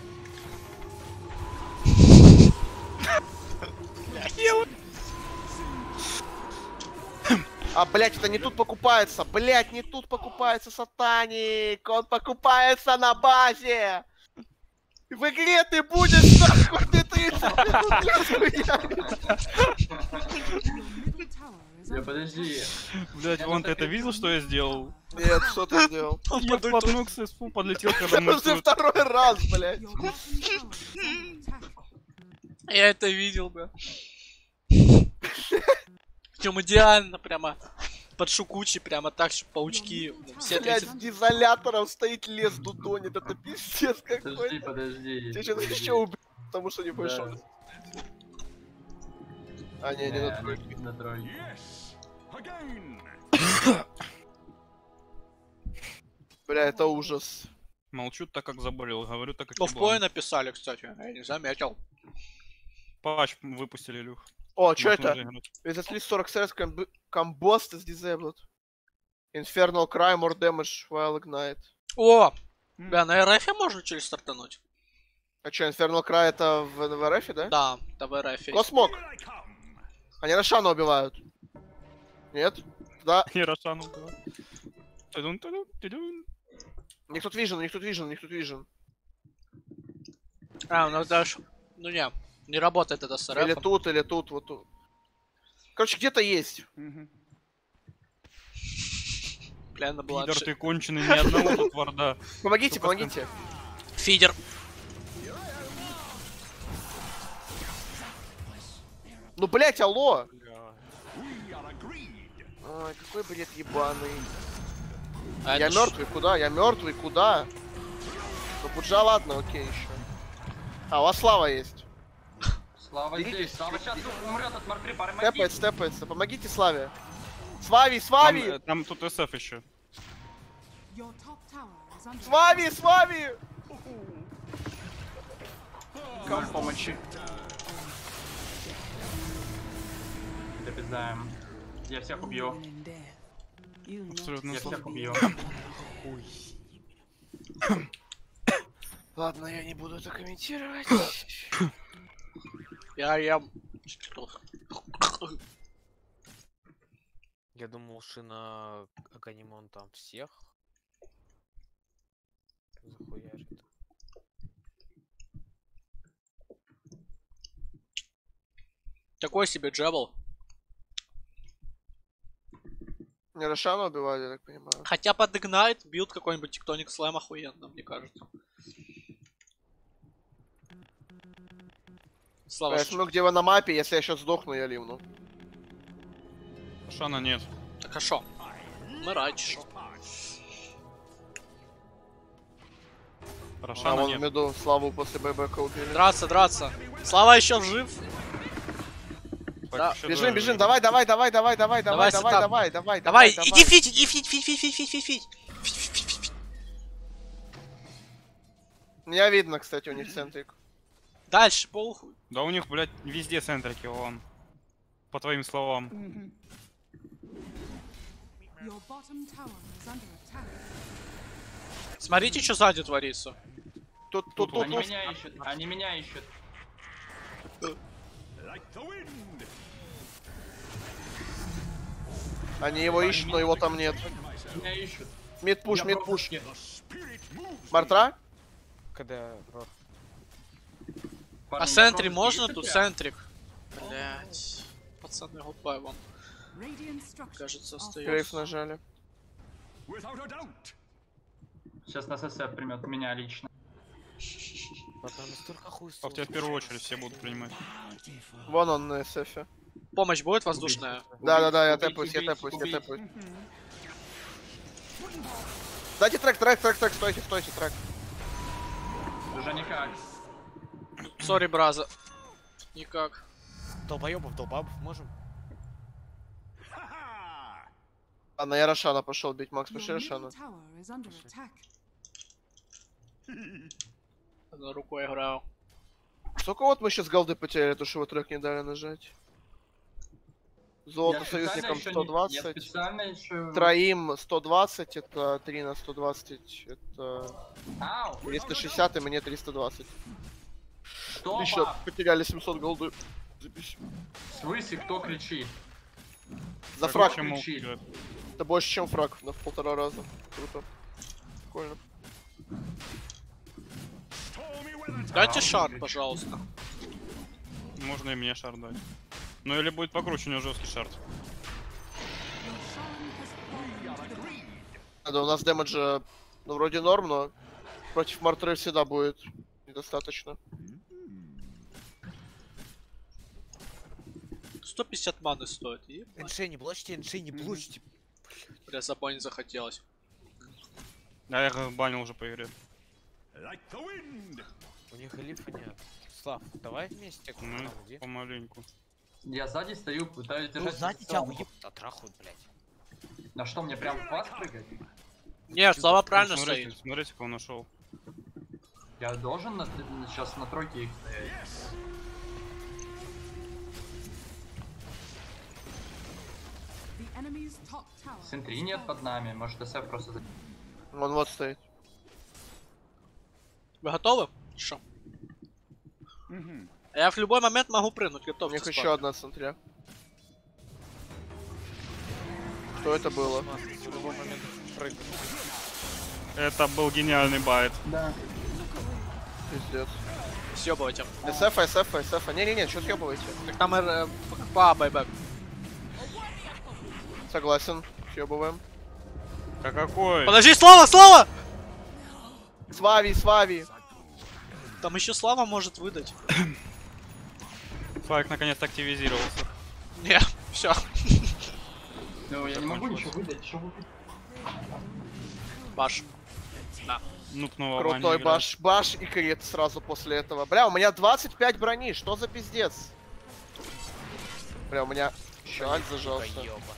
А, блять, это не тут покупается. Блять, не тут покупается Сатаник. Он покупается на базе. В игре ты будешь нахуй, ты 30 Я подожди. Блять, вон ты это видел, что я сделал? Нет, что ты сделал? Я под ног с СПУ подлетел, когда мы... Уже второй раз, блять. Я это видел, бля. Причем идеально, прямо под шукучи, прямо так, что паучки. Все Блять, 30. с изолятором стоит лес, дудонит. Это пиздец Подожди, какой. подожди. Тебя сейчас подожди. еще убьют, потому что не Да. пошел. А, не Не, на тройке. на тройке. Бля, это ужас. Молчу так, как заболел, говорю так, как Ну, не в пое было. написали, кстати. Я не заметил. Патч выпустили, Илюх. О, что Можно это? уже играть. With at least 40 seconds combost is disabled. Infernal cry more damage while ignite. О! Бля, на РФ можно через стартануть? А что, Infernal cry это в РФ, да? Да, это в РФ. Космок! Они Рошана убивают. Нет? Да. И Рошану было. Тудун. У них тут вижен, у них тут вижен, у них тут вижен. А, у нас даже... Ну не работает это с Или РФ. тут, вот тут. Короче, где-то есть. Бля, на Пидор бланше. ты конченый, ни одного тут варда. Помогите, помогите. Фидер. Ну, блять, алло! Ой, какой бред ебаный. А Я это ж- мертвый, куда? Я мертвый, куда? Ну, Пуджа, ладно, окей, еще. А, у вас слава есть. Слава Берите, здесь. Слава сейчас умрет от морфри, Степается, степается. Помогите Славе. Свави, Свави! Там тут СФ еще. Свави, Свави! Кому помощи? Допиздаем. Я всех убью. Абсолютно Я всех убью. Ладно, я не буду это комментировать. Я... Я думал, Шина Аганимон там всех захуярит. Такой себе джебл. Не Рошана убивали, я так понимаю. Хотя под Ignite билд какой-нибудь тектоник слэм охуенно, мне кажется. Слава, Я смотрю, где вы на мапе, если я сейчас сдохну, я ливну. Рошана нет. так а шо? Мы шо? А Рошана вон в нет. меду Славу после бэйбэка убили. Драться. Слава еще жив? Так, Да. ещё Бежим, двое бежим, живых. давай. Давай, иди фить. Меня видно, кстати, у них центрик. Дальше, похуй. Да у них, блядь, везде центрики, вон. По твоим словам. Смотрите, что сзади творится. Тут. Они меня ищут, они меня ищут. Они его ищут, но его там нет. Меня ищут. Мид-пуш, Я мид-пуш. просто- Мартра? Когда А Парни, центре я можно просто тут ищу центрик? Блять. Пацаны, гудбай вам. Radiant structures Кажется, are остается. Грейв нажали. Сейчас нас СФ примет меня лично. Братан, настолько хуй А в тебя в первую очередь все будут принимать. Вон он на СФ. Помощь будет воздушная? Да, я Убить, тэпаюсь, убить, убить. я тэпаюсь. Дайте трек, стойте, трек. Уже никак. Сори, браза. Никак. долбоебов можем? Ладно, я Рошана пошел бить, Макс, Your пошли Рошана. middle tower is under attack. Одной рукой играю. Сколько вот мы сейчас голды потеряли, то что его трек не дали нажать? Золото Я специально союзникам ещё не- 120. Я специально еще... Троим 120, это 3 на 120, это Ау! 360 и мне 320. Что? Еще потеряли 700 голды. Запись. В смысле, кто кричит? За Так, фраг почему? кричит. это больше, чем фраг, в 1,5 раза. Круто. Прикольно. Дайте шар, пожалуйста. Можно и мне шар дать. Ну или будет покруче, у него жесткий шарт. Your shrine has fallen to the ground. Да, у нас дэмэджа, ну, вроде норм, но против Мартры всегда будет недостаточно. 150 маны стоит. И, Эншей не блочите. бля, забанить захотелось. А я их банил уже по игре. У них глифа нет. Слав, давай вместе. Ну, Там, где? помаленьку. Я сзади стою, пытаюсь Ну, держать... сзади тебя дистанцию. уеб... Отрахуют, блядь. На что, мне прям в вас прыгать? Не, Слава правильно Смотрите, стоит. смотрите, кого нашел. Я должен сейчас на тройке их стоять? The enemy's top tower. Сентри is нет fallen. под нами, может СФ просто... Он вот стоит. Вы готовы? Что? Я в любой момент могу прыгнуть, У готов. них еще одна центря. Что это было? В любой момент прыгнуть. Это был гениальный байт. Да. Пиздец. Съебывайте. СФ. Не-не-не, что съебываете? Так там по байбек. Согласен, съебываем. А какой? Подожди, Слава! Свави! Там еще Слава может выдать. Флаг наконец-то активизировался. Не, все. Ну, я не могу ничего выдать, что вы... Баш. Нупнула Крутой баш и крит сразу после этого. Бля, у меня 25 брони, что за пиздец? Бля, у меня еще альт зажался.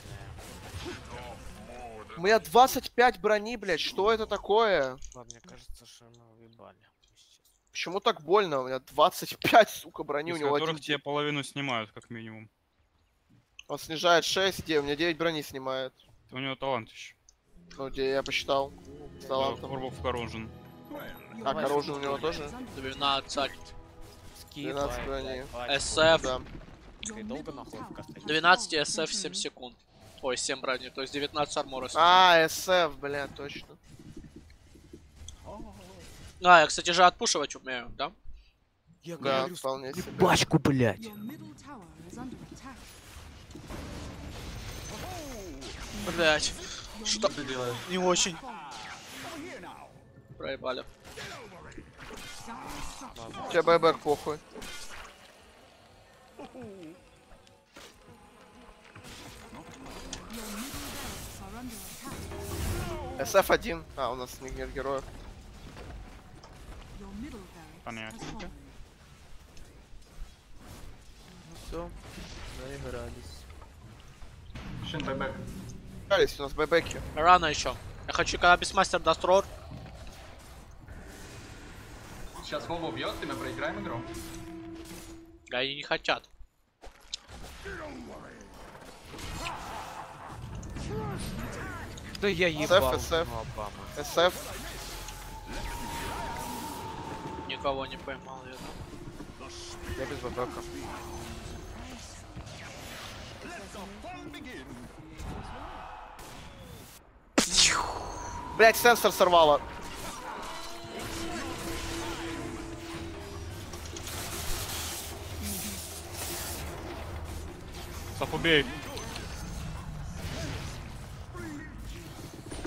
У меня 25 брони, блядь, что это такое? Ладно, мне кажется, что мы уебали. Почему так больно? У меня 25, сука, брони, у Из него которых один. тебе половину снимают, как минимум. Он снижает 6, где у меня 9 брони снимает. У него талант еще. Ну, где я посчитал. С талантом. Корбов Корожен. А, оружие у него тоже? 12. 12 брони. СФ. Да. И долго нахуй кастать? 12 СФ 7 секунд. Ой, 7 брони, то есть 19 армора. А, СФ, бля, точно. А, я, кстати же, отпушивать умею, да? Я Да, говорю, вполне себе. бачку, блядь. Your middle tower is under attack. Блять. Что? ты делаешь? Не очень. Проебали. Тебе байбек похуй. Your middle barracks are under attack. СФ-1. А, у нас нет героев. Your middle barracks has Понятненько. fallen. Все, заигрались. Шин бэбэк. Остались у нас байбеки. Рано еще. Я хочу, когда Бисмастер даст рор. Сейчас Вова убьет, и мы проиграем игру. Да они не хотят. Да я ебал. СФ. ну, Обама. СФ. Никого не поймал я. Да? Я без бабака. Блять, сенсор сорвало. Сап, убей.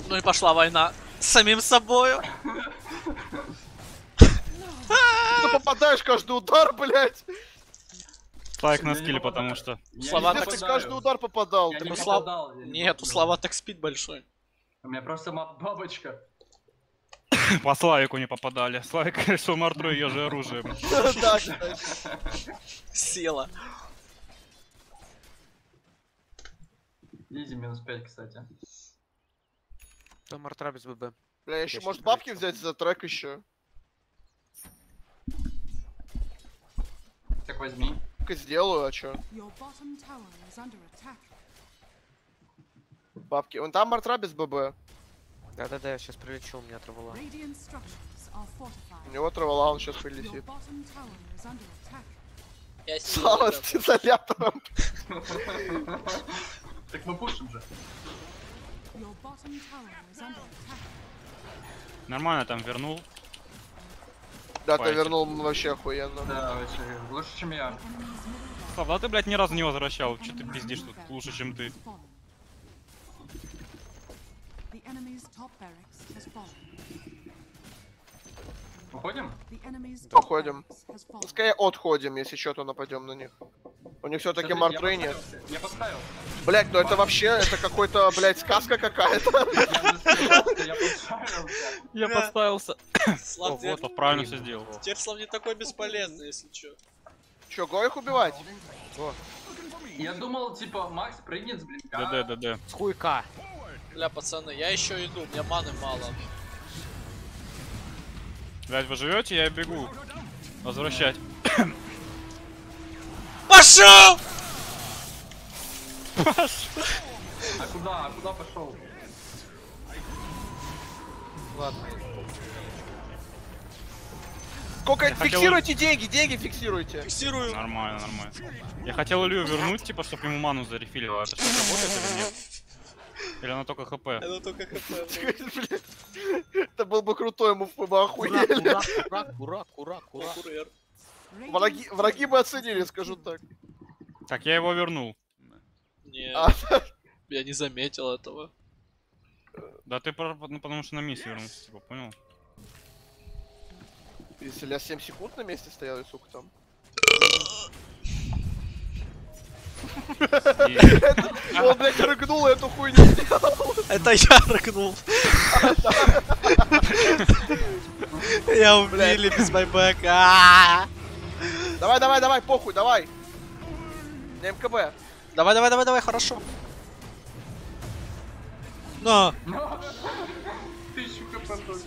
Ну и пошла война с самим собою. Ты попадаешь каждый удар, блядь. Слайк на Я не скилле, попадаю. потому что... Слова Пиздец, так... ты каждый удар попадал. Я Ты не Ну, просто- слава- попадал. я не Нет, у попадал. Слава так спид большой. У меня просто бабочка. По Славику не попадали. Славик решил Мартру ее же оружием. Да, кстати. Села. Изи минус 5, кстати. Там Мартра без ББ. Бля, еще Я может щас бабки пролечу. взять за трек еще. Так возьми. Так и сделаю, а чё? Your bottom tower is under attack. Бабки. Вон там Мартра без ББ. Да-да-да, я сейчас прилечу, у меня оторвала. Radiant structures are У fortified. него травала, он сейчас Your прилетит. bottom tower is under attack. Я Слава села. с изолятором. Так мы пушим же. Your bottom tower is under attack. Нормально там вернул. Да, ты Файтер. вернул вообще охуенно. Да, вообще, лучше, чем я. Enemy's middle Слав, да ты, блядь, ни разу не возвращал. Че ты пиздишь тут лучше, чем ты? has fallen. The enemy's top barracks has fallen. Уходим? The enemy's top Уходим. barracks has fallen. Пускай отходим, если что, то нападем на них. У них все-таки Смотри, Мартры нет. Я поставил. Блять, ну это вообще, это какой-то, блять, сказка какая-то. Я поставил. Я Бля. подставился. Слав, О, вот, правильно все сделал. теперь Слав не такой бесполезный, если чё. Че, го их убивать? Я думал, типа, Макс прыгнет с блинка. ДД. С хуйка. Бля, пацаны, я еще иду, у меня маны мало. Блядь, вы живете, я бегу. Возвращать. Пошел! А куда? А куда пошел? Ладно. Сколько Я хотел- фиксируйте деньги, деньги фиксируйте. Фиксирую. Нормально, нормально. Я хотел Илью вернуть, типа, чтобы ему ману зарефилила. Это что, работает или нет? Или она только ХП? Это только хп. Блядь, это был бы крутой мув, мы бы охуели. Курак. Курьер. Враги бы оценили, скажу так. Так, я его вернул. Не, А, я не заметил этого. Да ты, ну, потому что на миссию вернулся, типа, понял? Если я 7 секунд на месте стоял, и сука там. И- Он, блядь, рыгнул и эту хуйню сделал. Это я рыгнул. Я убили без байбека. Давай, похуй, давай. На МКБ. Давай, хорошо. На. 1000 хп только.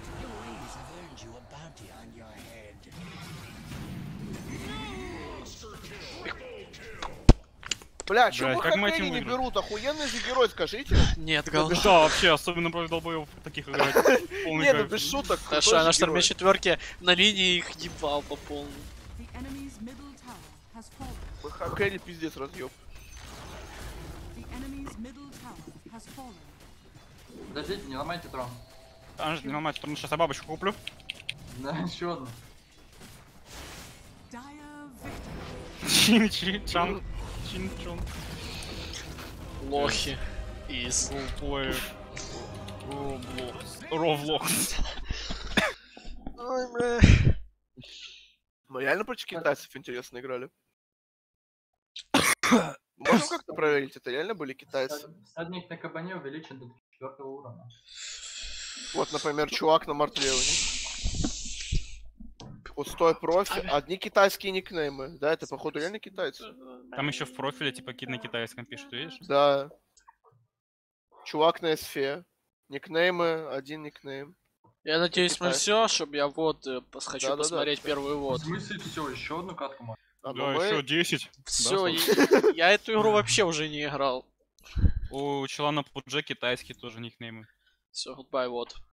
Бля, чё Блядь, вы как мы Хакэни этим не выиграли? берут? Охуенный же герой, скажите. Нет, Да говно. вообще, особенно против долбоев таких играть. Полный Не, ну кайф. без шуток. Да крутой что, я же на штурме герой. четверки на линии их ебал по полной. The enemy's middle tower has fallen. Вы Хакэни пиздец разъеб. The enemy's middle tower has fallen. Подождите, не ломайте трон. Анж, не ломать, потому что сейчас я бабочку куплю. Да, еще одну. Dire victory. Чин-чи-чан. Чин-чон. Лохи. Из. Ролплей. Роблокс. Ой, бля. Мы реально против китайцев интересно играли. Можем как-то проверить, это реально были китайцы? Всадник на кабане увеличен до 4 уровня. Вот, например, чувак на Мартлеоне. Пустой профиль. Одни китайские никнеймы. Да, это походу реально китайцы. Там еще в профиле, типа, на китайском пишут, видишь? Да. Чувак на СФ. Никнеймы, один никнейм. Я надеюсь, мы Китай. все, чтобы я вот хочу Да-да-да, посмотреть всё. первый В вот. смысле все, еще одну катку можно? А, Да, ну мы- еще 10. Все, Да, я эту игру вообще уже не играл. У чела на Пудже китайские тоже никнеймы. Все, гудбай, вот.